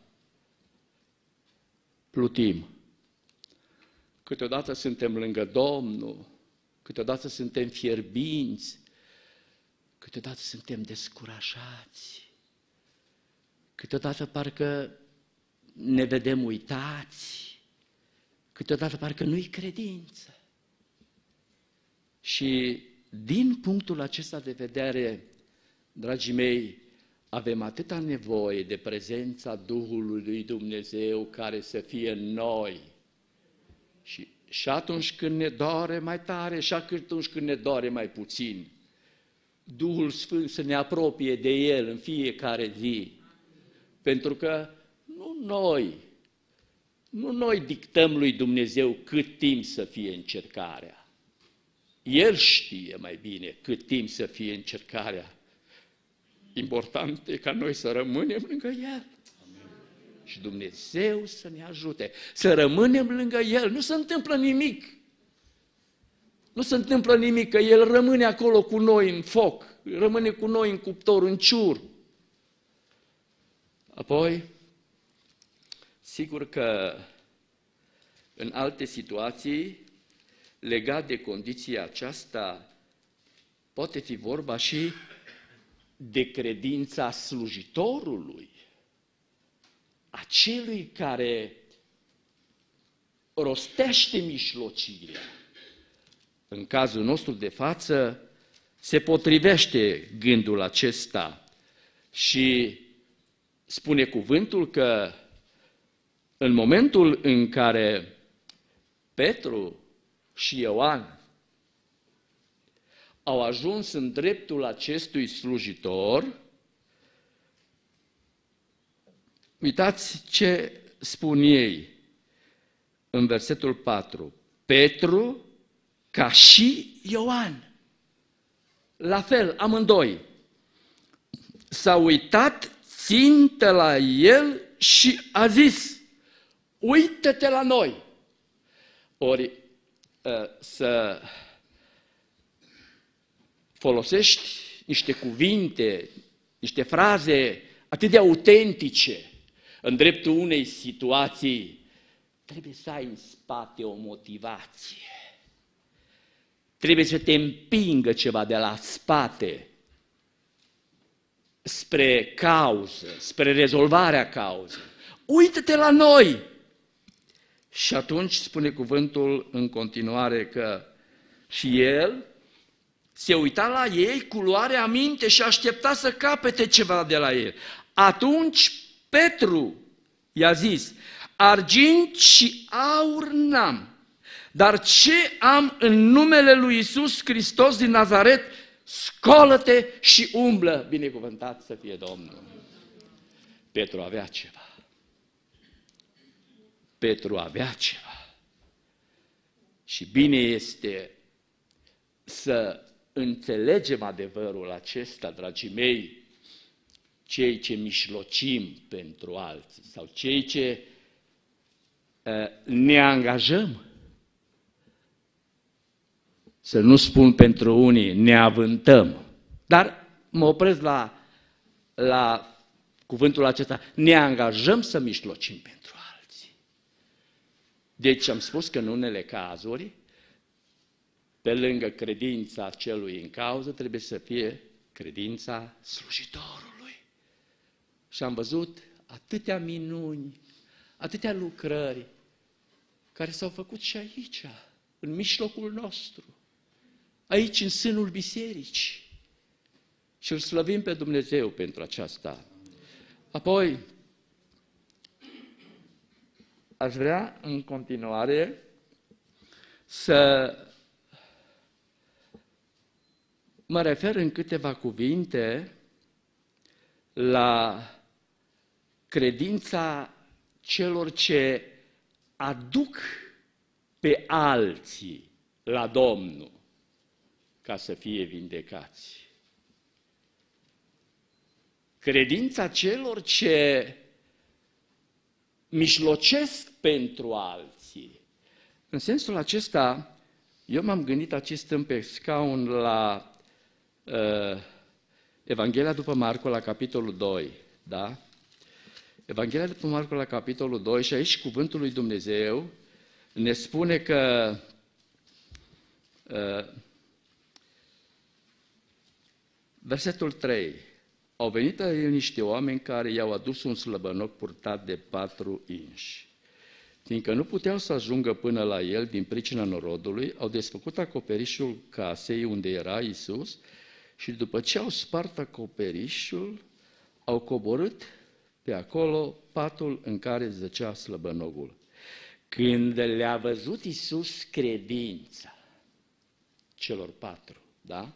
S8: plutim. Câteodată suntem lângă Domnul, câteodată suntem fierbinți, câteodată suntem descurajați, câteodată parcă ne vedem uitați, câteodată parcă nu-i credință. Și din punctul acesta de vedere, dragii mei, avem atâta nevoie de prezența Duhului lui Dumnezeu care să fie în noi. Și atunci când ne doare mai tare, și atunci când ne doare mai puțin, Duhul Sfânt să ne apropie de El în fiecare zi. Pentru că nu noi dictăm lui Dumnezeu cât timp să fie încercarea. El știe mai bine cât timp să fie încercarea. Important e ca noi să rămânem lângă El. Și Dumnezeu să ne ajute, să rămânem lângă El. Nu se întâmplă nimic. Nu se întâmplă nimic, că El rămâne acolo cu noi în foc, rămâne cu noi în cuptor, în ciur. Apoi, sigur că în alte situații, legat de condiția aceasta, poate fi vorba și de credința slujitorului, acelui care rostește mijlocirea. În cazul nostru de față, se potrivește gândul acesta și spune cuvântul că în momentul în care Petru și Ioan au ajuns în dreptul acestui slujitor, uitați ce spun ei în versetul 4. Petru ca și Ioan, la fel, amândoi, s-au uitat țintă la el și a zis, uită-te la noi. Ori să folosești niște cuvinte, niște fraze atât de autentice în dreptul unei situații, trebuie să ai în spate o motivație. trebuie să te împingă ceva de la spate spre cauză, spre rezolvarea cauzei. Uită-te la noi! Și atunci spune cuvântul în continuare că și el se uita la ei cu luare aminte și aștepta să capete ceva de la el. Atunci Petru i-a zis, argint și aur n-am, dar ce am în numele lui Iisus Hristos din Nazaret, scolă-te și umblă. Binecuvântat să fie Domnul. Petru avea ceva. Petru avea ceva. Și bine este să înțelegem adevărul acesta, dragii mei, cei ce mișlocim pentru alții sau cei ce ne angajăm. Să nu spun pentru unii, ne avântăm, dar mă opresc la cuvântul acesta, ne angajăm să mișlocim pentru alții. Deci am spus că în unele cazuri, pe lângă credința celui în cauză, trebuie să fie credința slujitorului. Și am văzut atâtea minuni, atâtea lucrări care s-au făcut și aici, în mijlocul nostru, aici în sânul bisericii. Și îl slăvim pe Dumnezeu pentru aceasta. Apoi, aș vrea în continuare să mă refer în câteva cuvinte la credința celor ce aduc pe alții la Domnul ca să fie vindecați. Credința celor ce mijlocesc pentru alții. În sensul acesta, eu m-am gândit aici stând pe scaun la Evanghelia după Marcu la capitolul 2, da? Evanghelia după Marcu la capitolul 2 și aici cuvântul lui Dumnezeu ne spune că versetul 3, au venit niște oameni care i-au adus un slăbănoc purtat de 4 inși. Fiindcă nu puteau să ajungă până la el din pricina norodului, au desfăcut acoperișul casei unde era Iisus și după ce au spart acoperișul, au coborât pe acolo patul în care zăcea slăbănogul. Când le-a văzut Iisus credința celor 4, da?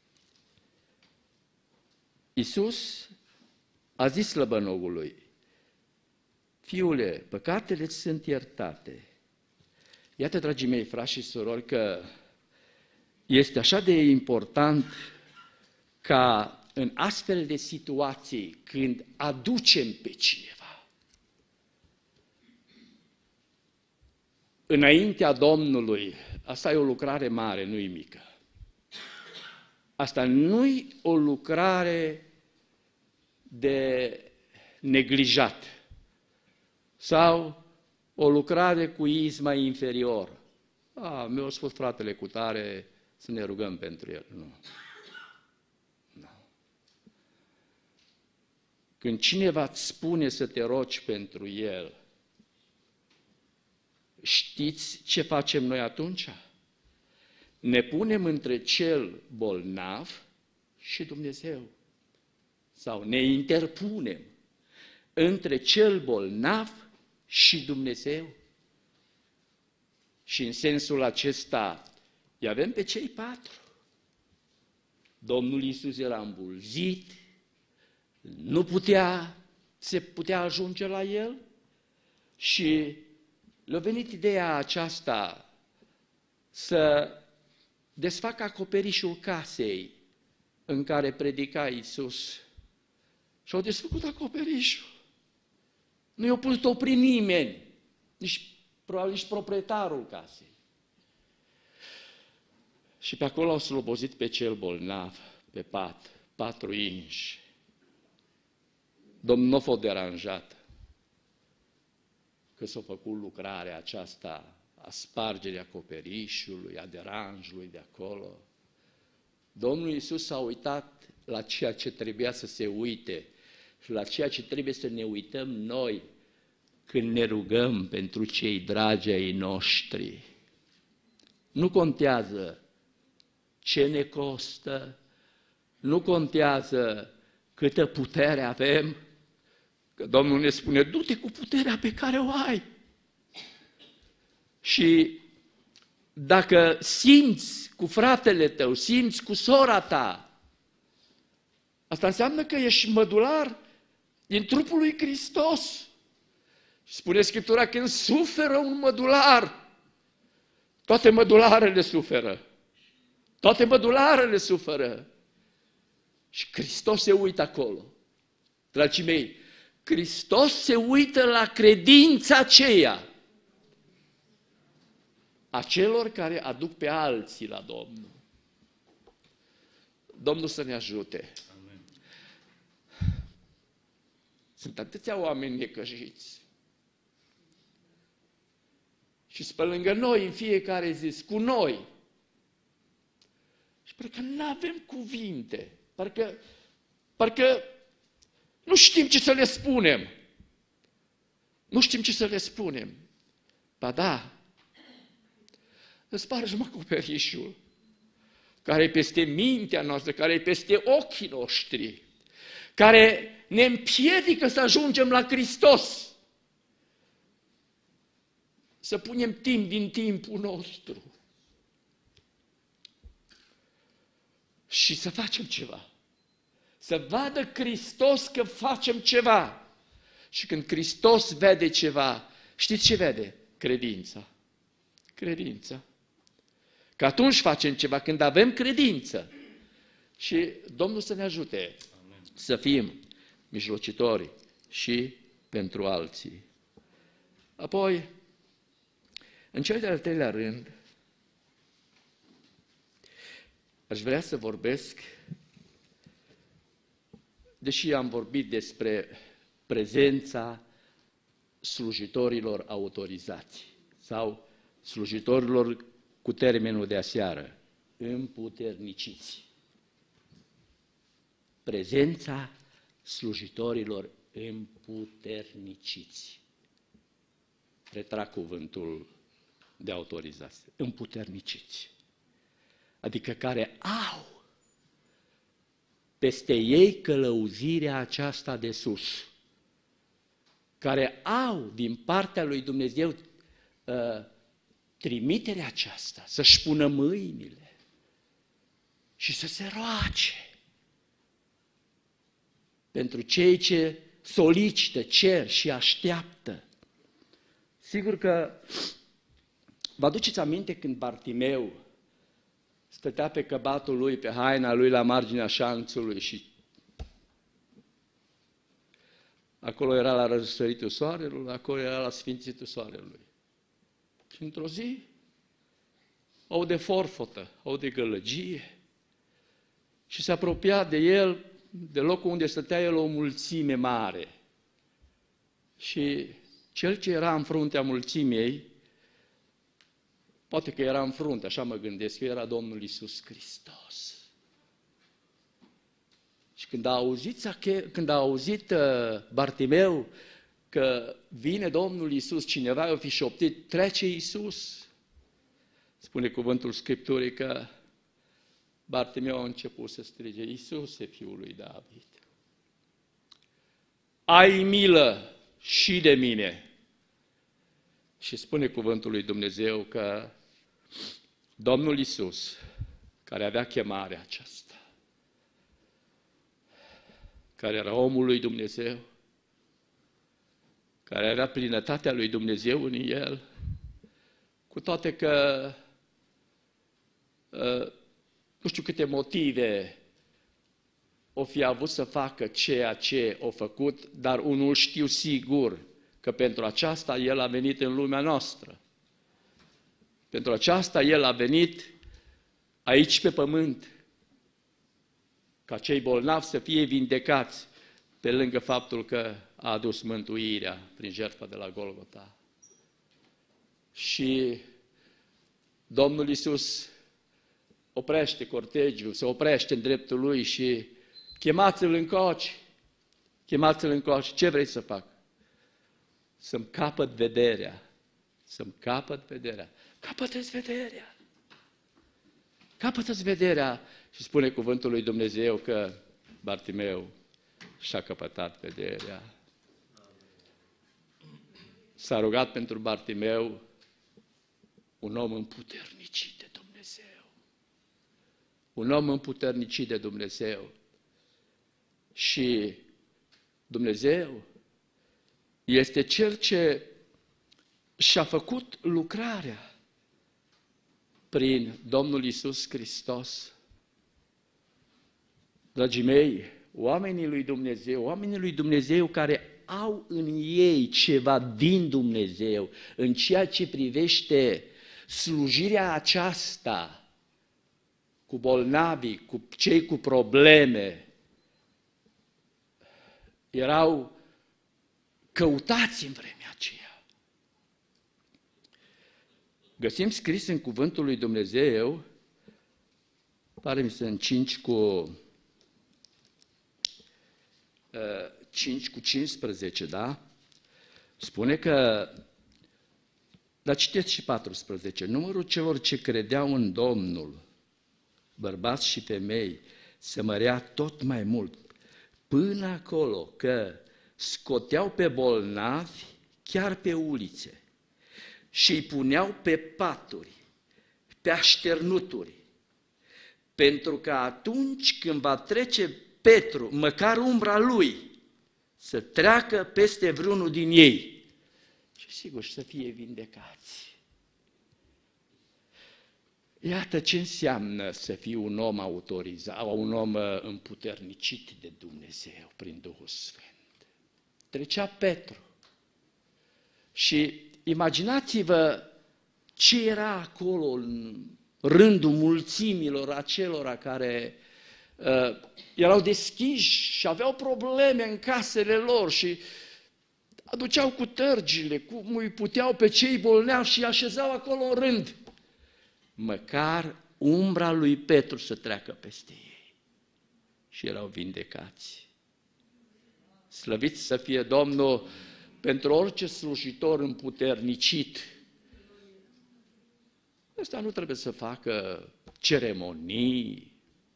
S8: Iisus a zis slăbănogului, fiule, păcatele-ți sunt iertate. Iată, dragii mei, frați și surori, că este așa de important ca în astfel de situații, când aducem pe cineva înaintea Domnului, asta e o lucrare mare, nu-i mică. Asta nu-i o lucrare de neglijat sau o lucrare cu iz mai inferior. Mi-a spus fratele cu tare să ne rugăm pentru el. Nu. Când cineva îți spune să te rogi pentru el, știți ce facem noi atunci? Ne punem între cel bolnav și Dumnezeu. Sau ne interpunem între cel bolnav și Dumnezeu. Și în sensul acesta, îi avem pe cei 4. Domnul Iisus era îmbulzit, nu se putea ajunge la el și le-a venit ideea aceasta să desfacă acoperișul casei în care predica Iisus. Și au desfăcut acoperișul. Nu i-a putut opri nimeni, probabil nici proprietarul casei. Și pe acolo au slobozit pe cel bolnav, pe pat, 4 inși. Domnul nu a fost deranjat că s-a făcut lucrarea aceasta a spargerii acoperișului, a deranjului de acolo. Domnul Iisus s-a uitat la ceea ce trebuia să se uite și la ceea ce trebuie să ne uităm noi când ne rugăm pentru cei dragi ai noștri. Nu contează ce ne costă, nu contează câtă putere avem, că Domnul ne spune, du-te cu puterea pe care o ai. Și dacă simți cu fratele tău, simți cu sora ta, asta înseamnă că ești mădular din trupul lui Hristos. Spune Scriptura, când suferă un mădular, toate mădularele suferă. Toate mădularele suferă. Și Hristos se uită acolo. Dragii mei, Hristos se uită la credința aceea a celor care aduc pe alții la Domnul. Domnul să ne ajute. Amen. Sunt atâția oameni necăjiți. Și pe lângă noi în fiecare zi, cu noi. Și parcă nu avem cuvinte. Parcă nu știm ce să le spunem. Nu știm ce să le spunem. Ba da, spargem acoperișul care e peste mintea noastră, care e peste ochii noștri, care ne împiedică să ajungem la Hristos. Să punem timp din timpul nostru și să facem ceva. Să vadă Hristos că facem ceva. Și când Hristos vede ceva, știți ce vede? Credința. Credința. Că atunci facem ceva, când avem credință. Și Domnul să ne ajute. Amen. Să fim mijlocitori și pentru alții. Apoi, în cel de-al treilea rând, aș vrea să vorbesc, deși am vorbit despre prezența slujitorilor autorizați sau slujitorilor cu termenul de aseară, împuterniciți. Prezența slujitorilor împuterniciți. Retrag cuvântul de autorizație. Împuterniciți. Adică care au peste ei călăuzirea aceasta de sus. Care au din partea lui Dumnezeu trimiterea aceasta, să-și pună mâinile și să se roage pentru cei ce solicită, cer și așteaptă. Sigur că vă aduceți aminte când Bartimeu stătea pe căbatul lui, pe haina lui la marginea șanțului și acolo era la răsăritul soarelui, acolo era la sfințitul soarelui. Și într-o zi aude forfotă, aude gălăgie și se apropia de el, de locul unde stătea el, o mulțime mare. Și cel ce era în fruntea mulțimii, poate că era în frunte, așa mă gândesc, că era Domnul Iisus Hristos. Și când a auzit Bartimeu că vine Domnul Iisus, cineva i-a fi șoptit, trece Iisus. Spune cuvântul Scripturii că Bartimeu a început să strige, Iisuse, Fiul lui David, ai milă și de mine. Și spune cuvântul lui Dumnezeu că Domnul Iisus, care avea chemarea aceasta, care era omul lui Dumnezeu, care avea plinătatea lui Dumnezeu în el, cu toate că nu știu câte motive o fi avut să facă ceea ce a făcut, dar unul știu sigur, că pentru aceasta El a venit în lumea noastră. Pentru aceasta El a venit aici pe pământ, ca cei bolnavi să fie vindecați, pe lângă faptul că a adus mântuirea prin jertfa de la Golgota. Și Domnul Iisus oprește cortegiul, se oprește în dreptul lui și chemați-l încoace. Chemați-l încoace. Ce vrei să fac? Să-mi capăt vederea. Să-mi capăt vederea. Capătă-ți vederea. Capătă-ți vederea. Și spune cuvântul lui Dumnezeu că Bartimeu și-a căpătat vederea. S-a rugat pentru Bartimeu, un om împuternicit de Dumnezeu. Un om împuternicit de Dumnezeu. Și Dumnezeu este Cel ce și-a făcut lucrarea prin Domnul Iisus Hristos. Dragii mei, oamenii lui Dumnezeu care au în ei ceva din Dumnezeu, în ceea ce privește slujirea aceasta cu bolnavii, cu cei cu probleme, erau căutați în vremea aceea. Găsim scris în cuvântul lui Dumnezeu, pare-mi să în 5 cu 15, da? Spune că, dar citeți și 14, numărul celor ce credeau în Domnul, bărbați și femei, se mărea tot mai mult, până acolo că scoteau pe bolnavi chiar pe ulițe și îi puneau pe paturi, pe așternuturi, pentru că atunci când va trece Petru, măcar umbra lui, să treacă peste vreunul din ei și sigur să fie vindecați. Iată ce înseamnă să fii un om autorizat, un om împuternicit de Dumnezeu prin Duhul Sfânt. Trecea Petru și imaginați-vă ce era acolo în rândul mulțimilor acelora care erau deschiși și aveau probleme în casele lor și aduceau cu tărgile, cum îi puteau pe cei bolnavi și îi așezau acolo în rând. Măcar umbra lui Petru să treacă peste ei și erau vindecați. Slăvit să fie Domnul pentru orice slujitor împuternicit. Ăsta nu trebuie să facă ceremonii.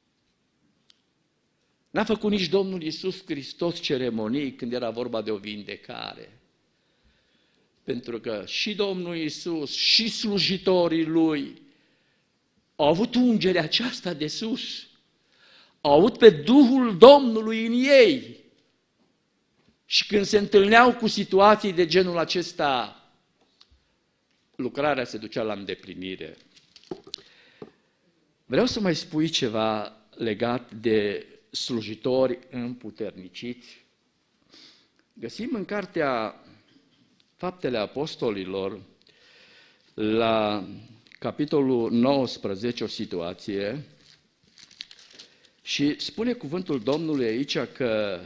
S8: N-a făcut nici Domnul Iisus Hristos ceremonii când era vorba de o vindecare. Pentru că și Domnul Iisus și slujitorii Lui au avut ungerea aceasta de sus, au avut pe Duhul Domnului în ei. Și când se întâlneau cu situații de genul acesta, lucrarea se ducea la îndeplinire. Vreau să mai spui ceva legat de slujitori împuterniciți. Găsim în cartea Faptele Apostolilor, la capitolul 19, o situație și spune cuvântul Domnului aici că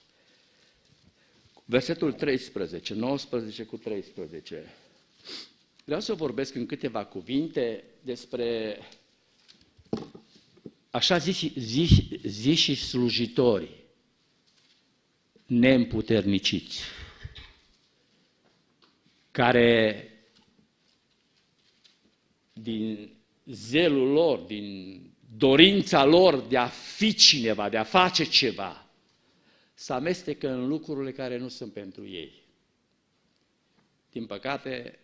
S8: versetul 13, 19 cu 13. Vreau să vorbesc în câteva cuvinte despre așa ziși slujitori neîmputerniciți, care din zelul lor, din dorința lor de a fi cineva, de a face ceva, se amestecă în lucrurile care nu sunt pentru ei. Din păcate,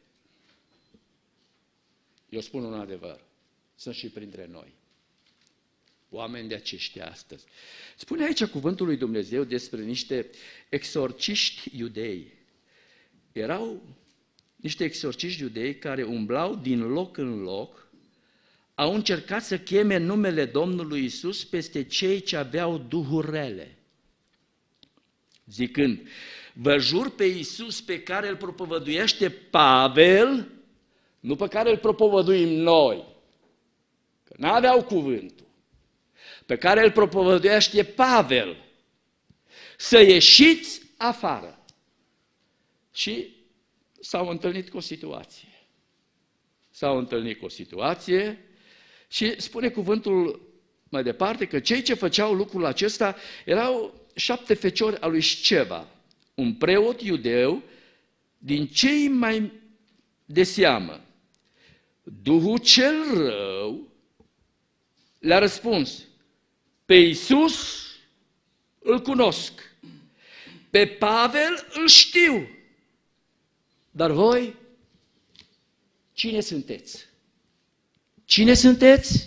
S8: eu spun un adevăr, sunt și printre noi oameni de aceștia astăzi. Spune aici cuvântul lui Dumnezeu despre niște exorciști iudei. Erau niște exorciști iudei care umblau din loc în loc, au încercat să cheme numele Domnului Iisus peste cei ce aveau duhuri rele, zicând: vă jur pe Iisus pe care îl propovăduiește Pavel, nu pe care îl propovăduim noi, că n-aveau cuvântul, pe care îl propovăduiește Pavel, să ieșiți afară. Și s-au întâlnit cu o situație. s-au întâlnit cu o situație și spune cuvântul mai departe că cei ce făceau lucrul acesta erau 7 feciori al lui Sceva, un preot iudeu din cei mai de seamă. Duhul cel rău le-a răspuns: pe Iisus îl cunosc, pe Pavel îl știu, dar voi cine sunteți? Cine sunteți?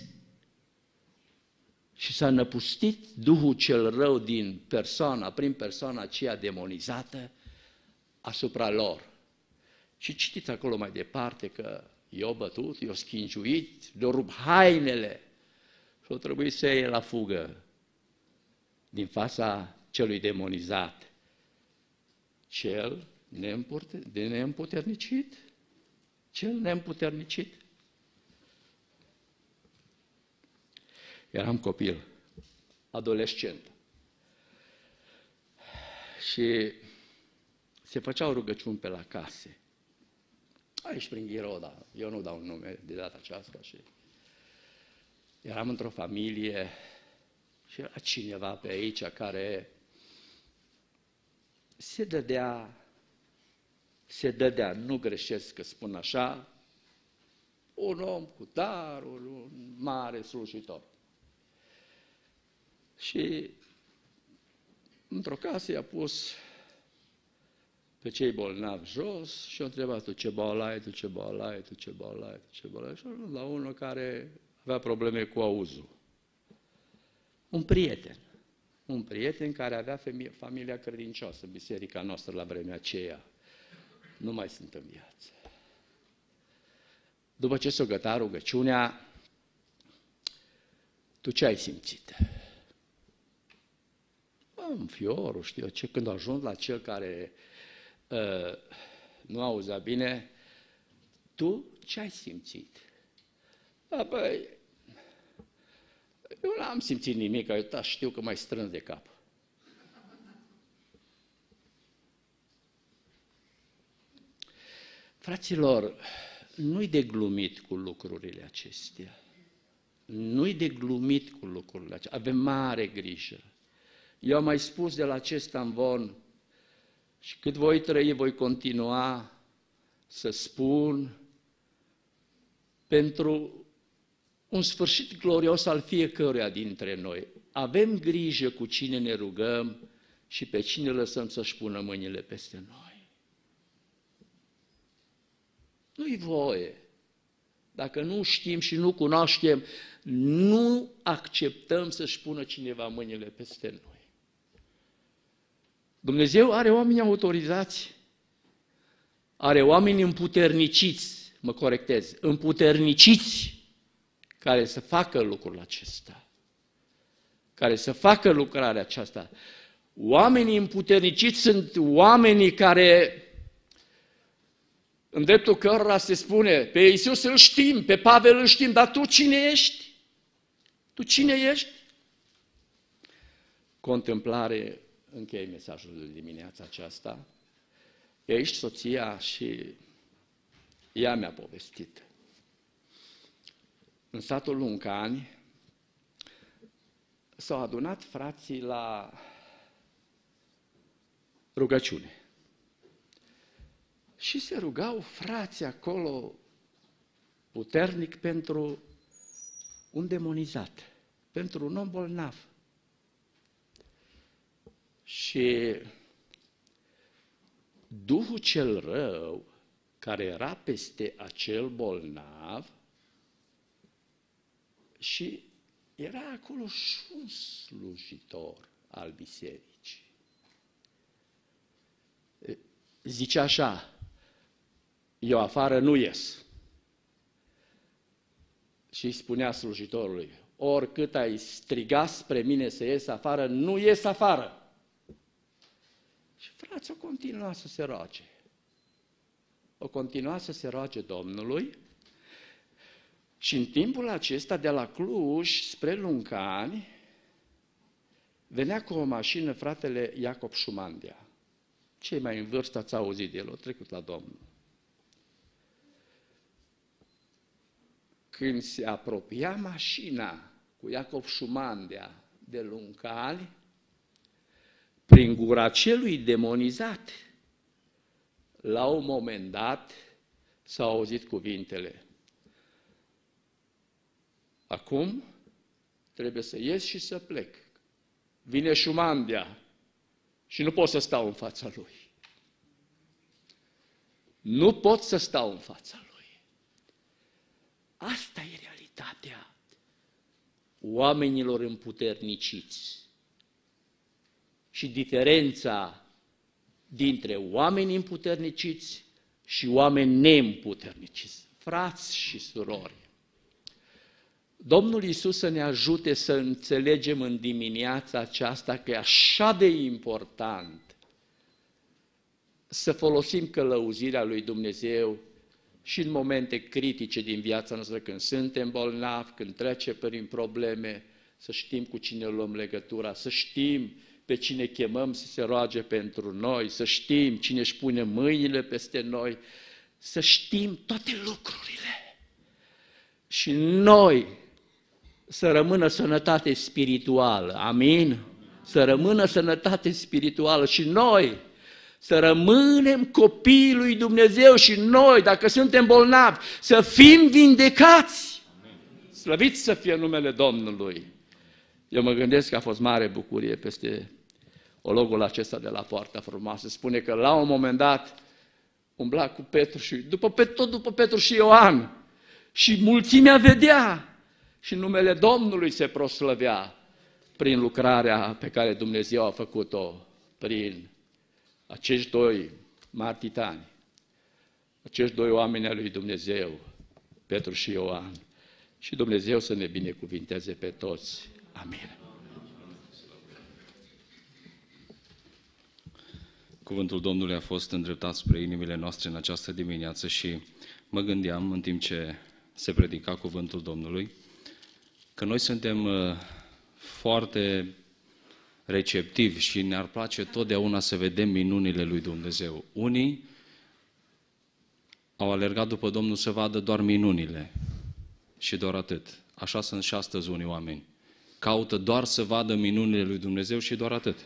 S8: Și s-a năpustit Duhul cel rău prin persoana aceea demonizată asupra lor. Și citiți acolo mai departe că i-au bătut, i-au schingiuit, le-au rupt hainele și au trebuit să iei la fugă din fața celui demonizat. Cel neîmputernicit? Cel neîmputernicit? Eram copil, adolescent. Și se făceau rugăciuni pe la case. Aici prin Ghiroda, eu nu dau nume de data aceasta. Și eram într-o familie și era cineva pe aici care se dădea, nu greșesc că spun așa, un om cu darul, un mare slujitor. Și într-o casă i-a pus pe cei bolnavi jos și a întrebat: tu ce boală ai, tu ce boală ai, tu ce boală ai, tu ce boală ai? Și la unul care avea probleme cu auzul. Un prieten care avea familia credincioasă în biserica noastră la vremea aceea. Nu mai sunt în viață. După ce s-a gătat rugăciunea, tu ce ai simțit? Un fior, știu eu ce, când a ajuns la cel care nu auzea bine, tu ce ai simțit? Băi, eu n-am simțit nimic, eu știu că mai strâns de cap. Fraților, nu-i de glumit cu lucrurile acestea. Nu-i de glumit cu lucrurile acestea. Avem mare grijă. Eu am mai spus de la acest amvon și cât voi trăi, voi continua să spun pentru un sfârșit glorios al fiecăruia dintre noi. Avem grijă cu cine ne rugăm și pe cine lăsăm să-și pună mâinile peste noi. Nu-i voie. Dacă nu știm și nu cunoaștem, nu acceptăm să-și pună cineva mâinile peste noi. Dumnezeu are oameni autorizați, are oameni împuterniciți, mă corectez, împuterniciți, care să facă lucrul acesta, care să facă lucrarea aceasta. Oamenii împuterniciți sunt oamenii care, în dreptul cărora se spune, pe Iisus îl știm, pe Pavel îl știm, dar tu cine ești? Tu cine ești? Contemplare, închei mesajul de dimineața aceasta. E aici soția și ea mi-a povestit. În satul Luncani s-au adunat frații la rugăciune. Și se rugau frații acolo puternic pentru un demonizat, pentru un om bolnav. Și Duhul cel rău, care era peste acel bolnav, și era acolo și un slujitor al bisericii. Zice așa: eu afară nu ies. Și îi spunea slujitorului: oricât ai striga spre mine să ies afară, nu ies afară. Și frații au continuat să se roage. Au continuat să se roage Domnului și în timpul acesta, de la Cluj spre Luncani, venea cu o mașină fratele Iacob Șumandea. Cei mai în vârstă ați auzit de el, au trecut la Domnul. când se apropia mașina cu Iacov Șumandea de Luncali, prin gura celui demonizat, la un moment dat s-au auzit cuvintele: acum trebuie să ies și să plec. Vine Șumandea și nu pot să stau în fața lui. Nu pot să stau în fața lui. Asta e realitatea oamenilor împuterniciți. Și diferența dintre oameni împuterniciți și oameni neîmputerniciți. Frați și surori, Domnul Iisus să ne ajute să înțelegem în dimineața aceasta că e așa de important să folosim călăuzirea lui Dumnezeu și în momente critice din viața noastră, când suntem bolnavi, când trece prin probleme, să știm cu cine luăm legătura, să știm pe cine chemăm să se roage pentru noi, să știm cine își pune mâinile peste noi, să știm toate lucrurile. Și noi să rămână sănătate spirituală, amin? Să rămână sănătate spirituală și noi să rămânem copiii lui Dumnezeu și noi, dacă suntem bolnavi, să fim vindecați. Slăvit să fie numele Domnului. Eu mă gândesc că a fost mare bucurie peste ologul acesta de la Poarta Frumoasă. Spune că la un moment dat umbla cu Petru și tot după Petru și Ioan și mulțimea vedea și numele Domnului se proslăvea prin lucrarea pe care Dumnezeu a făcut-o prin acești doi mari titani, acești doi oameni ai lui Dumnezeu, Petru și Ioan. Și Dumnezeu să ne binecuvinteze pe toți. Amin.
S2: Cuvântul Domnului a fost îndreptat spre inimile noastre în această dimineață și mă gândeam în timp ce se predica cuvântul Domnului că noi suntem foarte receptivi și ne-ar place totdeauna să vedem minunile lui Dumnezeu. Unii au alergat după Domnul să vadă doar minunile și doar atât. Așa sunt și astăzi unii oameni. Caută doar să vadă minunile lui Dumnezeu și doar atât.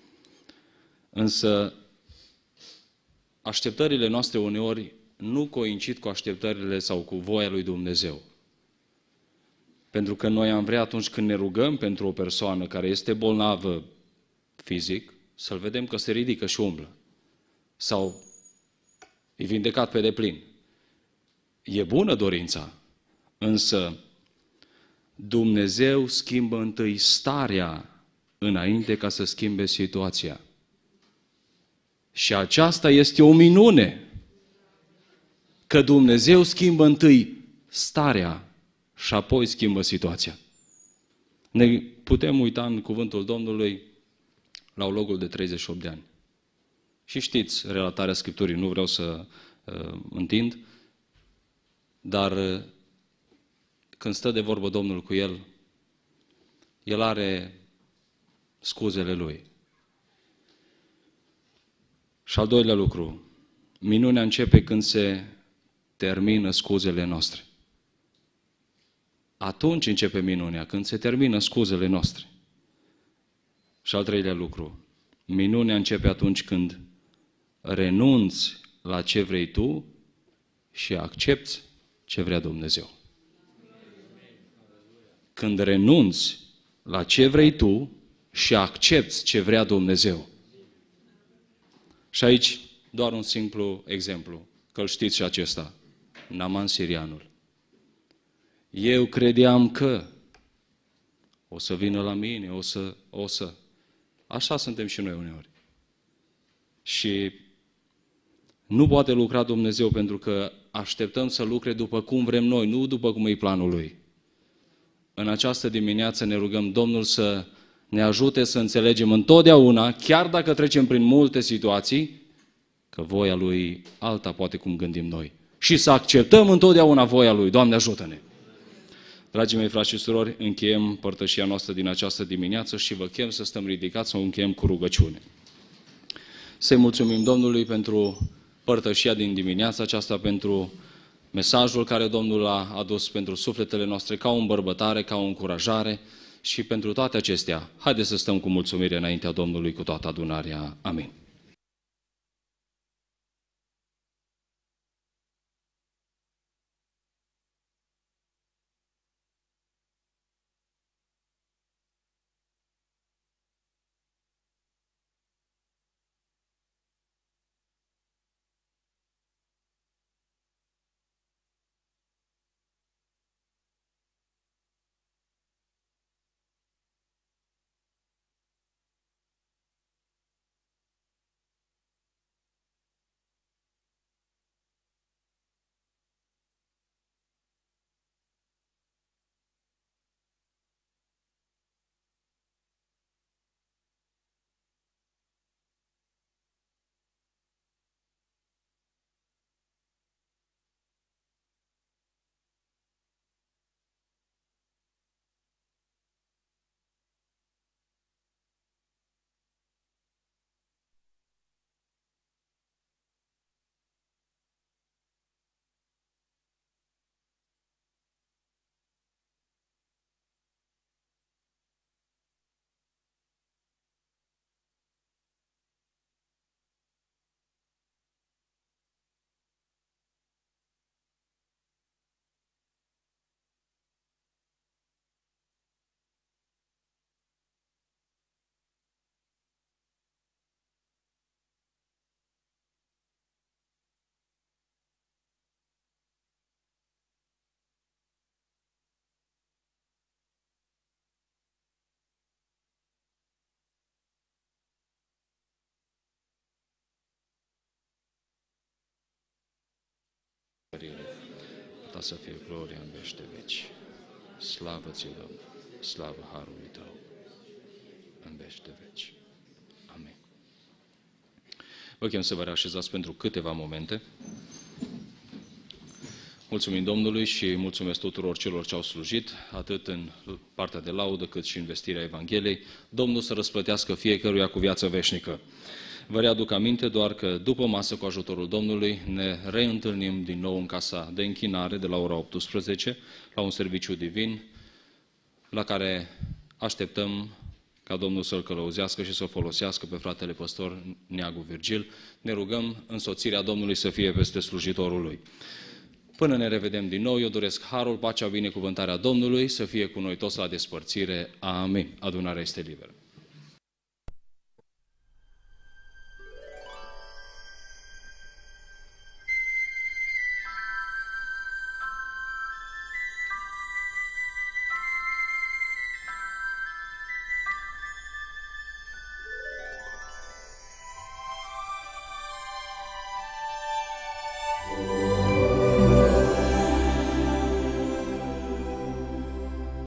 S2: Însă așteptările noastre uneori nu coincid cu așteptările sau cu voia lui Dumnezeu. Pentru că noi am vrea atunci când ne rugăm pentru o persoană care este bolnavă fizic, să-l vedem că se ridică și umblă. Sau e vindecat pe deplin. E bună dorința, însă Dumnezeu schimbă întâi starea înainte ca să schimbe situația. Și aceasta este o minune, că Dumnezeu schimbă întâi starea și apoi schimbă situația. Ne putem uita în cuvântul Domnului la ologul de 38 de ani. Și știți relatarea Scripturii, nu vreau să întind, dar când stă de vorbă Domnul cu el, el are scuzele lui. Și al doilea lucru, minunea începe când se termină scuzele noastre. Atunci începe minunea, când se termină scuzele noastre. Și al treilea lucru, minunea începe atunci când renunți la ce vrei tu și accepți ce vrea Dumnezeu. Când renunți la ce vrei tu și accepți ce vrea Dumnezeu. Și aici doar un simplu exemplu, că îl știți și acesta, Naaman Sirianul. Eu credeam că o să vină la mine, o să. Așa suntem și noi uneori. Și nu poate lucra Dumnezeu pentru că așteptăm să lucre după cum vrem noi, nu după cum e planul Lui. În această dimineață ne rugăm Domnul să ne ajute să înțelegem întotdeauna, chiar dacă trecem prin multe situații, că voia Lui alta poate cum gândim noi. Și să acceptăm întotdeauna voia Lui. Doamne, ajută-ne! Dragii mei, frați și surori, încheiem părtășia noastră din această dimineață și vă chem să stăm ridicați, să o încheiem cu rugăciune. Să-i mulțumim Domnului pentru părtășia din dimineața aceasta, pentru mesajul care Domnul l-a adus pentru sufletele noastre ca o îmbărbătare, ca o încurajare și pentru toate acestea, haideți să stăm cu mulțumire înaintea Domnului cu toată adunarea. Amin. Ta să fie gloria în vește veci. Slavă ție, Domnul, slavă harului tău în vește veci. Amin. Vă chem să vă reașezați pentru câteva momente. Mulțumim Domnului și mulțumesc tuturor celor ce au slujit, atât în partea de laudă, cât și în vestirea Evangheliei. Domnul să răsplătească fiecăruia cu viață veșnică. Vă readuc aminte doar că după masă, cu ajutorul Domnului, ne reîntâlnim din nou în casa de închinare de la ora 18, la un serviciu divin, la care așteptăm ca Domnul să-l călăuzească și să-l folosească pe fratele păstor Neagu Virgil. Ne rugăm însoțirea Domnului să fie peste slujitorul lui. Până ne revedem din nou, eu doresc harul, pacea, binecuvântarea Domnului să fie cu noi toți la despărțire. Amin. Adunarea este liberă.